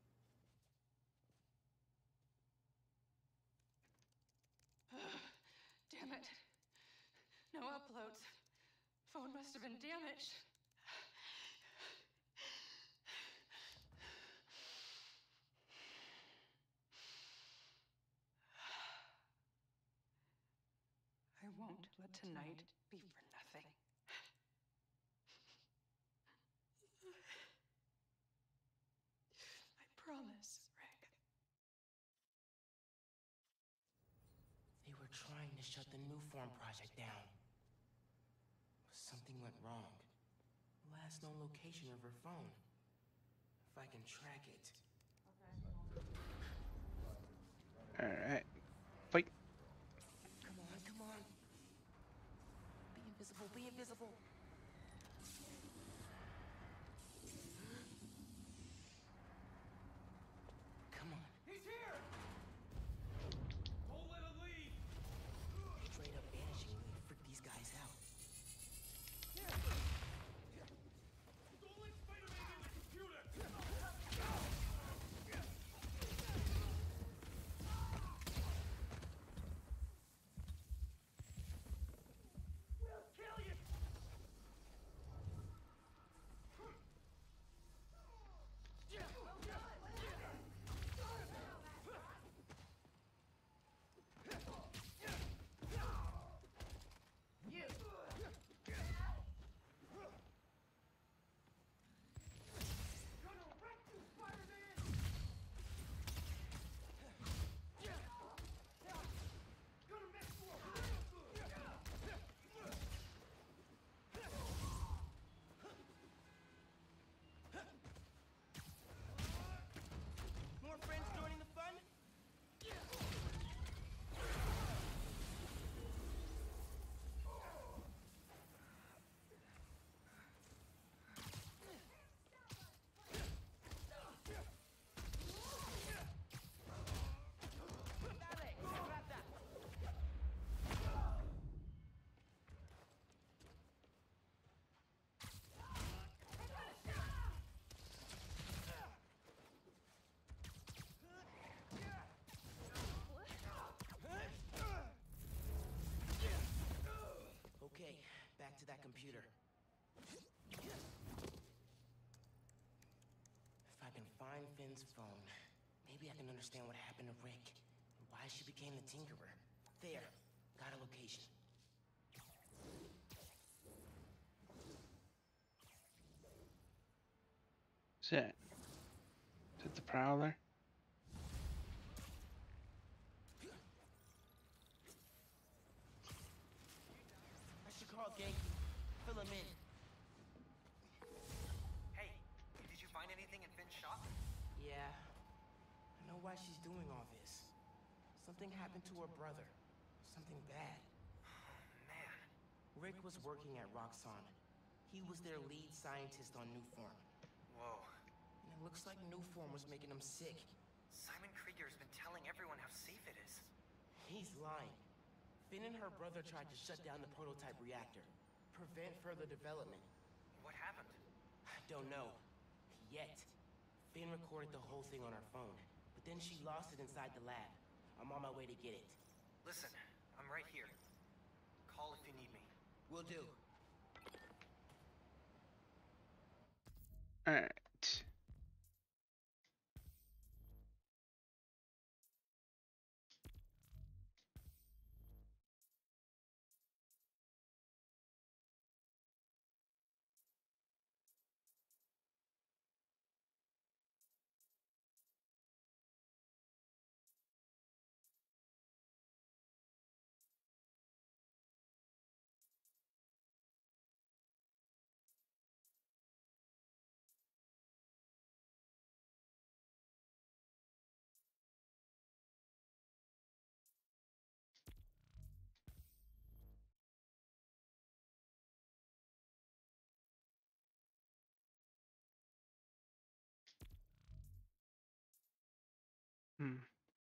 Damn it. No uploads. Phone must have been damaged. I won't let tonight be for nothing. I promise, Rick. They were trying to shut the Nuform project down. Something went wrong. Last known location of her phone. If I can track it. Alright. Fight. Come on, come on. Be invisible, be invisible. computer. If I can find Finn's phone, maybe I can understand what happened to Rick and why she became the Tinkerer. There, got a location. What's that? Is it the Prowler? I should call Genki. Fill him in. Hey, did you find anything in Finn's shop? Yeah. I know why she's doing all this. Something happened to her brother. Something bad. Man. Rick was working at Roxxon. He was their lead scientist on Nuform. Whoa. And it looks like Nuform was making him sick. Simon Krieger's been telling everyone how safe it is. He's lying. Finn and her brother tried to shut down the prototype reactor. Prevent further development. What happened? I don't know. Yet. Finn recorded the whole thing on her phone. But then she lost it inside the lab. I'm on my way to get it. Listen, I'm right here. Call if you need me. Will do. All right. Hmm.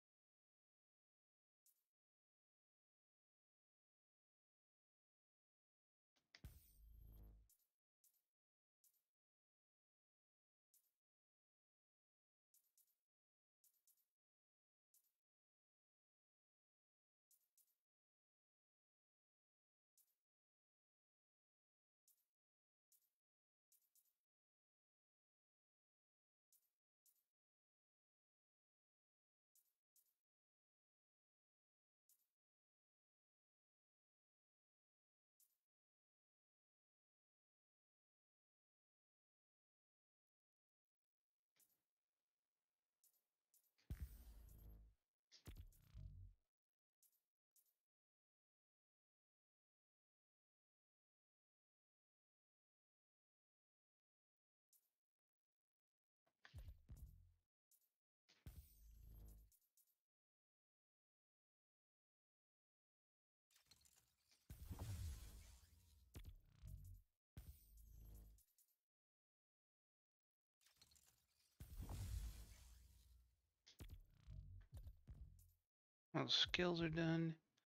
All the skills are done.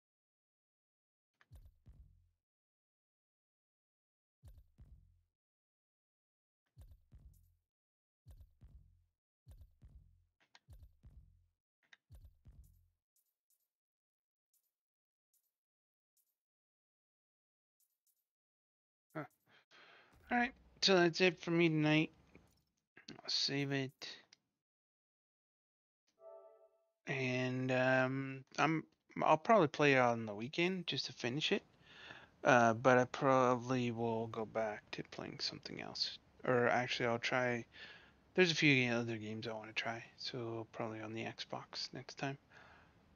Huh. All right, so that's it for me tonight. I'll save it. And um, I'm I'll probably play it on the weekend just to finish it. Uh, but I probably will go back to playing something else. Or actually, I'll try. There's a few other games I want to try, so probably on the Xbox next time.